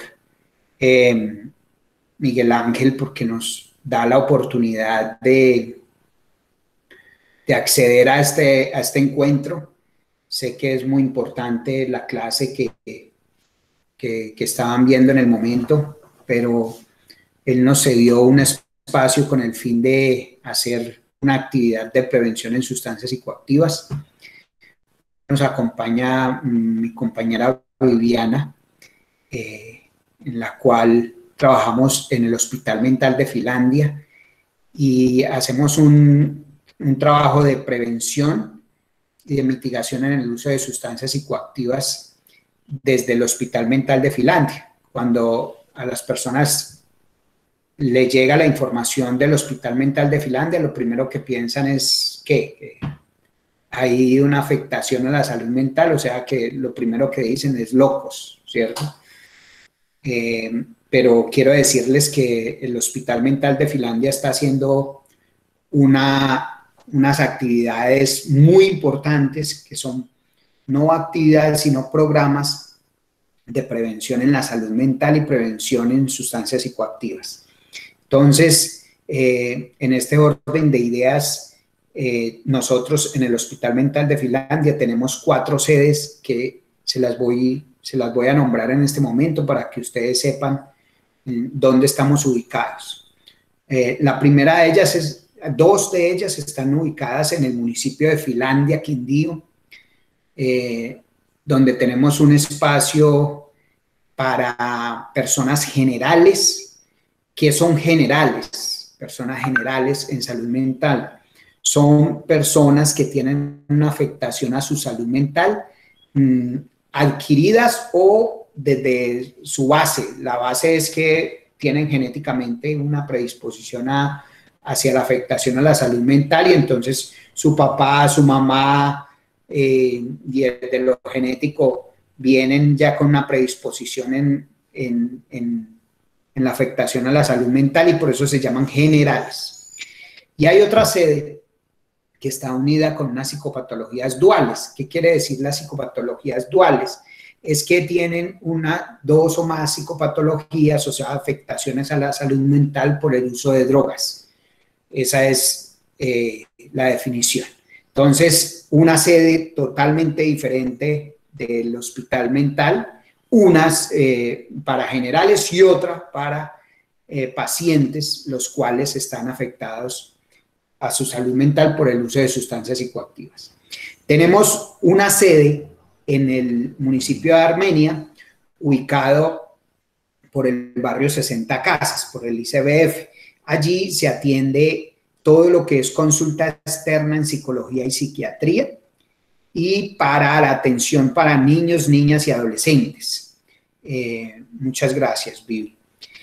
Miguel Ángel, porque nos da la oportunidad de acceder a este encuentro. Sé que es muy importante la clase que estaban viendo en el momento, pero él nos cedió un espacio con el fin de hacer una actividad de prevención en sustancias psicoactivas. Nos acompaña mi compañera Viviana, en la cual trabajamos en el Hospital Mental de Finlandia y hacemos un trabajo de prevención y de mitigación en el uso de sustancias psicoactivas desde el Hospital Mental de Finlandia. Cuando a las personas le llega la información del Hospital Mental de Finlandia, lo primero que piensan es que hay una afectación a la salud mental, o sea que lo primero que dicen es locos, ¿cierto? Pero quiero decirles que el Hospital Mental de Finlandia está haciendo unas actividades muy importantes que son no actividades, sino programas de prevención en la salud mental y prevención en sustancias psicoactivas. Entonces, en este orden de ideas, nosotros en el Hospital Mental de Finlandia tenemos 4 sedes que se las voy a nombrar en este momento para que ustedes sepan dónde estamos ubicados. La primera de ellas dos de ellas están ubicadas en el municipio de Finlandia, Quindío, donde tenemos un espacio para personas generales. ¿Qué son generales? Personas generales en salud mental. Son personas que tienen una afectación a su salud mental, adquiridas o desde su base. La base es que tienen genéticamente una predisposición hacia la afectación a la salud mental y entonces su papá, su mamá y desde lo genético vienen ya con una predisposición en la afectación a la salud mental y por eso se llaman generales. Y hay otra sede que está unida con unas psicopatologías duales. ¿Qué quiere decir las psicopatologías duales? Es que tienen 2 o más psicopatologías, o sea, afectaciones a la salud mental por el uso de drogas. Esa es la definición. Entonces, una sede totalmente diferente del hospital mental, unas para generales y otra para pacientes, los cuales están afectados a su salud mental por el uso de sustancias psicoactivas. Tenemos una sede en el municipio de Armenia, ubicado por el barrio 60 Casas, por el ICBF. Allí se atiende todo lo que es consulta externa en psicología y psiquiatría y para la atención para niños, niñas y adolescentes. Muchas gracias, Vivi.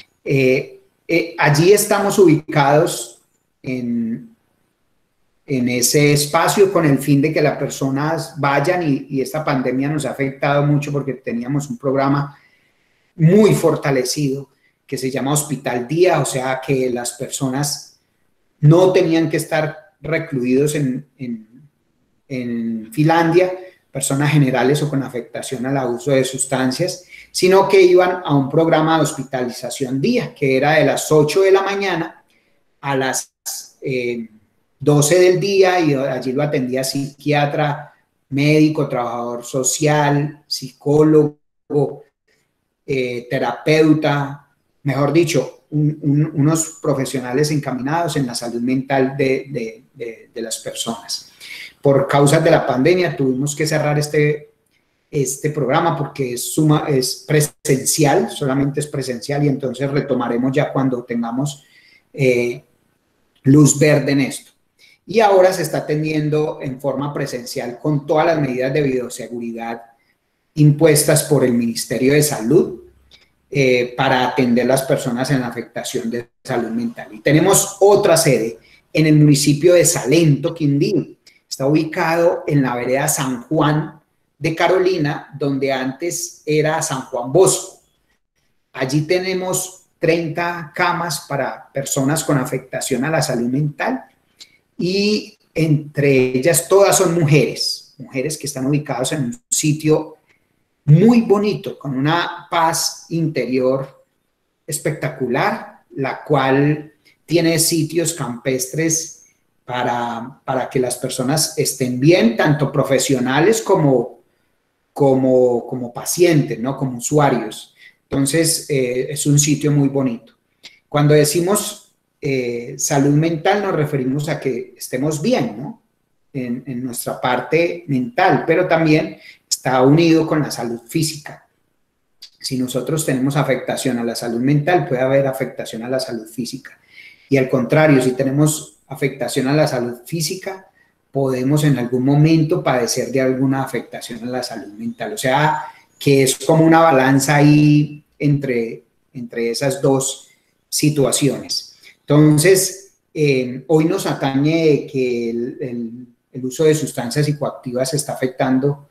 Allí estamos ubicados en ese espacio con el fin de que las personas vayan y esta pandemia nos ha afectado mucho porque teníamos un programa muy fortalecido que se llama Hospital Día, o sea que las personas no tenían que estar recluidos en Finlandia, personas generales o con afectación al uso de sustancias, sino que iban a un programa de hospitalización día, que era de las 8 de la mañana a las 12 del día, y allí lo atendía psiquiatra, médico, trabajador social, psicólogo, terapeuta, mejor dicho, unos profesionales encaminados en la salud mental de las personas. Por causas de la pandemia tuvimos que cerrar este programa porque es presencial, solamente es presencial, y entonces retomaremos ya cuando tengamos luz verde en esto. Y ahora se está atendiendo en forma presencial con todas las medidas de bioseguridad impuestas por el Ministerio de Salud para atender a las personas en afectación de salud mental. Y tenemos otra sede en el municipio de Salento, Quindío. Está ubicado en la vereda San Juan de Carolina, donde antes era San Juan Bosco. Allí tenemos 30 camas para personas con afectación a la salud mental, y entre ellas todas son mujeres que están ubicadas en un sitio muy bonito, con una paz interior espectacular, la cual tiene sitios campestres para que las personas estén bien, tanto profesionales como pacientes, ¿no? Como usuarios. Entonces, es un sitio muy bonito. Cuando decimos salud mental, nos referimos a que estemos bien, ¿no? En nuestra parte mental, pero también está unido con la salud física. Si nosotros tenemos afectación a la salud mental, puede haber afectación a la salud física. Y al contrario, si tenemos afectación a la salud física, podemos en algún momento padecer de alguna afectación a la salud mental. O sea, que es como una balanza ahí entre esas dos situaciones. Entonces, hoy nos atañe que el uso de sustancias psicoactivas está afectando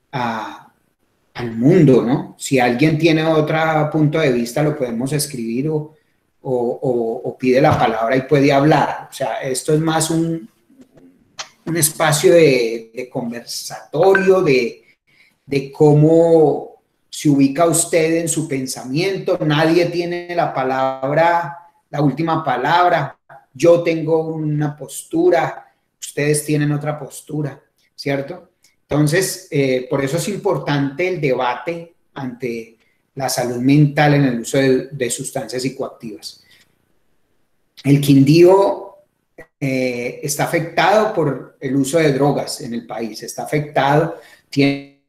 al mundo, ¿no? Si alguien tiene otro punto de vista, lo podemos escribir o pide la palabra y puede hablar. O sea, esto es más un espacio de conversatorio, de cómo se ubica usted en su pensamiento. Nadie tiene la última palabra. Yo tengo una postura, ustedes tienen otra postura, ¿cierto? Entonces, por eso es importante el debate ante la salud mental en el uso de sustancias psicoactivas. El Quindío está afectado por el uso de drogas en el país, está afectado, tiene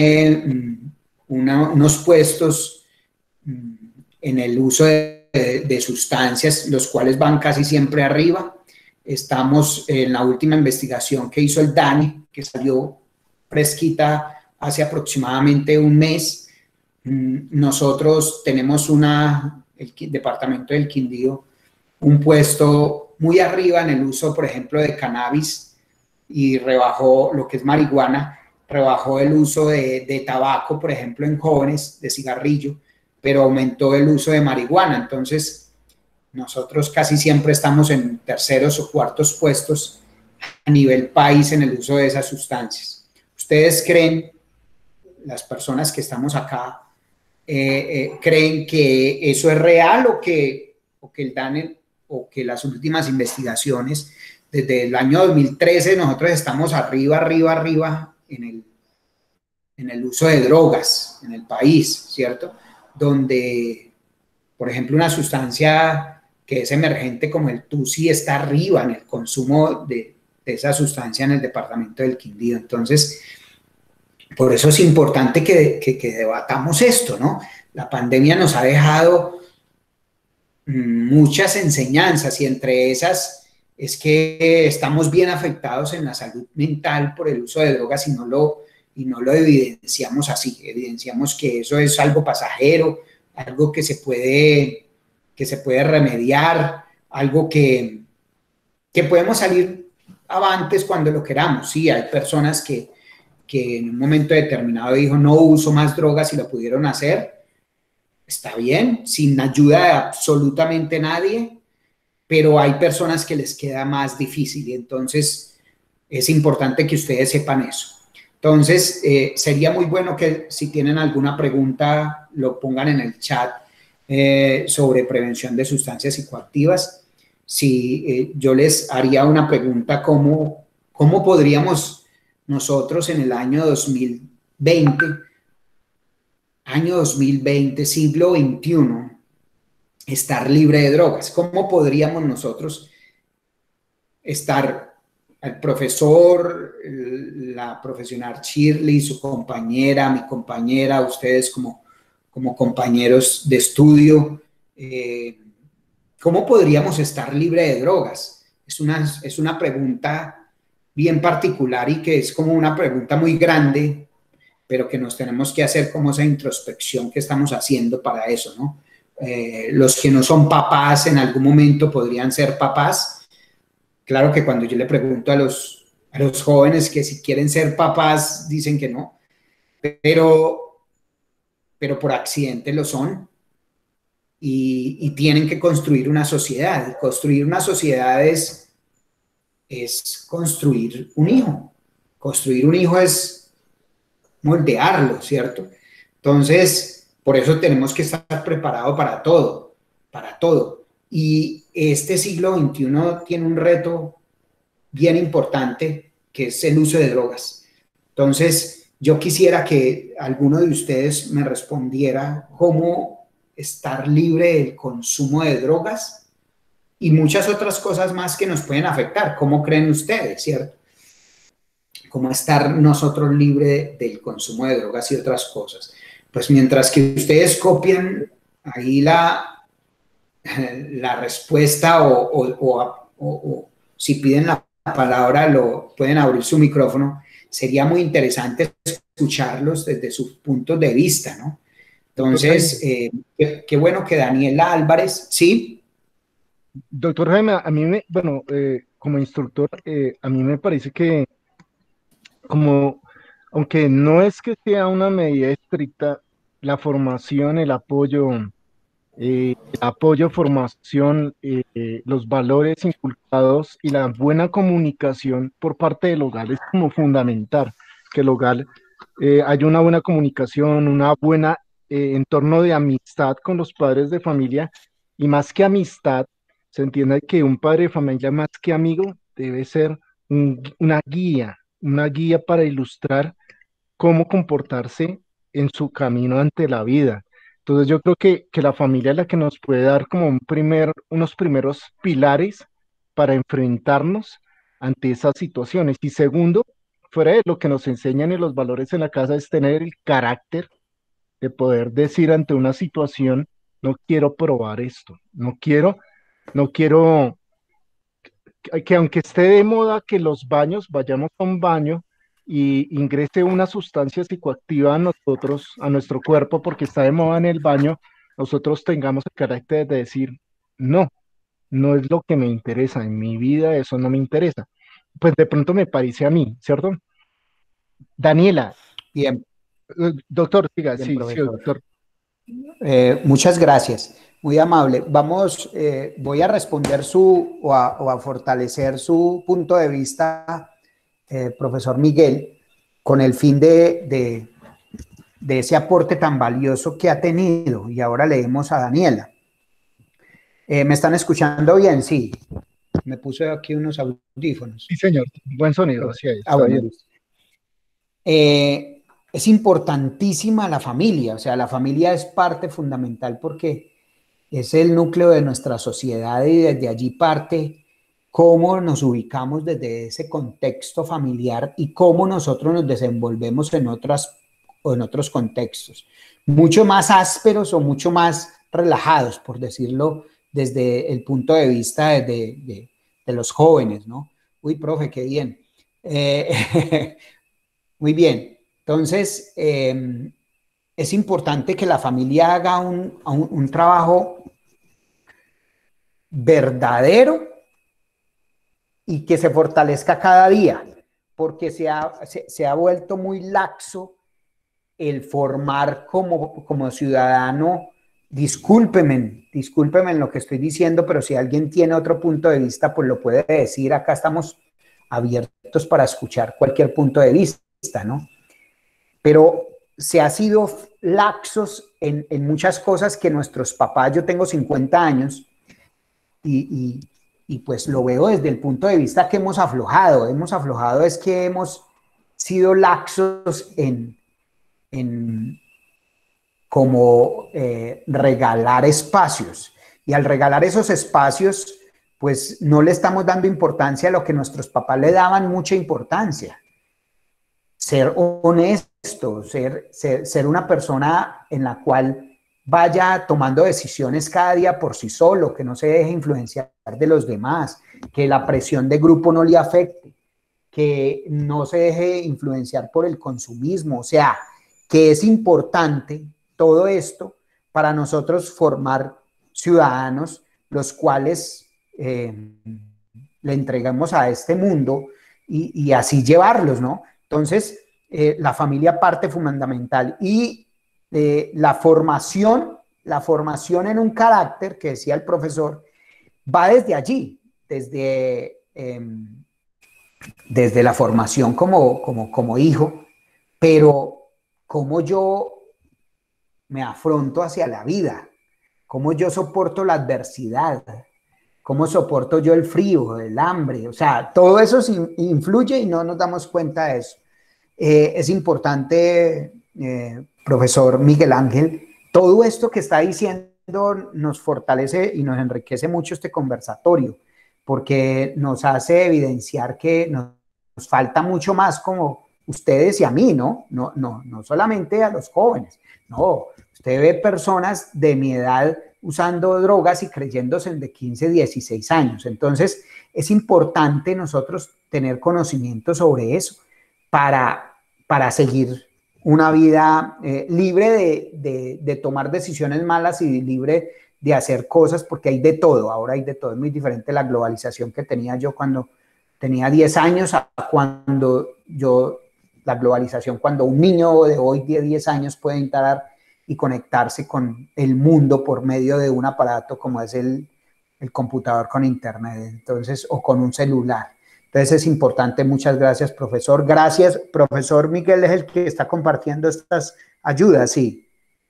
unos puestos en el uso de sustancias, los cuales van casi siempre arriba. Estamos en la última investigación que hizo el DANE, que salió fresquita hace aproximadamente un mes. Nosotros tenemos el departamento del Quindío, un puesto muy arriba en el uso, por ejemplo, de cannabis, y rebajó lo que es marihuana, rebajó el uso de tabaco, por ejemplo, en jóvenes, de cigarrillo, pero aumentó el uso de marihuana. Entonces, nosotros casi siempre estamos en terceros o cuartos puestos a nivel país en el uso de esas sustancias. ¿Ustedes creen, las personas que estamos acá, creen que eso es real o que el DANE o que las últimas investigaciones, desde el año 2013, nosotros estamos arriba en el uso de drogas en el país, ¿cierto? Donde, por ejemplo, una sustancia que es emergente como el TUSI está arriba en el consumo de esa sustancia en el departamento del Quindío. Entonces, por eso es importante que debatamos esto, ¿no? La pandemia nos ha dejado muchas enseñanzas, y entre esas es que estamos bien afectados en la salud mental por el uso de drogas y no lo evidenciamos así. Evidenciamos que eso es algo pasajero, algo que se puede remediar, algo que podemos salir avantes cuando lo queramos. Sí, hay personas que en un momento determinado dijo no uso más drogas y lo pudieron hacer. Está bien, sin ayuda de absolutamente nadie, pero hay personas que les queda más difícil, y entonces es importante que ustedes sepan eso. Entonces, sería muy bueno que si tienen alguna pregunta lo pongan en el chat sobre prevención de sustancias psicoactivas. Si yo les haría una pregunta, ¿cómo podríamos nosotros en el año 2020, siglo XXI, estar libre de drogas? ¿Cómo podríamos nosotros estar, el profesor, la profesional Shirley, su compañera, mi compañera, ustedes como compañeros de estudio, ¿cómo podríamos estar libre de drogas? Es una pregunta bien particular y que es como una pregunta muy grande, pero que nos tenemos que hacer como esa introspección que estamos haciendo para eso, ¿no? Los que no son papás en algún momento podrían ser papás. Claro que cuando yo le pregunto a los jóvenes que si quieren ser papás, dicen que no, pero por accidente lo son y tienen que construir una sociedad. Y construir una sociedad es construir un hijo. Construir un hijo es moldearlo, ¿cierto? Entonces, por eso tenemos que estar preparados para todo, para todo. Y este siglo XXI tiene un reto bien importante, que es el uso de drogas. Entonces, yo quisiera que alguno de ustedes me respondiera cómo estar libre del consumo de drogas y muchas otras cosas más que nos pueden afectar. ¿Cómo creen ustedes, cierto? Cómo estar nosotros libre del consumo de drogas y otras cosas. Pues mientras que ustedes copian ahí la respuesta o si piden la palabra, pueden abrir su micrófono. Sería muy interesante escucharlos desde sus puntos de vista, ¿no? Entonces, qué bueno que Daniela Álvarez, ¿sí? Doctor Jaime, a mí como instructor, a mí me parece que aunque no es que sea una medida estricta, la formación, el apoyo, formación, los valores inculcados y la buena comunicación por parte del hogar es como fundamental, que el hogar haya una buena comunicación, una buena entorno de amistad con los padres de familia, y más que amistad, se entiende que un padre de familia más que amigo debe ser una guía para ilustrar cómo comportarse en su camino ante la vida. Entonces yo creo que la familia es la que nos puede dar como unos primeros pilares para enfrentarnos ante esas situaciones. Y segundo, fuera de lo que nos enseñan en los valores en la casa, es tener el carácter de poder decir ante una situación: no quiero probar esto, no quiero que aunque esté de moda que los baños, vayamos a un baño y ingrese una sustancia psicoactiva a nosotros, a nuestro cuerpo, porque está de moda en el baño, nosotros tengamos el carácter de decir: no, no es lo que me interesa, en mi vida eso no me interesa. Pues de pronto me parece a mí, ¿cierto? Daniela. Bien. Doctor, siga, Bien, sí, profesor. doctor. Muchas gracias, muy amable. Voy a responder o a fortalecer su punto de vista, profesor Miguel, con el fin de ese aporte tan valioso que ha tenido. Y ahora leemos a Daniela. ¿Me están escuchando bien? Sí. Me puse aquí unos audífonos. Sí, señor. Buen sonido. Así es, bueno. Es importantísima la familia, o sea, la familia es parte fundamental porque es el núcleo de nuestra sociedad y desde allí parte cómo nos ubicamos desde ese contexto familiar y cómo nosotros nos desenvolvemos en otros contextos, mucho más ásperos o mucho más relajados, por decirlo desde el punto de vista de los jóvenes, ¿no? Uy, profe, qué bien. Muy bien. Entonces, es importante que la familia haga un trabajo verdadero y que se fortalezca cada día, porque se ha vuelto muy laxo el formar como ciudadano. Discúlpeme en lo que estoy diciendo, pero si alguien tiene otro punto de vista, pues lo puede decir. Acá estamos abiertos para escuchar cualquier punto de vista, ¿no? pero se ha sido laxos en muchas cosas que nuestros papás, yo tengo 50 años, y pues lo veo desde el punto de vista que hemos aflojado es que hemos sido laxos en como regalar espacios, y al regalar esos espacios, pues no le estamos dando importancia a lo que nuestros papás le daban mucha importancia. Ser honesto, ser una persona en la cual vaya tomando decisiones cada día por sí solo, que no se deje influenciar de los demás, que la presión de grupo no le afecte, que no se deje influenciar por el consumismo, o sea, que es importante todo esto para nosotros formar ciudadanos, los cuales le entregamos a este mundo y así llevarlos, ¿no? Entonces, la familia parte fundamental, y la formación en un carácter, que decía el profesor, va desde allí, desde la formación como hijo, pero cómo yo me afronto hacia la vida, cómo yo soporto la adversidad, cómo soporto yo el frío, el hambre, o sea, todo eso influye y no nos damos cuenta de eso. Es importante, profesor Miguel Ángel, todo esto que está diciendo nos fortalece y nos enriquece mucho este conversatorio, porque nos hace evidenciar que nos falta mucho más como ustedes y a mí, ¿no? No solamente a los jóvenes, no, usted ve personas de mi edad usando drogas y creyéndose de 15, 16 años, entonces es importante nosotros tener conocimiento sobre eso para seguir una vida libre de tomar decisiones malas y libre de hacer cosas, porque hay de todo, ahora hay de todo, es muy diferente la globalización que tenía yo cuando tenía 10 años a la globalización cuando un niño de hoy de 10 años puede entrar y conectarse con el mundo por medio de un aparato como es el computador con internet, entonces, o con un celular. Entonces es importante, muchas gracias, profesor. Gracias, profesor Miguel, es el que está compartiendo estas ayudas, sí.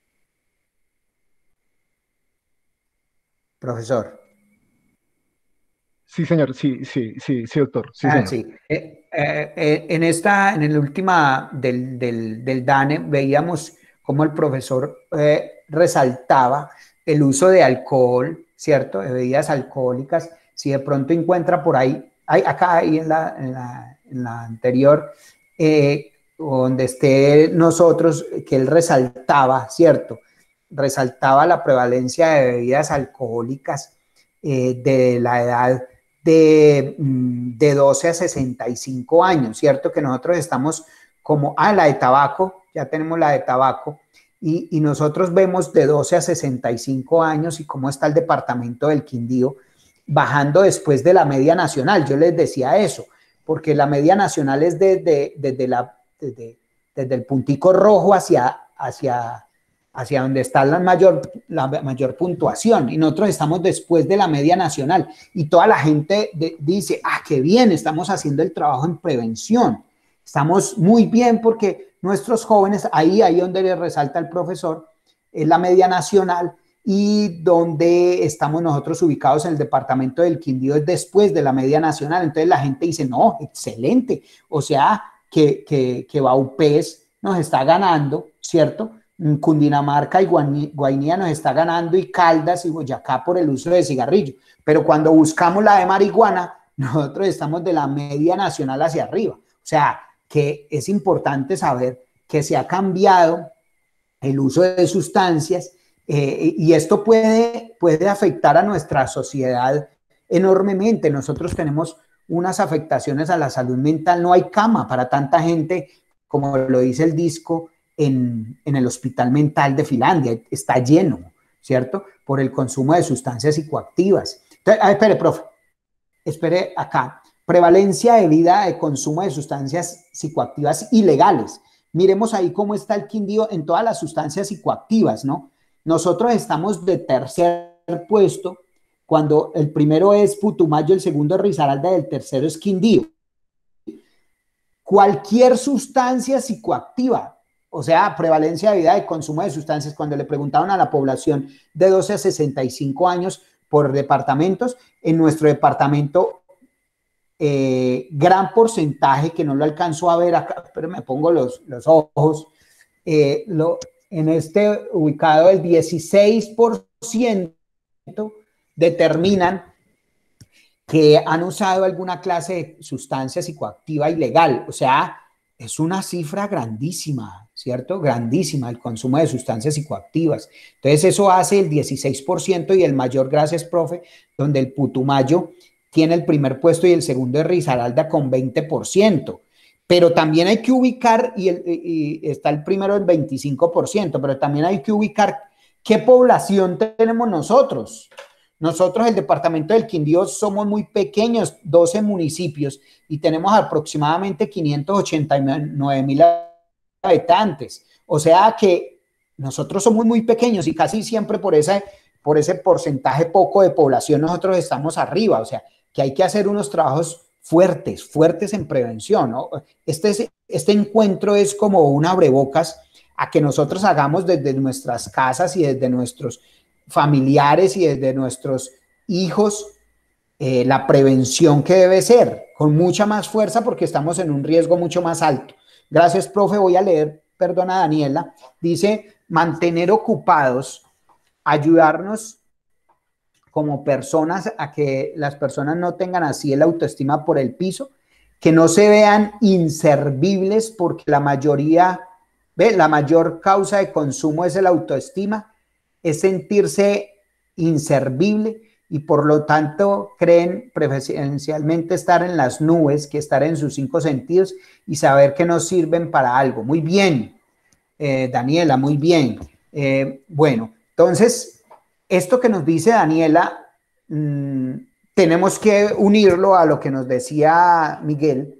Profesor. Sí, señor, sí, doctor. Sí, señor. Sí. En el última del DANE veíamos cómo el profesor resaltaba el uso de alcohol, ¿cierto? De bebidas alcohólicas. Si de pronto encuentra por ahí, acá ahí en la anterior, donde esté nosotros, que él resaltaba, ¿cierto? Resaltaba la prevalencia de bebidas alcohólicas de la edad de 12 a 65 años, ¿cierto? Que nosotros estamos como, la de tabaco, ya tenemos la de tabaco, y nosotros vemos de 12 a 65 años y cómo está el departamento del Quindío, bajando después de la media nacional. Yo les decía eso, porque la media nacional es desde el puntico rojo hacia donde está la mayor puntuación, y nosotros estamos después de la media nacional, y toda la gente dice, qué bien, estamos haciendo el trabajo en prevención, estamos muy bien, porque nuestros jóvenes, ahí donde les resalta el profesor, es la media nacional, y donde estamos nosotros ubicados en el departamento del Quindío es después de la media nacional. Entonces la gente dice, no, excelente, o sea, que Vaupés nos está ganando, ¿cierto? Cundinamarca y Guainía nos está ganando, y Caldas y Boyacá por el uso de cigarrillo, pero cuando buscamos la de marihuana, nosotros estamos de la media nacional hacia arriba. O sea, que es importante saber que se ha cambiado el uso de sustancias, y esto puede afectar a nuestra sociedad enormemente. Nosotros tenemos unas afectaciones a la salud mental, no hay cama para tanta gente, como lo dice el disco, en el hospital mental de Finlandia, está lleno, ¿cierto? Por el consumo de sustancias psicoactivas. Entonces, espere, profe, espere acá. Prevalencia de vida de consumo de sustancias psicoactivas ilegales. Miremos ahí cómo está el Quindío en todas las sustancias psicoactivas, ¿no? Nosotros estamos de tercer puesto, cuando el primero es Putumayo, el segundo es Risaralda y el tercero es Quindío. Cualquier sustancia psicoactiva O sea, prevalencia de vida de consumo de sustancias, cuando le preguntaban a la población de 12 a 65 años por departamentos, en nuestro departamento, gran porcentaje, que no lo alcanzo a ver acá, pero me pongo los ojos, en este ubicado el 16% determinan que han usado alguna clase de sustancia psicoactiva ilegal. O sea, es una cifra grandísima, ¿cierto? Grandísima el consumo de sustancias psicoactivas. Entonces eso hace el 16% y el mayor, gracias, profe, donde el Putumayo tiene el primer puesto y el segundo es Risaralda con 20%. Pero también hay que ubicar, y está el primero en 25%, pero también hay que ubicar qué población tenemos nosotros. Nosotros, el departamento del Quindío, somos muy pequeños, 12 municipios, y tenemos aproximadamente 589.000 habitantes. O sea que nosotros somos muy pequeños y casi siempre por ese porcentaje poco de población nosotros estamos arriba. O sea, que hay que hacer unos trabajos fuertes en prevención, ¿no? Este encuentro es como un abrebocas a que nosotros hagamos desde nuestras casas y desde nuestros familiares y desde nuestros hijos la prevención que debe ser, con mucha más fuerza porque estamos en un riesgo mucho más alto. Gracias, profe. Voy a leer, perdona, Daniela. Dice, mantener ocupados, ayudarnos como personas a que las personas no tengan así el autoestima por el piso, que no se vean inservibles porque la mayor causa de consumo es el autoestima, es sentirse inservible y por lo tanto creen preferencialmente estar en las nubes que estar en sus 5 sentidos y saber que no sirven para algo. Muy bien, Daniela, muy bien. Bueno, entonces, esto que nos dice Daniela, tenemos que unirlo a lo que nos decía Miguel,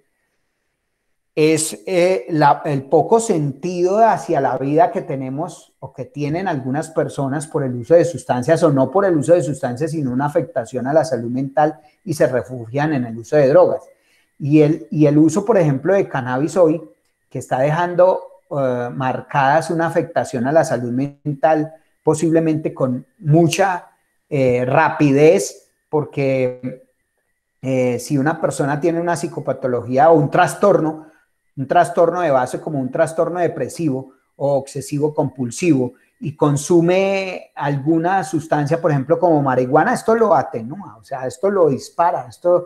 es el poco sentido hacia la vida que tenemos o que tienen algunas personas por el uso de sustancias o no por el uso de sustancias, sino una afectación a la salud mental y se refugian en el uso de drogas. Y el uso, por ejemplo, de cannabis hoy, que está dejando marcadas una afectación a la salud mental, posiblemente con mucha rapidez, porque si una persona tiene una psicopatología o un trastorno de base como un trastorno depresivo o obsesivo compulsivo y consume alguna sustancia, por ejemplo, como marihuana, esto lo atenúa, o sea, esto lo dispara, esto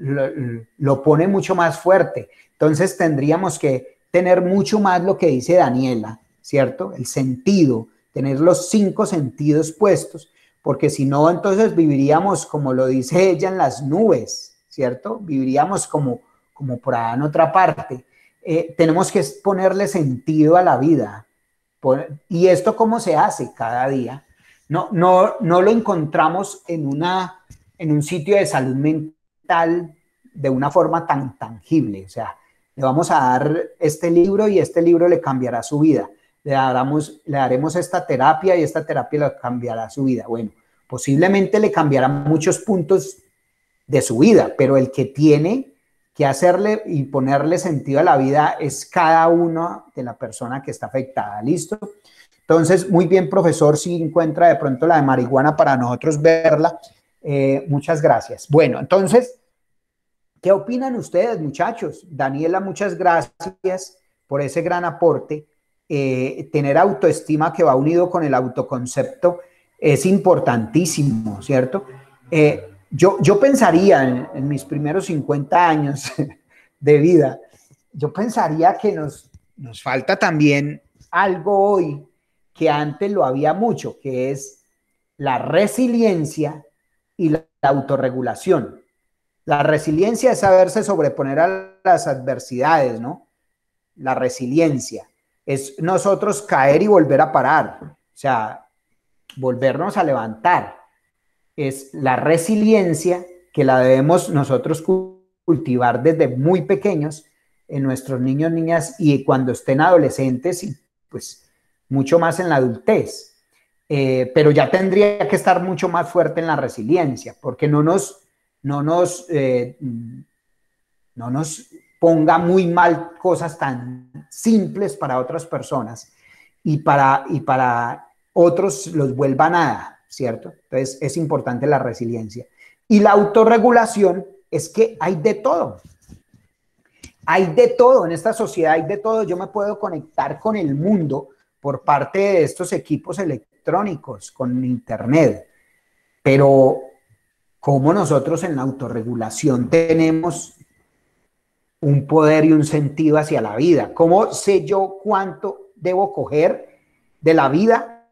lo pone mucho más fuerte. Entonces tendríamos que tener mucho más lo que dice Daniela, ¿cierto? El sentido, tener los 5 sentidos puestos, porque si no, entonces viviríamos, como lo dice ella, en las nubes, ¿cierto? Viviríamos como por allá en otra parte. Tenemos que ponerle sentido a la vida. ¿Y esto cómo se hace? Cada día. No lo encontramos en un sitio de salud mental de una forma tan tangible. O sea, le vamos a dar este libro y este libro le cambiará su vida. Le daremos esta terapia y esta terapia le cambiará su vida. Bueno, posiblemente le cambiará muchos puntos de su vida, pero el que tiene que hacerle y ponerle sentido a la vida es cada uno de la persona que está afectada. ¿Listo? Entonces, muy bien, profesor, si encuentra de pronto la de marihuana para nosotros verla, muchas gracias. Bueno, entonces, ¿qué opinan ustedes, muchachos? Daniela, muchas gracias por ese gran aporte. Tener autoestima que va unido con el autoconcepto es importantísimo, ¿cierto? Yo pensaría en mis primeros 50 años de vida, yo pensaría que nos falta también algo hoy que antes lo había mucho, que es la resiliencia y la autorregulación. La resiliencia es saberse sobreponer a las adversidades, ¿no? La resiliencia es nosotros caer y volver a parar, o sea, volvernos a levantar. Es la resiliencia que la debemos nosotros cultivar desde muy pequeños en nuestros niños, niñas y cuando estén adolescentes y pues mucho más en la adultez. Pero ya tendría que estar mucho más fuerte en la resiliencia porque no nos ponga muy mal cosas tan simples para otras personas y para otros los vuelva nada, ¿cierto? Entonces es importante la resiliencia. Y la autorregulación es que hay de todo. Hay de todo en esta sociedad, hay de todo. Yo me puedo conectar con el mundo por parte de estos equipos electrónicos, con internet, pero ¿cómo nosotros en la autorregulación tenemos un poder y un sentido hacia la vida? ¿Cómo sé yo cuánto debo coger de la vida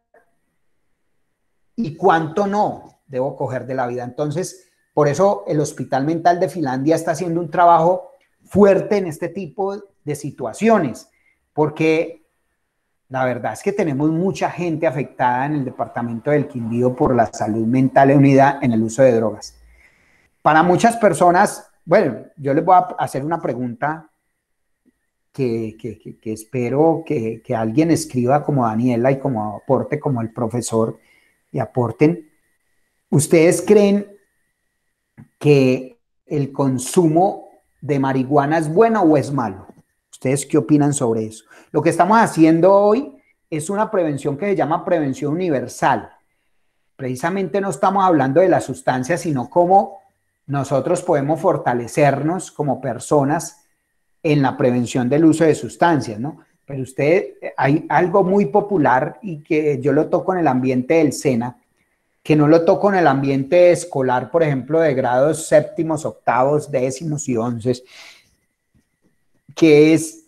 y cuánto no debo coger de la vida? Entonces, por eso el Hospital Mental de Finlandia está haciendo un trabajo fuerte en este tipo de situaciones, porque la verdad es que tenemos mucha gente afectada en el departamento del Quindío por la salud mental unida en el uso de drogas. Para muchas personas, bueno, yo les voy a hacer una pregunta que espero que alguien escriba como Daniela y como aporte como el profesor y aporten. ¿Ustedes creen que el consumo de marihuana es bueno o es malo? ¿Ustedes qué opinan sobre eso? Lo que estamos haciendo hoy es una prevención que se llama prevención universal. Precisamente no estamos hablando de la sustancia, sino cómo nosotros podemos fortalecernos como personas en la prevención del uso de sustancias, ¿no? Pero hay algo muy popular y que yo lo toco en el ambiente del SENA, que no lo toco en el ambiente escolar, por ejemplo, de grados séptimos, octavos, décimos y onces, que es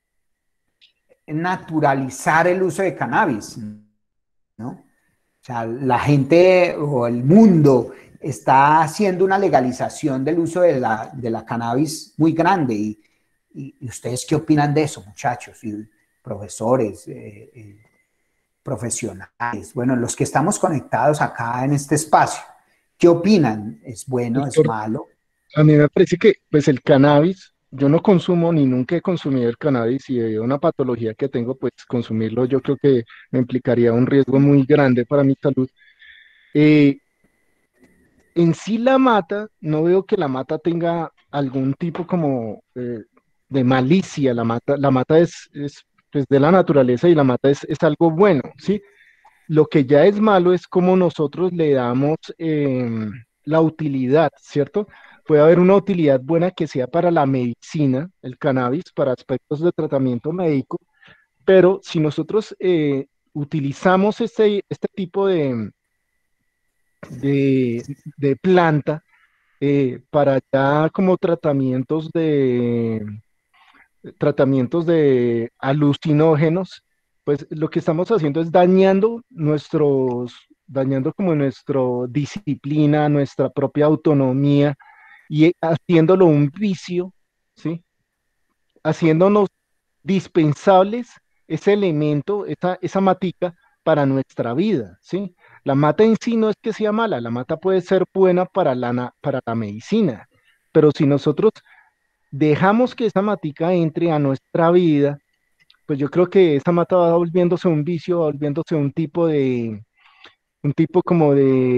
naturalizar el uso de cannabis, ¿no? O sea, la gente o el mundo está haciendo una legalización del uso de la cannabis muy grande. ¿Y ustedes qué opinan de eso, muchachos? Y profesores, profesionales, bueno, los que estamos conectados acá en este espacio, ¿qué opinan? ¿Es bueno, es malo? A mí me parece que pues el cannabis, yo no consumo ni nunca he consumido el cannabis y debido a una patología que tengo, pues consumirlo yo creo que me implicaría un riesgo muy grande para mi salud. Eh, en sí la mata, no veo que la mata tenga algún tipo como de malicia. La mata es pues, de la naturaleza y la mata es algo bueno, ¿sí? Lo que ya es malo es cómo nosotros le damos la utilidad, ¿cierto? Puede haber una utilidad buena que sea para la medicina, el cannabis, para aspectos de tratamiento médico, pero si nosotros utilizamos este tipo de planta para ya como tratamientos de alucinógenos, pues lo que estamos haciendo es dañando como nuestra disciplina, nuestra propia autonomía y haciéndolo un vicio, ¿sí? Haciéndonos dispensables ese elemento, esa matica para nuestra vida, ¿sí? La mata en sí no es que sea mala, la mata puede ser buena para para la medicina, pero si nosotros dejamos que esa matica entre a nuestra vida, pues yo creo que esa mata va volviéndose un vicio, va volviéndose un tipo como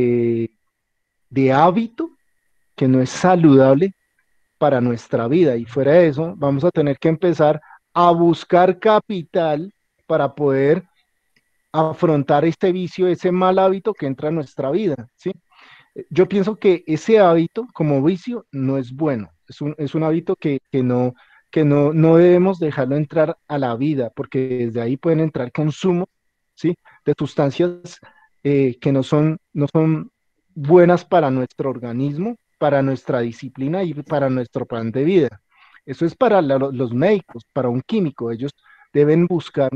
de hábito que no es saludable para nuestra vida. Y fuera de eso, vamos a tener que empezar a buscar capital para poder afrontar este vicio, ese mal hábito que entra a nuestra vida, ¿sí? Yo pienso que ese hábito como vicio no es bueno, es un hábito no debemos dejarlo entrar a la vida, porque desde ahí pueden entrar consumos, ¿sí? De sustancias que no son buenas para nuestro organismo, para nuestra disciplina y para nuestro plan de vida. Eso es para los médicos, para un químico. Ellos deben buscar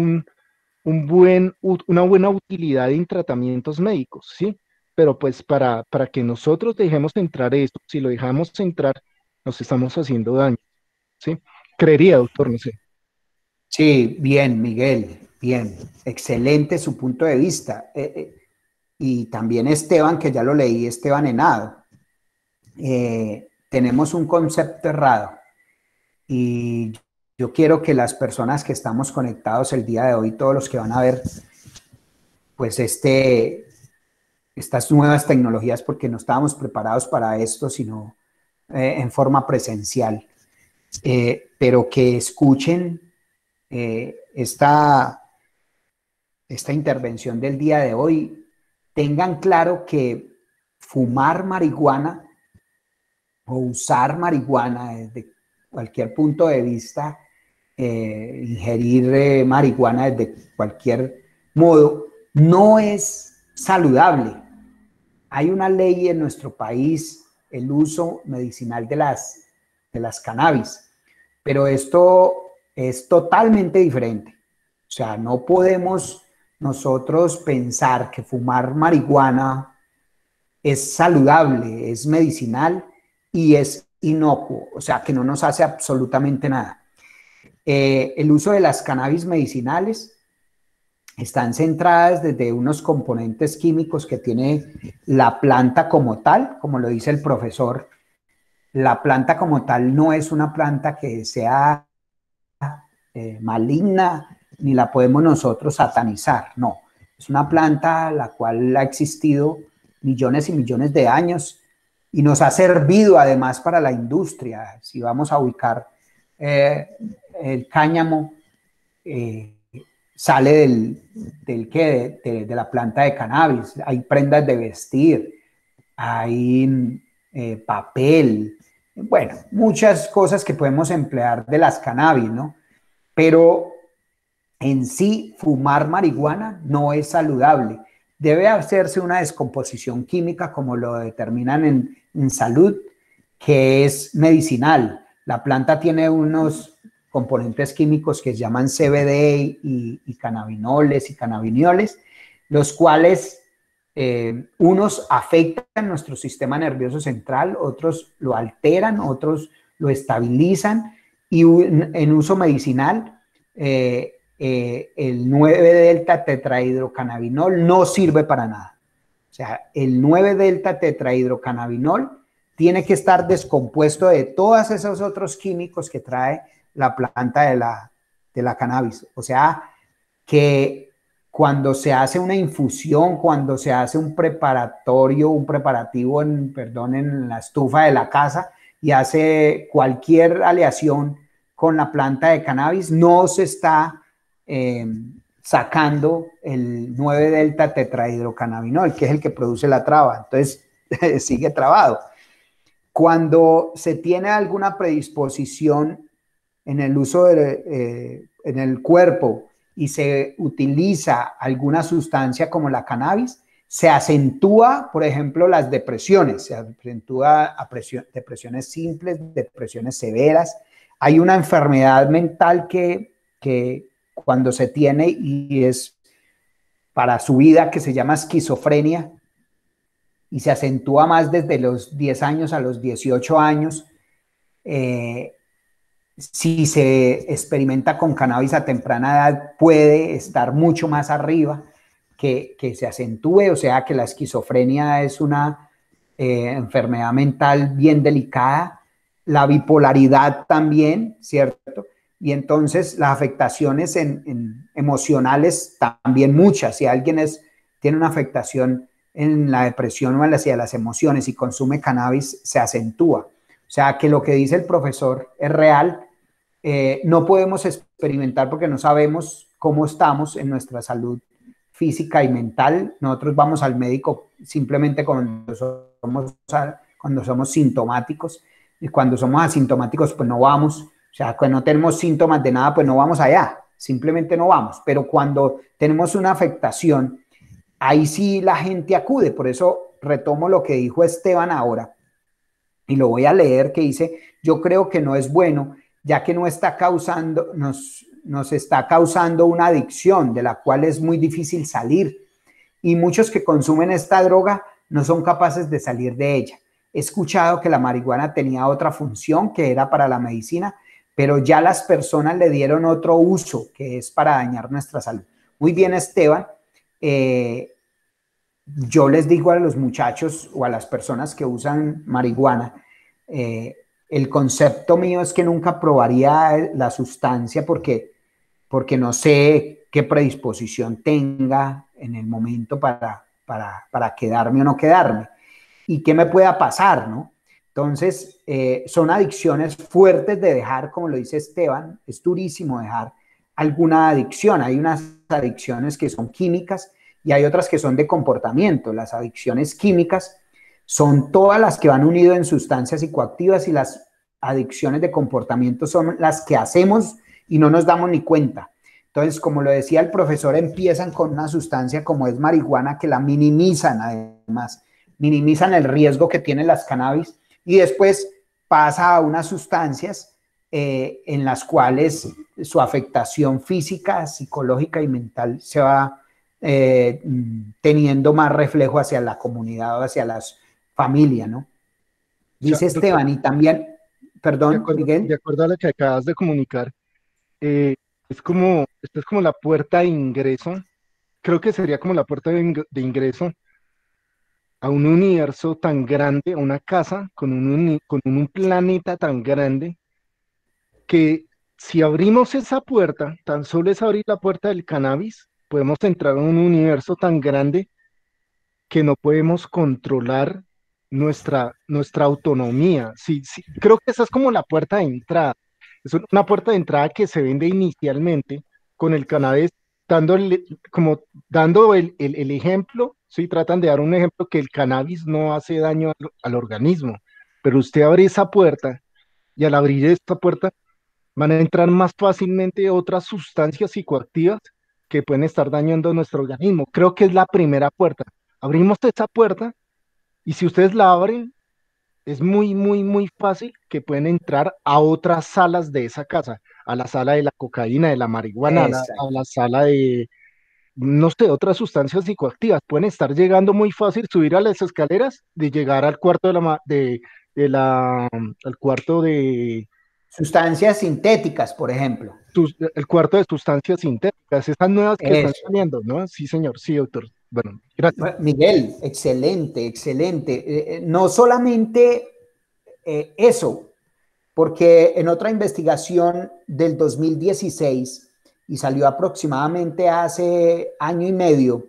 una buena utilidad en tratamientos médicos, ¿sí? Pero pues para que nosotros dejemos entrar esto, si lo dejamos entrar, nos estamos haciendo daño, ¿sí? Creería, doctor, no sé. Sí, bien, Miguel, bien, excelente su punto de vista. Y también Esteban, que ya lo leí, Esteban Henao. Tenemos un concepto errado y yo quiero que las personas que estamos conectados el día de hoy, todos los que van a ver, pues estas nuevas tecnologías, porque no estábamos preparados para esto, sino en forma presencial. pero que escuchen esta intervención del día de hoy, tengan claro que fumar marihuana o usar marihuana desde cualquier punto de vista, ingerir marihuana desde cualquier modo, no es saludable. Hay una ley en nuestro país, el uso medicinal de las cannabis, pero esto es totalmente diferente. O sea, no podemos nosotros pensar que fumar marihuana es saludable, es medicinal y es inocuo, o sea, que no nos hace absolutamente nada. El uso de las cannabis medicinales están centradas desde unos componentes químicos que tiene la planta como tal, como lo dice el profesor. La planta como tal no es una planta que sea maligna, ni la podemos nosotros satanizar, no. Es una planta la cual ha existido millones y millones de años y nos ha servido además para la industria. Si vamos a ubicar el cáñamo, sale de la planta de cannabis. Hay prendas de vestir, hay papel, bueno, muchas cosas que podemos emplear de las cannabis, ¿no? Pero en sí, fumar marihuana no es saludable. Debe hacerse una descomposición química, como lo determinan en salud, que es medicinal. La planta tiene unos componentes químicos que se llaman CBD y cannabinoles y cannabinoles, los cuales unos afectan nuestro sistema nervioso central, otros lo alteran, otros lo estabilizan, y en uso medicinal el 9-delta tetrahidrocannabinol no sirve para nada. O sea, el 9-delta tetrahidrocannabinol tiene que estar descompuesto de todos esos otros químicos que trae la planta de la cannabis. O sea, que cuando se hace una infusión, cuando se hace un preparativo en la estufa de la casa y hace cualquier aleación con la planta de cannabis, no se está sacando el 9-delta tetrahidrocannabinol, que es el que produce la traba. Entonces, sigue trabado. Cuando se tiene alguna predisposición en el uso en el cuerpo y se utiliza alguna sustancia como la cannabis, se acentúa, por ejemplo, las depresiones, se acentúa depresiones simples, depresiones severas. Hay una enfermedad mental que cuando se tiene y es para su vida, que se llama esquizofrenia, y se acentúa más desde los 10 años a los 18 años, si se experimenta con cannabis a temprana edad, puede estar mucho más arriba, que se acentúe, o sea que la esquizofrenia es una enfermedad mental bien delicada, la bipolaridad también, ¿cierto? Y entonces las afectaciones emocionales también muchas. Si alguien tiene una afectación en la depresión o hacia las emociones y consume cannabis, se acentúa. O sea que lo que dice el profesor es real. No podemos experimentar porque no sabemos cómo estamos en nuestra salud física y mental. Nosotros vamos al médico simplemente cuando somos sintomáticos, y cuando somos asintomáticos pues no vamos. O sea, cuando no tenemos síntomas de nada pues no vamos allá, simplemente no vamos. Pero cuando tenemos una afectación, ahí sí la gente acude. Por eso retomo lo que dijo Esteban ahora y lo voy a leer, que dice: yo creo que no es bueno, ya que nos está causando una adicción de la cual es muy difícil salir, y muchos que consumen esta droga no son capaces de salir de ella. He escuchado que la marihuana tenía otra función, que era para la medicina, pero ya las personas le dieron otro uso, que es para dañar nuestra salud. Muy bien, Esteban. Yo les digo a los muchachos o a las personas que usan marihuana, el concepto mío es que nunca probaría la sustancia porque no sé qué predisposición tenga en el momento para quedarme o no quedarme y qué me pueda pasar, ¿no? Entonces, son adicciones fuertes de dejar, como lo dice Esteban, es durísimo dejar alguna adicción. Hay unas adicciones que son químicas y hay otras que son de comportamiento. Las adicciones químicas son todas las que van unidas en sustancias psicoactivas y las adicciones de comportamiento son las que hacemos y no nos damos ni cuenta. Entonces, como lo decía el profesor, empiezan con una sustancia como es marihuana que la minimizan además, minimizan el riesgo que tienen las cannabis y después pasa a unas sustancias en las cuales su afectación física, psicológica y mental se va teniendo más reflejo hacia la comunidad o hacia la familia, ¿no? Dice Esteban, y también, perdón, Miguel. De acuerdo a lo que acabas de comunicar, esta es como la puerta de ingreso, creo que sería como la puerta de ingreso a un universo tan grande, a una casa con un planeta tan grande, que si abrimos esa puerta, tan solo es abrir la puerta del cannabis, podemos entrar a un universo tan grande que no podemos controlar nuestra autonomía. Sí, sí, creo que esa es como la puerta de entrada. Es una puerta de entrada que se vende inicialmente con el cannabis, dando el ejemplo, ¿sí? Tratan de dar un ejemplo que el cannabis no hace daño al organismo, pero usted abre esa puerta y al abrir esta puerta van a entrar más fácilmente otras sustancias psicoactivas que pueden estar dañando nuestro organismo. Creo que es la primera puerta. Abrimos esa puerta y si ustedes la abren, es muy, muy, muy fácil que pueden entrar a otras salas de esa casa, a la sala de la cocaína, de la marihuana, a la sala de, no sé, otras sustancias psicoactivas. Pueden estar llegando muy fácil, subir a las escaleras, de llegar al cuarto al cuarto de sustancias sintéticas, por ejemplo. El cuarto de sustancias sintéticas, esas nuevas que están saliendo, ¿no? Sí, señor, sí, doctor. Bueno, gracias. Miguel, excelente, excelente. No solamente eso, porque en otra investigación del 2016, y salió aproximadamente hace año y medio,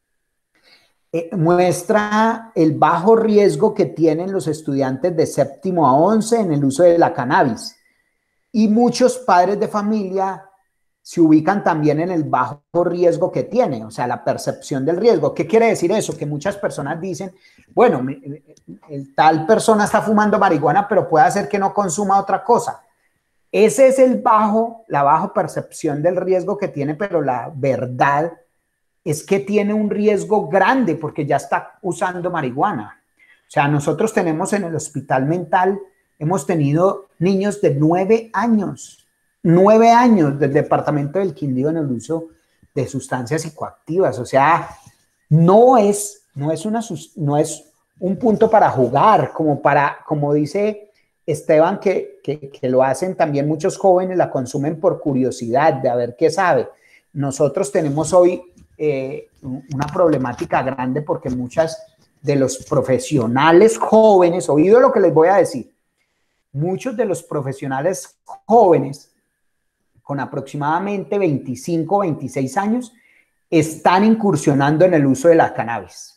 muestra el bajo riesgo que tienen los estudiantes de 7º a 11 en el uso de la cannabis. Y muchos padres de familia se ubican también en el bajo riesgo que tiene, o sea, la percepción del riesgo. ¿Qué quiere decir eso? Que muchas personas dicen, bueno, tal persona está fumando marihuana, pero puede hacer que no consuma otra cosa. Ese es la baja percepción del riesgo que tiene, pero la verdad es que tiene un riesgo grande porque ya está usando marihuana. O sea, nosotros tenemos en el hospital mental, hemos tenido niños de 9 años del departamento del Quindío en el uso de sustancias psicoactivas. O sea, no es un punto para jugar, como dice Esteban, que lo hacen también muchos jóvenes, la consumen por curiosidad de a ver qué sabe. Nosotros tenemos hoy una problemática grande porque muchas de los profesionales jóvenes, oído lo que les voy a decir, muchos de los profesionales jóvenes con aproximadamente 25 o 26 años están incursionando en el uso de la cannabis.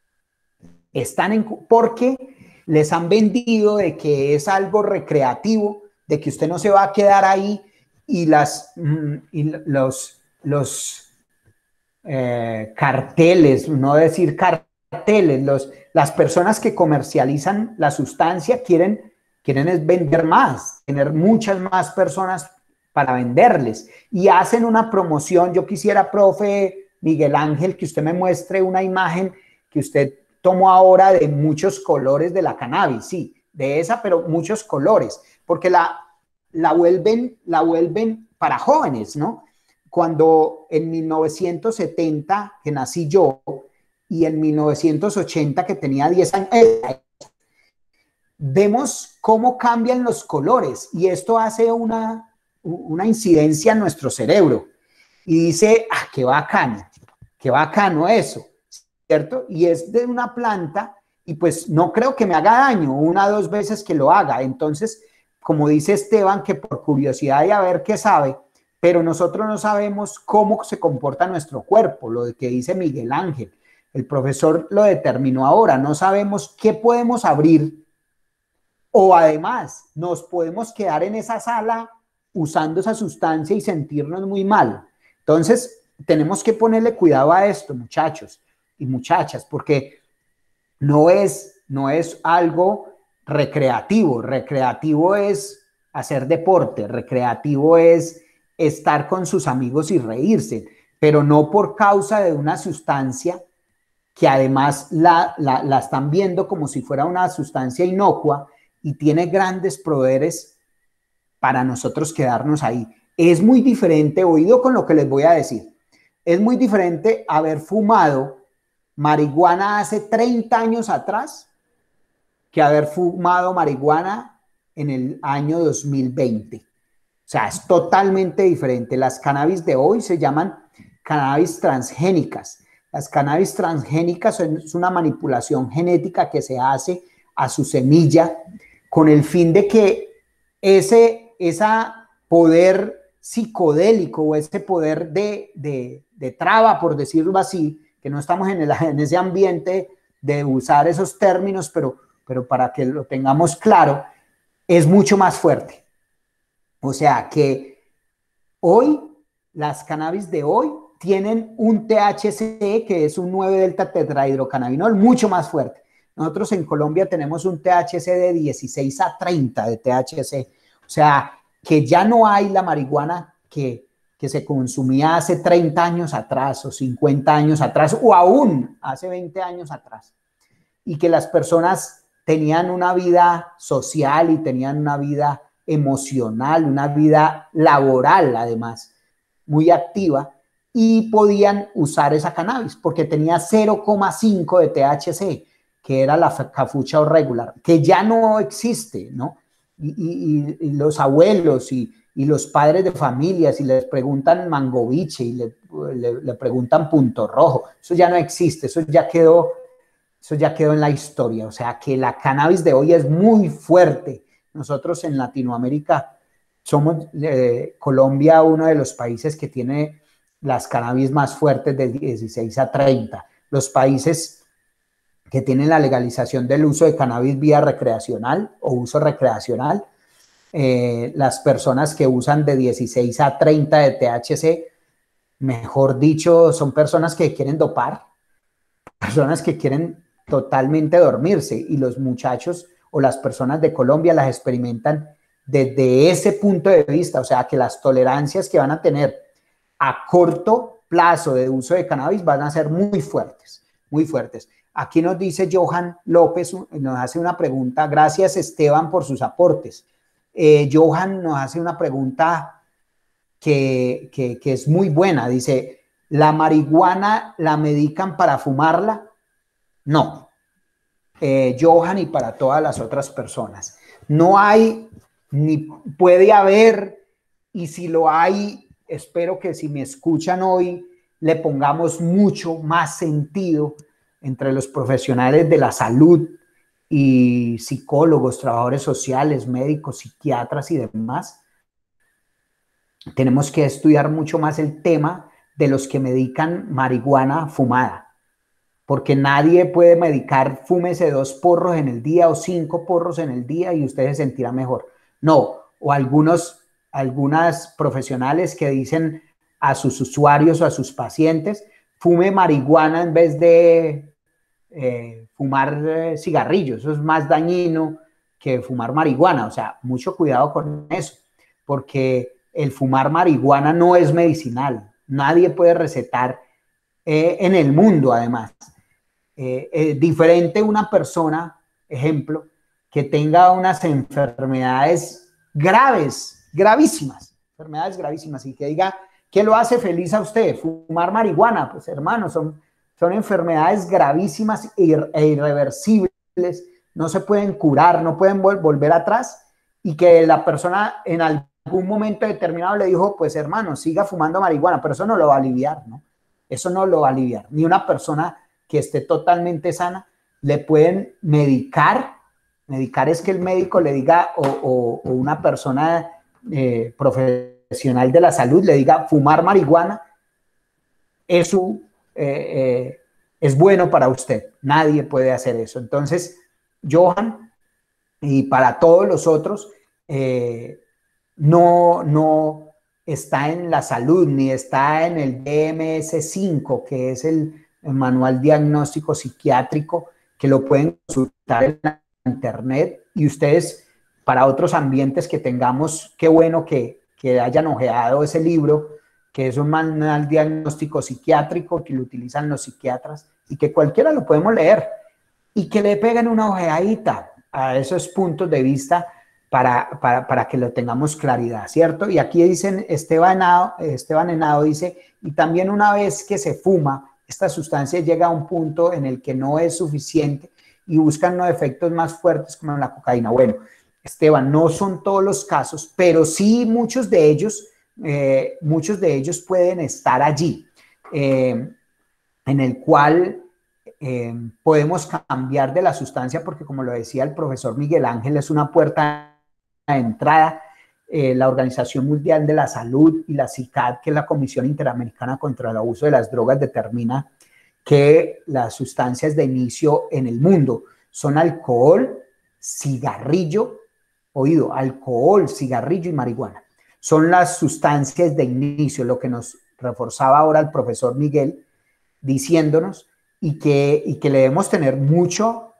Porque les han vendido de que es algo recreativo, de que usted no se va a quedar ahí y los carteles, no decir carteles, las personas que comercializan la sustancia quieren es vender más, tener muchas más personas para venderles y hacen una promoción. Yo quisiera, profe Miguel Ángel, que usted me muestre una imagen que usted tomó ahora de muchos colores de la cannabis, sí, de esa, pero muchos colores, porque la vuelven para jóvenes, ¿no? Cuando en 1970, que nací yo, y en 1980, que tenía 10 años, vemos cómo cambian los colores y esto hace una incidencia en nuestro cerebro y dice, qué bacano eso, ¿cierto? Y es de una planta y pues no creo que me haga daño, 1 o 2 veces que lo haga. Entonces, como dice Esteban, que por curiosidad y a ver qué sabe, pero nosotros no sabemos cómo se comporta nuestro cuerpo, lo que dice Miguel Ángel. El profesor lo determinó ahora, no sabemos qué podemos abrir O además, nos podemos quedar en esa sala usando esa sustancia y sentirnos muy mal. Entonces, tenemos que ponerle cuidado a esto, muchachos y muchachas, porque no es algo recreativo. Recreativo es hacer deporte, recreativo es estar con sus amigos y reírse, pero no por causa de una sustancia que además la están viendo como si fuera una sustancia inocua y tiene grandes poderes para nosotros quedarnos ahí. Es muy diferente, oído con lo que les voy a decir, es muy diferente haber fumado marihuana hace 30 años atrás que haber fumado marihuana en el año 2020. O sea, es totalmente diferente. Las cannabis de hoy se llaman cannabis transgénicas. Las cannabis transgénicas es una manipulación genética que se hace a su semilla con el fin de que ese poder psicodélico o ese poder de traba, por decirlo así, que no estamos en ese ambiente de usar esos términos, pero para que lo tengamos claro, es mucho más fuerte. O sea que hoy, las cannabis de hoy tienen un THC que es un 9-delta tetrahidrocannabinol mucho más fuerte. Nosotros en Colombia tenemos un THC de 16 a 30 de THC. O sea, que ya no hay la marihuana que se consumía hace 30 años atrás o 50 años atrás o aún hace 20 años atrás. Y que las personas tenían una vida social y tenían una vida emocional, una vida laboral además, muy activa, y podían usar esa cannabis porque tenía 0,5 de THC, que era la cafucha o regular, que ya no existe, ¿no? Y los abuelos y los padres de familia, si les preguntan mangoviche y le preguntan punto rojo, eso ya no existe, eso ya quedó en la historia. O sea que la cannabis de hoy es muy fuerte. Nosotros en Latinoamérica somos, Colombia, uno de los países que tiene las cannabis más fuertes de 16 a 30. Los países que tienen la legalización del uso de cannabis vía recreacional o uso recreacional, las personas que usan de 16 a 30 de THC, mejor dicho, son personas que quieren dopar, personas que quieren totalmente dormirse, y los muchachos o las personas de Colombia las experimentan desde ese punto de vista. O sea que las tolerancias que van a tener a corto plazo de uso de cannabis van a ser muy fuertes, muy fuertes. Aquí nos dice Johan López, nos hace una pregunta. Gracias, Esteban, por sus aportes. Johan nos hace una pregunta que es muy buena. Dice, ¿la marihuana la medican para fumarla? No. Johan, y para todas las otras personas. No hay, ni puede haber, y si lo hay, espero que si me escuchan hoy, le pongamos mucho más sentido entre los profesionales de la salud y psicólogos, trabajadores sociales, médicos, psiquiatras y demás. Tenemos que estudiar mucho más el tema de los que medican marihuana fumada, porque nadie puede medicar fúmese 2 porros en el día o 5 porros en el día y usted se sentirá mejor. No, o algunas profesionales que dicen a sus usuarios o a sus pacientes, fume marihuana en vez de fumar cigarrillos. Eso es más dañino que fumar marihuana. O sea, mucho cuidado con eso, porque el fumar marihuana no es medicinal. Nadie puede recetar en el mundo, además. Diferente una persona, ejemplo, que tenga unas enfermedades graves, gravísimas, enfermedades gravísimas, y que diga, ¿qué lo hace feliz a usted? Fumar marihuana. Pues hermano, son enfermedades gravísimas e irreversibles, no se pueden curar, no pueden volver atrás, y que la persona en algún momento determinado le dijo, pues hermano, siga fumando marihuana, pero eso no lo va a aliviar, ¿no? Eso no lo va a aliviar. Ni una persona que esté totalmente sana le pueden medicar. Medicar es que el médico le diga, o una persona profesional de la salud le diga, fumar marihuana es bueno para usted. Nadie puede hacer eso. Entonces, Johan, y para todos los otros no está en la salud ni está en el DMS-5, que es el manual diagnóstico psiquiátrico, que lo pueden consultar en la internet, y ustedes, para otros ambientes que tengamos, qué bueno que hayan ojeado ese libro, que es un manual diagnóstico psiquiátrico que lo utilizan los psiquiatras y que cualquiera lo podemos leer, y que le peguen una ojeadita a esos puntos de vista para que lo tengamos claridad, ¿cierto? Y aquí dicen, Esteban Henao dice, y también una vez que se fuma, esta sustancia llega a un punto en el que no es suficiente y buscan unos efectos más fuertes como la cocaína. Bueno, Esteban, no son todos los casos, pero sí muchos de ellos pueden estar allí, en el cual podemos cambiar de la sustancia, porque como lo decía el profesor Miguel Ángel, es una puerta de entrada. La Organización Mundial de la Salud y la CICAD, que es la Comisión Interamericana contra el Abuso de las Drogas, determina que las sustancias de inicio en el mundo son alcohol, cigarrillo, alcohol, cigarrillo y marihuana. Son las sustancias de inicio, lo que nos reforzaba ahora el profesor Miguel, diciéndonos, y que le debemos tener mucho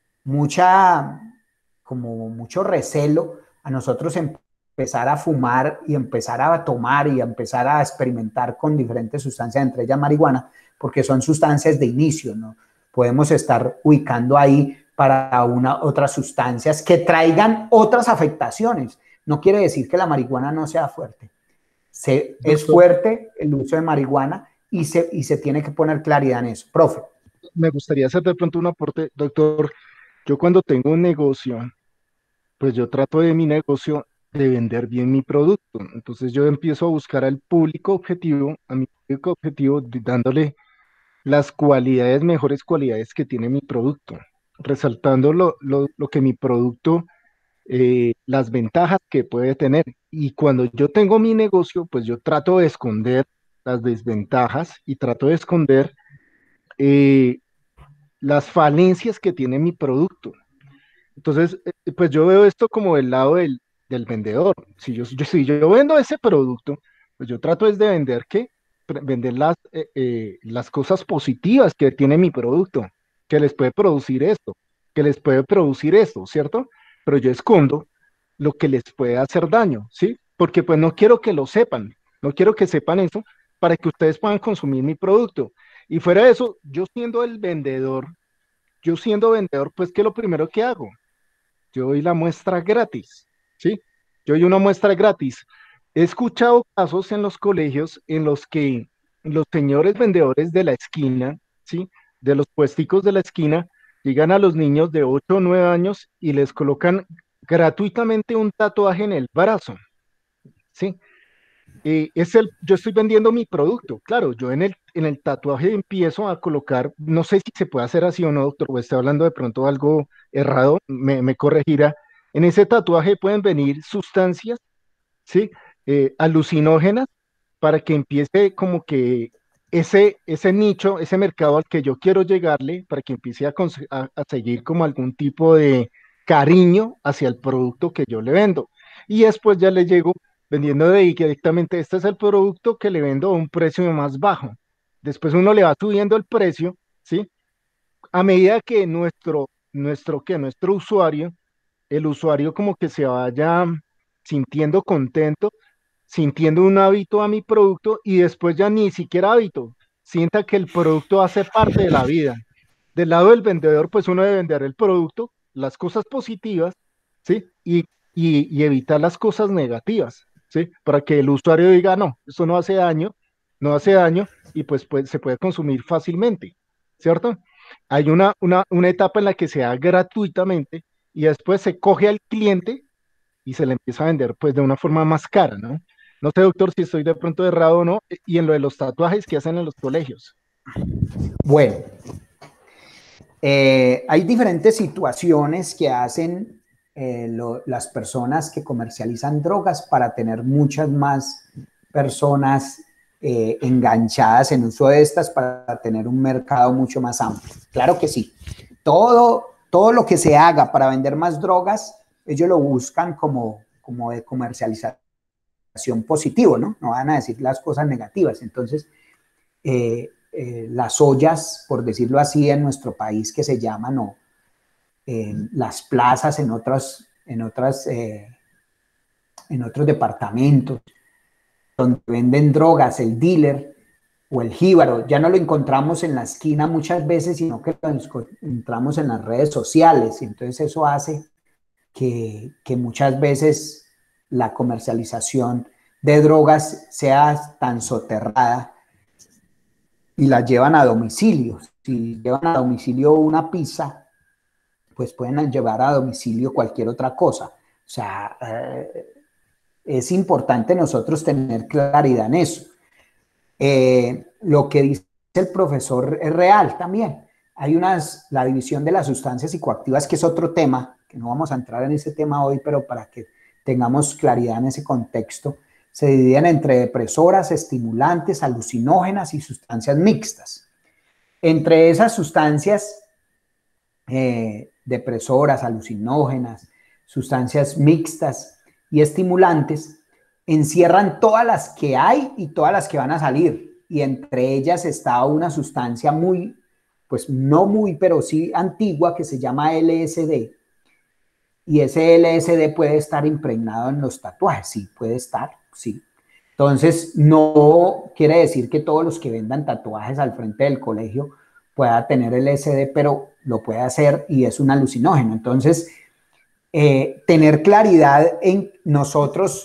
recelo a nosotros empezar a fumar y empezar a tomar y empezar a experimentar con diferentes sustancias, entre ellas marihuana, porque son sustancias de inicio, ¿no? Podemos estar ubicando ahí para otras sustancias que traigan otras afectaciones. No quiere decir que la marihuana no sea fuerte. Es fuerte el uso de marihuana y se tiene que poner claridad en eso. Profe. Me gustaría hacer de pronto un aporte, doctor. Yo cuando tengo un negocio, pues yo trato de mi negocio de vender bien mi producto. Entonces yo empiezo a buscar al público objetivo, a mi público objetivo, dándole las mejores cualidades que tiene mi producto, resaltando lo que mi producto, las ventajas que puede tener. Y cuando yo tengo mi negocio, pues yo trato de esconder las desventajas y trato de esconder las falencias que tiene mi producto. Entonces, pues yo veo esto como del lado del vendedor. Si yo vendo ese producto, pues yo trato es de vender vender las cosas positivas que tiene mi producto, que les puede producir esto, que les puede producir esto, ¿cierto? Pero yo escondo lo que les puede hacer daño, ¿sí? Porque pues no quiero que lo sepan, no quiero que sepan eso para que ustedes puedan consumir mi producto. Y fuera de eso, yo siendo vendedor, pues ¿qué es lo primero que hago? Yo doy la muestra gratis, ¿sí? Yo doy una muestra gratis. He escuchado casos en los colegios en los que los señores vendedores de la esquina, ¿sí? De los puesticos de la esquina, llegan a los niños de 8 o 9 años y les colocan gratuitamente un tatuaje en el brazo, ¿sí? Yo estoy vendiendo mi producto, claro, yo en el tatuaje empiezo a colocar, no sé si se puede hacer así o no, doctor, o estoy hablando de pronto algo errado, me corregirá. En ese tatuaje pueden venir sustancias, ¿sí? Alucinógenas, para que empiece como que ese nicho, ese mercado al que yo quiero llegarle, para que empiece a seguir como algún tipo de cariño hacia el producto que yo le vendo. Y después ya le llego vendiendo de ahí que directamente este es el producto que le vendo a un precio más bajo. Después uno le va subiendo el precio, ¿sí? A medida que nuestro usuario, el usuario como que se vaya sintiendo contento, sintiendo un hábito a mi producto y después ya ni siquiera hábito, sienta que el producto hace parte de la vida. Del lado del vendedor, pues uno debe vender el producto, las cosas positivas, ¿sí? Y evitar las cosas negativas, ¿sí? Para que el usuario diga, no, esto no hace daño, y pues se puede consumir fácilmente, ¿cierto? Hay una etapa en la que se da gratuitamente y después se coge al cliente y se le empieza a vender pues de una forma más cara, ¿no? No sé, doctor, si estoy de pronto errado o no, y en lo de los tatuajes que hacen en los colegios. Bueno, hay diferentes situaciones que hacen las personas que comercializan drogas para tener muchas más personas enganchadas en uso de estas, para tener un mercado mucho más amplio. Claro que sí. Todo todo lo que se haga para vender más drogas, ellos lo buscan como de comercialización positivo, ¿no? No van a decir las cosas negativas. Entonces, las ollas, por decirlo así, en nuestro país que se llaman, o las plazas en otros departamentos, donde venden drogas, el dealer o el jíbaro, ya no lo encontramos en la esquina muchas veces, sino que lo encontramos en las redes sociales. Entonces eso hace que muchas veces la comercialización de drogas sea tan soterrada y la llevan a domicilio. Si llevan a domicilio una pizza, pues pueden llevar a domicilio cualquier otra cosa. O sea, es importante nosotros tener claridad en eso. Lo que dice el profesor es real también. Hay la división de las sustancias psicoactivas, que es otro tema, que no vamos a entrar en ese tema hoy, pero para que tengamos claridad en ese contexto, se dividen entre depresoras, estimulantes, alucinógenas y sustancias mixtas. Entre esas sustancias depresoras, alucinógenas, sustancias mixtas y estimulantes, encierran todas las que hay y todas las que van a salir, y entre ellas está una sustancia muy, pues no muy, pero sí antigua, que se llama LSD, y ese LSD puede estar impregnado en los tatuajes. Sí, puede estar, sí. Entonces, no quiere decir que todos los que vendan tatuajes al frente del colegio pueda tener LSD, pero lo puede hacer y es un alucinógeno. Entonces, tener claridad en nosotros,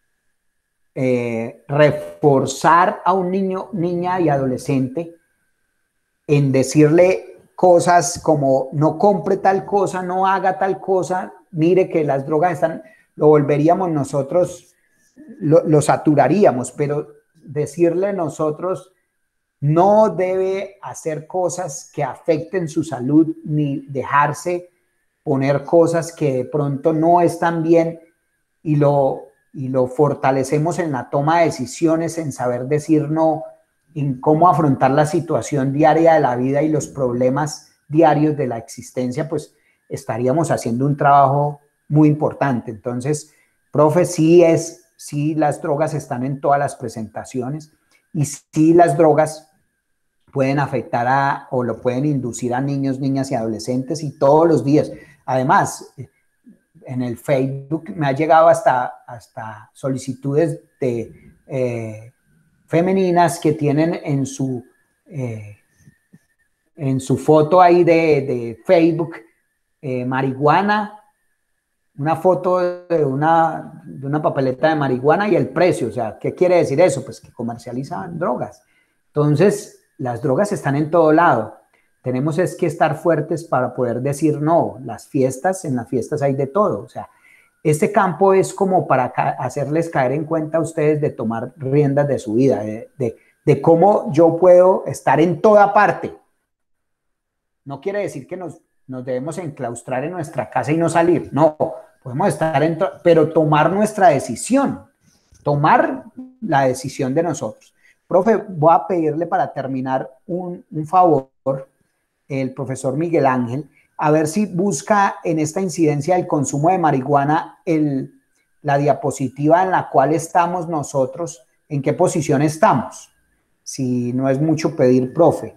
reforzar a un niño, niña y adolescente en decirle cosas como no compre tal cosa, no haga tal cosa, mire que las drogas están, lo volveríamos nosotros, lo saturaríamos, pero decirle nosotros no debe hacer cosas que afecten su salud, ni dejarse poner cosas que de pronto no están bien, y lo fortalecemos en la toma de decisiones, en saber decir no, en cómo afrontar la situación diaria de la vida y los problemas diarios de la existencia, pues estaríamos haciendo un trabajo muy importante. Entonces, profe, sí las drogas están en todas las presentaciones, y sí las drogas pueden afectar o lo pueden inducir a niños, niñas y adolescentes, y todos los días. Además, en el Facebook me ha llegado hasta solicitudes de femeninas que tienen en su foto ahí de Facebook marihuana, una foto de una papeleta de marihuana y el precio. O sea, ¿qué quiere decir eso? Pues que comercializan drogas. Entonces, las drogas están en todo lado. Tenemos es que estar fuertes para poder decir no. En las fiestas hay de todo. O sea, este campo es como para hacerles caer en cuenta a ustedes de tomar riendas de su vida, de cómo yo puedo estar en toda parte. No quiere decir que nos debemos enclaustrar en nuestra casa y no salir. No, podemos estar pero tomar nuestra decisión, tomar la decisión de nosotros. Profe, voy a pedirle para terminar un favor, el profesor Miguel Ángel, a ver si busca en esta incidencia del consumo de marihuana la diapositiva en la cual estamos nosotros, en qué posición estamos. Si no es mucho pedir, profe.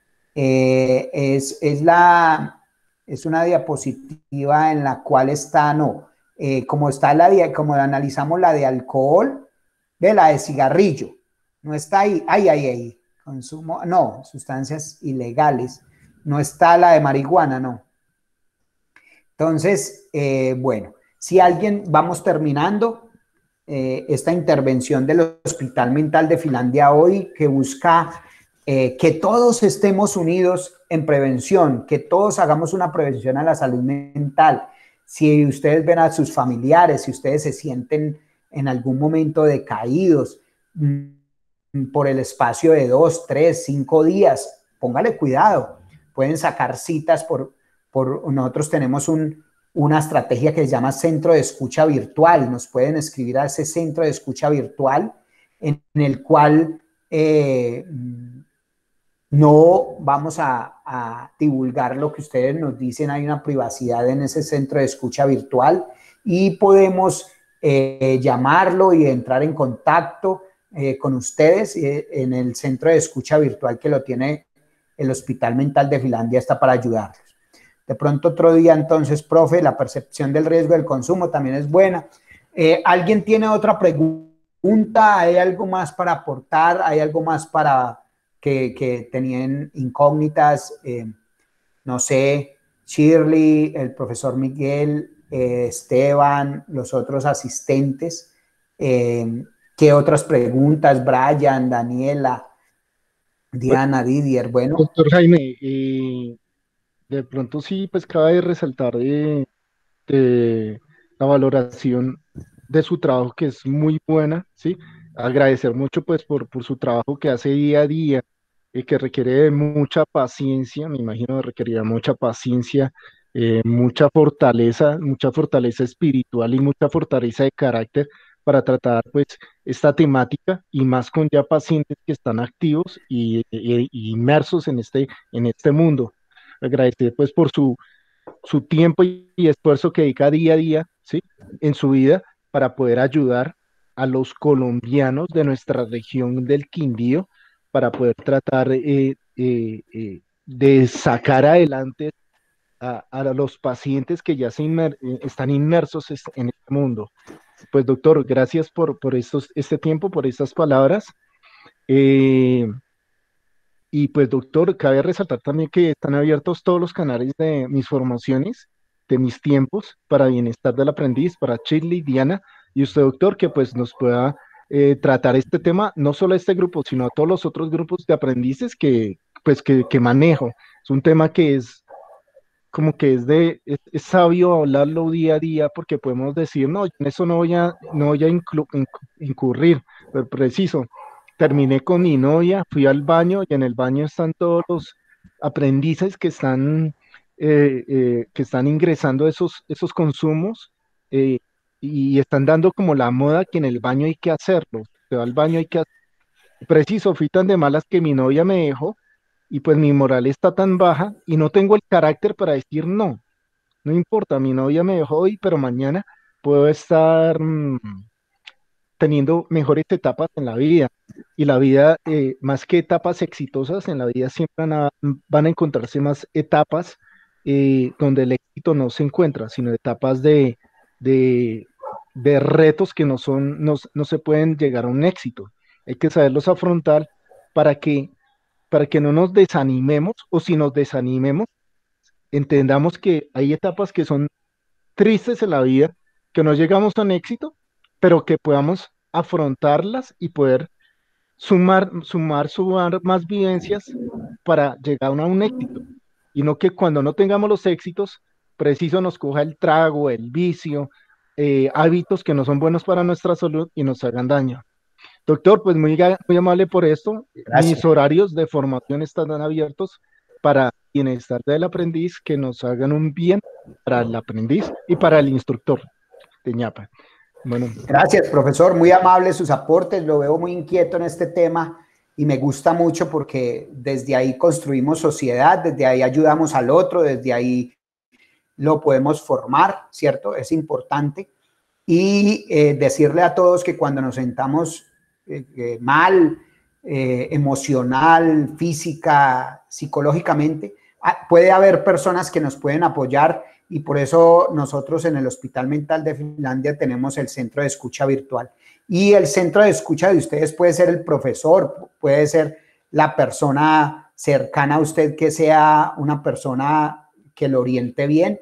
Es una diapositiva en la cual está, como como analizamos la de alcohol, de la de cigarrillo, no está ahí, consumo, no, sustancias ilegales, no está la de marihuana, no. Entonces, bueno, si alguien, vamos terminando esta intervención del Hospital Mental de Finlandia hoy, que busca que todos estemos unidos en prevención, que todos hagamos una prevención a la salud mental. Si ustedes ven a sus familiares, si ustedes se sienten en algún momento decaídos por el espacio de 2, 3, 5 días, póngale cuidado. Pueden sacar citas nosotros tenemos una estrategia que se llama Centro de Escucha Virtual. Nos pueden escribir a ese Centro de Escucha Virtual en el cual no vamos a divulgar lo que ustedes nos dicen, hay una privacidad en ese centro de escucha virtual y podemos llamarlo y entrar en contacto con ustedes en el centro de escucha virtual que lo tiene el Hospital Mental de Finlandia, está para ayudarlos. De pronto otro día, entonces, profe, la percepción del riesgo del consumo también es buena. ¿Alguien tiene otra pregunta? ¿Hay algo más para aportar? ¿Hay algo más para que tenían incógnitas? No sé, Shirley, el profesor Miguel, Esteban, los otros asistentes. ¿Qué otras preguntas? Brian, Daniela, Diana, Didier, bueno. Doctor Jaime, de pronto sí, pues cabe resaltar de la valoración de su trabajo, que es muy buena, ¿sí? Agradecer mucho, pues, por su trabajo que hace día a día, y que requiere de mucha paciencia, me imagino que requerirá mucha paciencia, mucha fortaleza espiritual y mucha fortaleza de carácter para tratar, pues, esta temática, y más con ya pacientes que están activos y inmersos en este mundo. Agradecer, pues, por su tiempo y esfuerzo que dedica día a día, ¿sí? En su vida para poder ayudar a los colombianos de nuestra región del Quindío para poder tratar de sacar adelante a los pacientes que ya están inmersos en este mundo. Pues doctor, gracias por este tiempo, por estas palabras. Y pues doctor, cabe resaltar también que están abiertos todos los canales de mis formaciones, de mis tiempos, para bienestar del aprendiz, para Shirley, Diana y usted doctor, que pues nos pueda tratar este tema, no solo a este grupo, sino a todos los otros grupos de aprendices que manejo. Es un tema que es como que es sabio hablarlo día a día, porque podemos decir, no, en eso no voy a incurrir, pero preciso. Terminé con mi novia, fui al baño y en el baño están todos los aprendices que están ingresando esos consumos, eh, y están dando como la moda que en el baño hay que hacerlo. Se va al baño, hay que hacerlo. Preciso, fui tan de malas que mi novia me dejó y pues mi moral está tan baja y no tengo el carácter para decir no. No importa, mi novia me dejó hoy, pero mañana puedo estar teniendo mejores etapas en la vida. Y la vida, más que etapas exitosas, en la vida siempre van a encontrarse más etapas donde el éxito no se encuentra, sino etapas de, de retos que no se pueden llegar a un éxito. Hay que saberlos afrontar para que no nos desanimemos, o si nos desanimemos, entendamos que hay etapas que son tristes en la vida, que no llegamos a un éxito, pero que podamos afrontarlas y poder sumar más vivencias para llegar a un éxito. Y no que cuando no tengamos los éxitos, preciso nos coja el trago, el vicio, hábitos que no son buenos para nuestra salud y nos hagan daño. Doctor, pues muy amable por esto. Gracias. Mis horarios de formación están abiertos para bienestar del aprendiz, que nos hagan un bien para el aprendiz y para el instructor de ñapa. Bueno. Gracias, profesor. Muy amable sus aportes. Lo veo muy inquieto en este tema y me gusta mucho porque desde ahí construimos sociedad, desde ahí ayudamos al otro, desde ahí lo podemos formar, ¿cierto? Es importante. Y decirle a todos que cuando nos sentamos mal, emocional, física, psicológicamente, puede haber personas que nos pueden apoyar, y por eso nosotros en el Hospital Mental de Finlandia tenemos el centro de escucha virtual. Y el centro de escucha de ustedes puede ser el profesor, puede ser la persona cercana a usted, que sea una persona que lo oriente bien,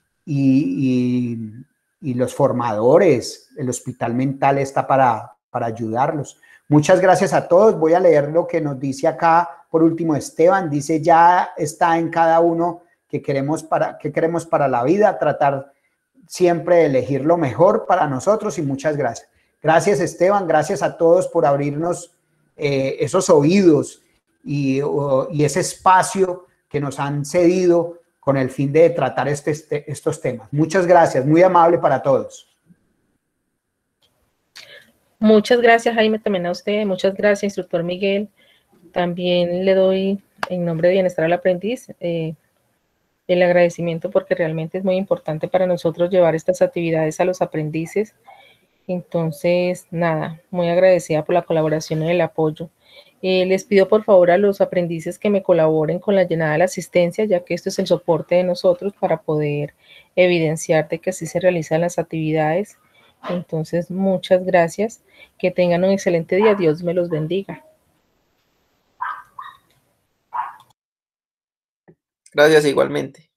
y los formadores, el Hospital Mental está para ayudarlos. Muchas gracias a todos. Voy a leer lo que nos dice acá, por último, Esteban. Dice, ya está en cada uno que queremos para la vida, tratar siempre de elegir lo mejor para nosotros, y muchas gracias. Gracias, Esteban. Gracias a todos por abrirnos esos oídos y ese espacio que nos han cedido con el fin de tratar estos temas. Muchas gracias, muy amable para todos. Muchas gracias, Jaime, también a usted. Muchas gracias, instructor Miguel. También le doy en nombre de Bienestar al Aprendiz, el agradecimiento porque realmente es muy importante para nosotros llevar estas actividades a los aprendices. Entonces, nada, muy agradecida por la colaboración y el apoyo. Les pido por favor a los aprendices que me colaboren con la llenada de la asistencia, ya que esto es el soporte de nosotros para poder evidenciar de que así se realizan las actividades. Entonces, muchas gracias. Que tengan un excelente día. Dios me los bendiga. Gracias igualmente.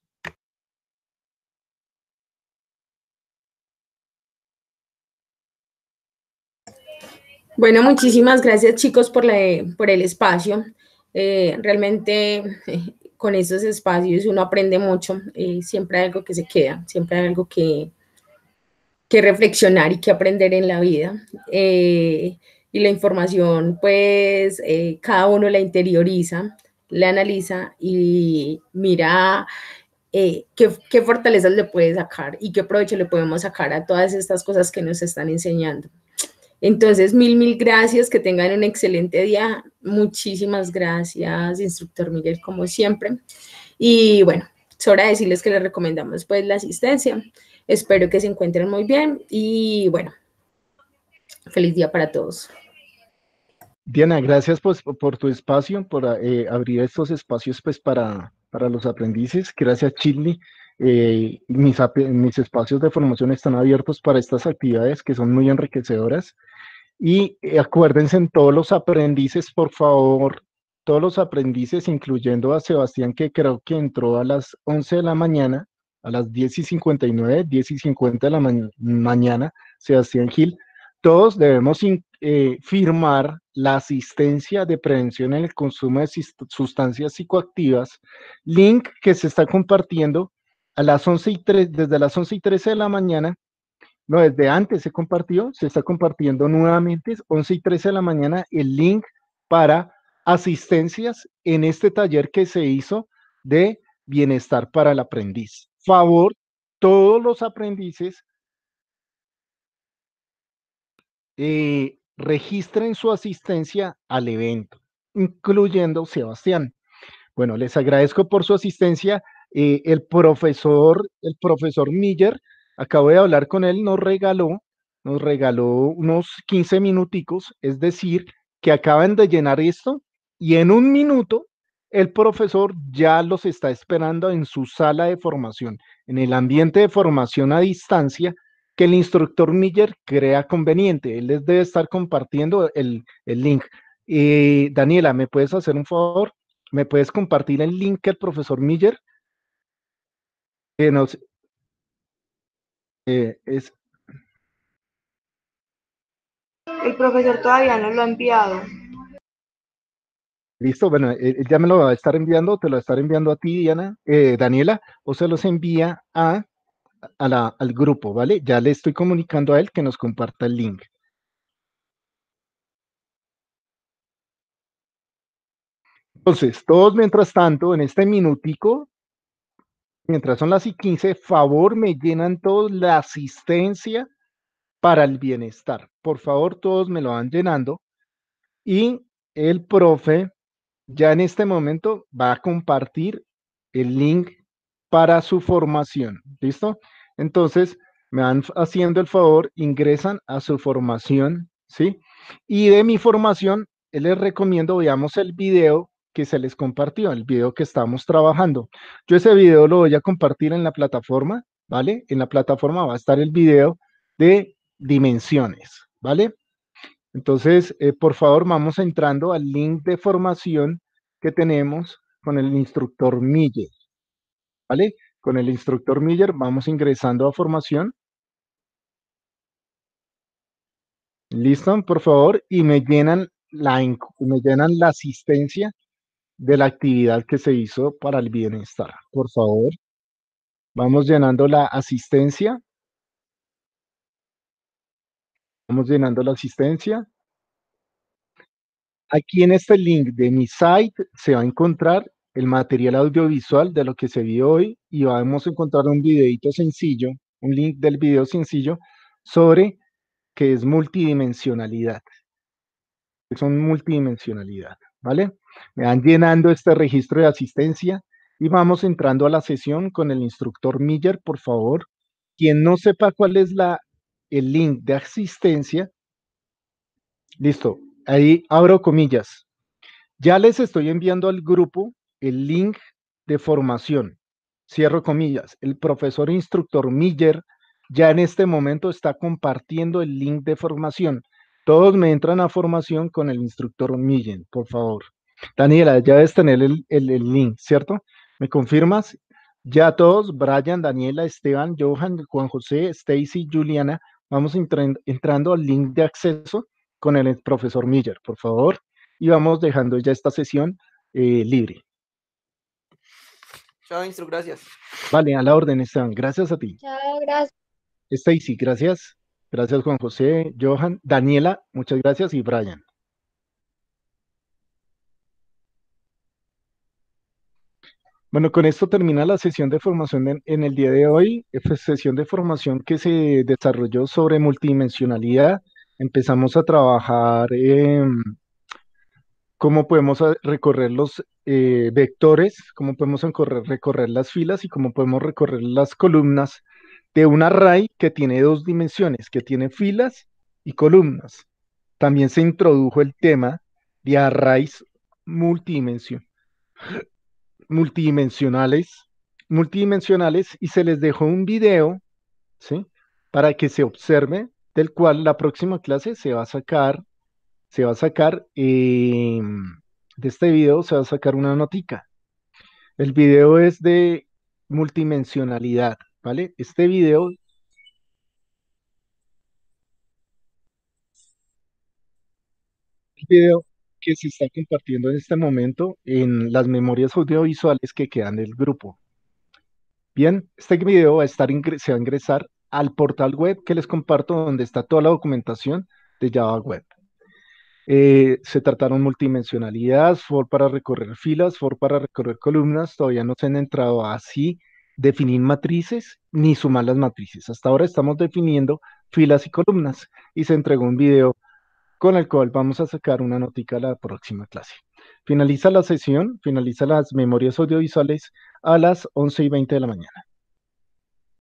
Bueno, muchísimas gracias chicos por el espacio. Realmente con esos espacios uno aprende mucho. Siempre hay algo que se queda, siempre hay algo que reflexionar y que aprender en la vida. Y la información, pues, cada uno la interioriza, la analiza y mira qué fortalezas le puede sacar y qué provecho le podemos sacar a todas estas cosas que nos están enseñando. Entonces, mil gracias, que tengan un excelente día. Muchísimas gracias, instructor Miguel, como siempre. Y bueno, sobra decirles que les recomendamos pues la asistencia. Espero que se encuentren muy bien y bueno, feliz día para todos. Diana, gracias pues, por tu espacio, por abrir estos espacios pues, para los aprendices. Gracias, Chili. Mis espacios de formación están abiertos para estas actividades que son muy enriquecedoras. Y acuérdense en todos los aprendices, por favor, todos los aprendices, incluyendo a Sebastián, que creo que entró a las 11 de la mañana, a las 10:59, 10:50 de la mañana, Sebastián Gil, todos debemos firmar la asistencia de prevención en el consumo de sustancias psicoactivas, link que se está compartiendo a las 11:03, desde las 11:13 de la mañana. No, desde antes se compartió, se está compartiendo nuevamente, 11:13 de la mañana, el link para asistencias en este taller que se hizo de bienestar para el aprendiz. Favor, todos los aprendices registren su asistencia al evento, incluyendo Sebastián. Bueno, les agradezco por su asistencia. El profesor Miller, acabo de hablar con él, nos regaló unos 15 minuticos, es decir, que acaban de llenar esto y en un minuto el profesor ya los está esperando en su sala de formación, en el ambiente de formación a distancia que el instructor Miller crea conveniente. Él les debe estar compartiendo el link. Daniela, ¿me puedes hacer un favor? ¿Me puedes compartir el link que el profesor Miller nos es? El profesor todavía no lo ha enviado. Listo, bueno, él ya me lo va a estar enviando, te lo va a estar enviando a ti, Diana, Daniela, o se los envía al grupo, ¿vale? Ya le estoy comunicando a él que nos comparta el link. Entonces, todos mientras tanto, en este minutico, mientras son las 15, favor, me llenan todos la asistencia para el bienestar. Por favor, todos me lo van llenando. Y el profe ya en este momento va a compartir el link para su formación. ¿Listo? Entonces, me van haciendo el favor, ingresan a su formación, ¿sí? Y de mi formación, les recomiendo, veamos el video que se les compartió, el video que estamos trabajando. Yo ese video lo voy a compartir en la plataforma, ¿vale? En la plataforma va a estar el video de dimensiones, ¿vale? Entonces, por favor, vamos entrando al link de formación que tenemos con el instructor Miller, ¿vale? Con el instructor Miller vamos ingresando a formación. ¿Listo? Por favor, y me llenan la asistencia de la actividad que se hizo para el bienestar. Por favor, vamos llenando la asistencia. Vamos llenando la asistencia. Aquí en este link de mi site se va a encontrar el material audiovisual de lo que se vio hoy y vamos a encontrar un videito sencillo, un link del video sencillo sobre qué es multidimensionalidad. ¿Qué son multidimensionalidad? ¿Vale? Me van llenando este registro de asistencia y vamos entrando a la sesión con el instructor Miller, por favor. Quien no sepa cuál es el link de asistencia, listo, ahí abro comillas. Ya les estoy enviando al grupo el link de formación. Cierro comillas. El profesor instructor Miller ya en este momento está compartiendo el link de formación. Todos me entran a formación con el instructor Miller, por favor. Daniela, ya debes tener el link, ¿cierto? ¿Me confirmas? Ya todos, Brian, Daniela, Esteban, Johan, Juan José, Stacy, Juliana, vamos entrando al link de acceso con el profesor Miller, por favor. Y vamos dejando ya esta sesión libre. Chao, Instru, gracias. Vale, a la orden, Esteban. Gracias a ti. Chao, gracias. Stacy, gracias. Gracias, Juan José, Johan, Daniela, muchas gracias, y Brian. Bueno, con esto termina la sesión de formación en el día de hoy. Sesión de formación que se desarrolló sobre multidimensionalidad. Empezamos a trabajar cómo podemos recorrer los vectores, cómo podemos recorrer las filas y cómo podemos recorrer las columnas de un array que tiene dos dimensiones, que tiene filas y columnas. También se introdujo el tema de arrays multidimensionales y se les dejó un video, ¿sí? Para que se observe, del cual la próxima clase se va a sacar de este video se va a sacar una notica. El video es de multidimensionalidad, ¿vale? Este video que se está compartiendo en este momento en las memorias audiovisuales que quedan del grupo. Bien, este video se va a ingresar al portal web que les comparto, donde está toda la documentación de Java Web. Se trataron multidimensionalidad, for para recorrer filas, for para recorrer columnas. Todavía no se han entrado a así definir matrices ni sumar las matrices. Hasta ahora estamos definiendo filas y columnas y se entregó un video con el cual vamos a sacar una notica a la próxima clase. Finaliza la sesión, finaliza las memorias audiovisuales a las 11:20 de la mañana.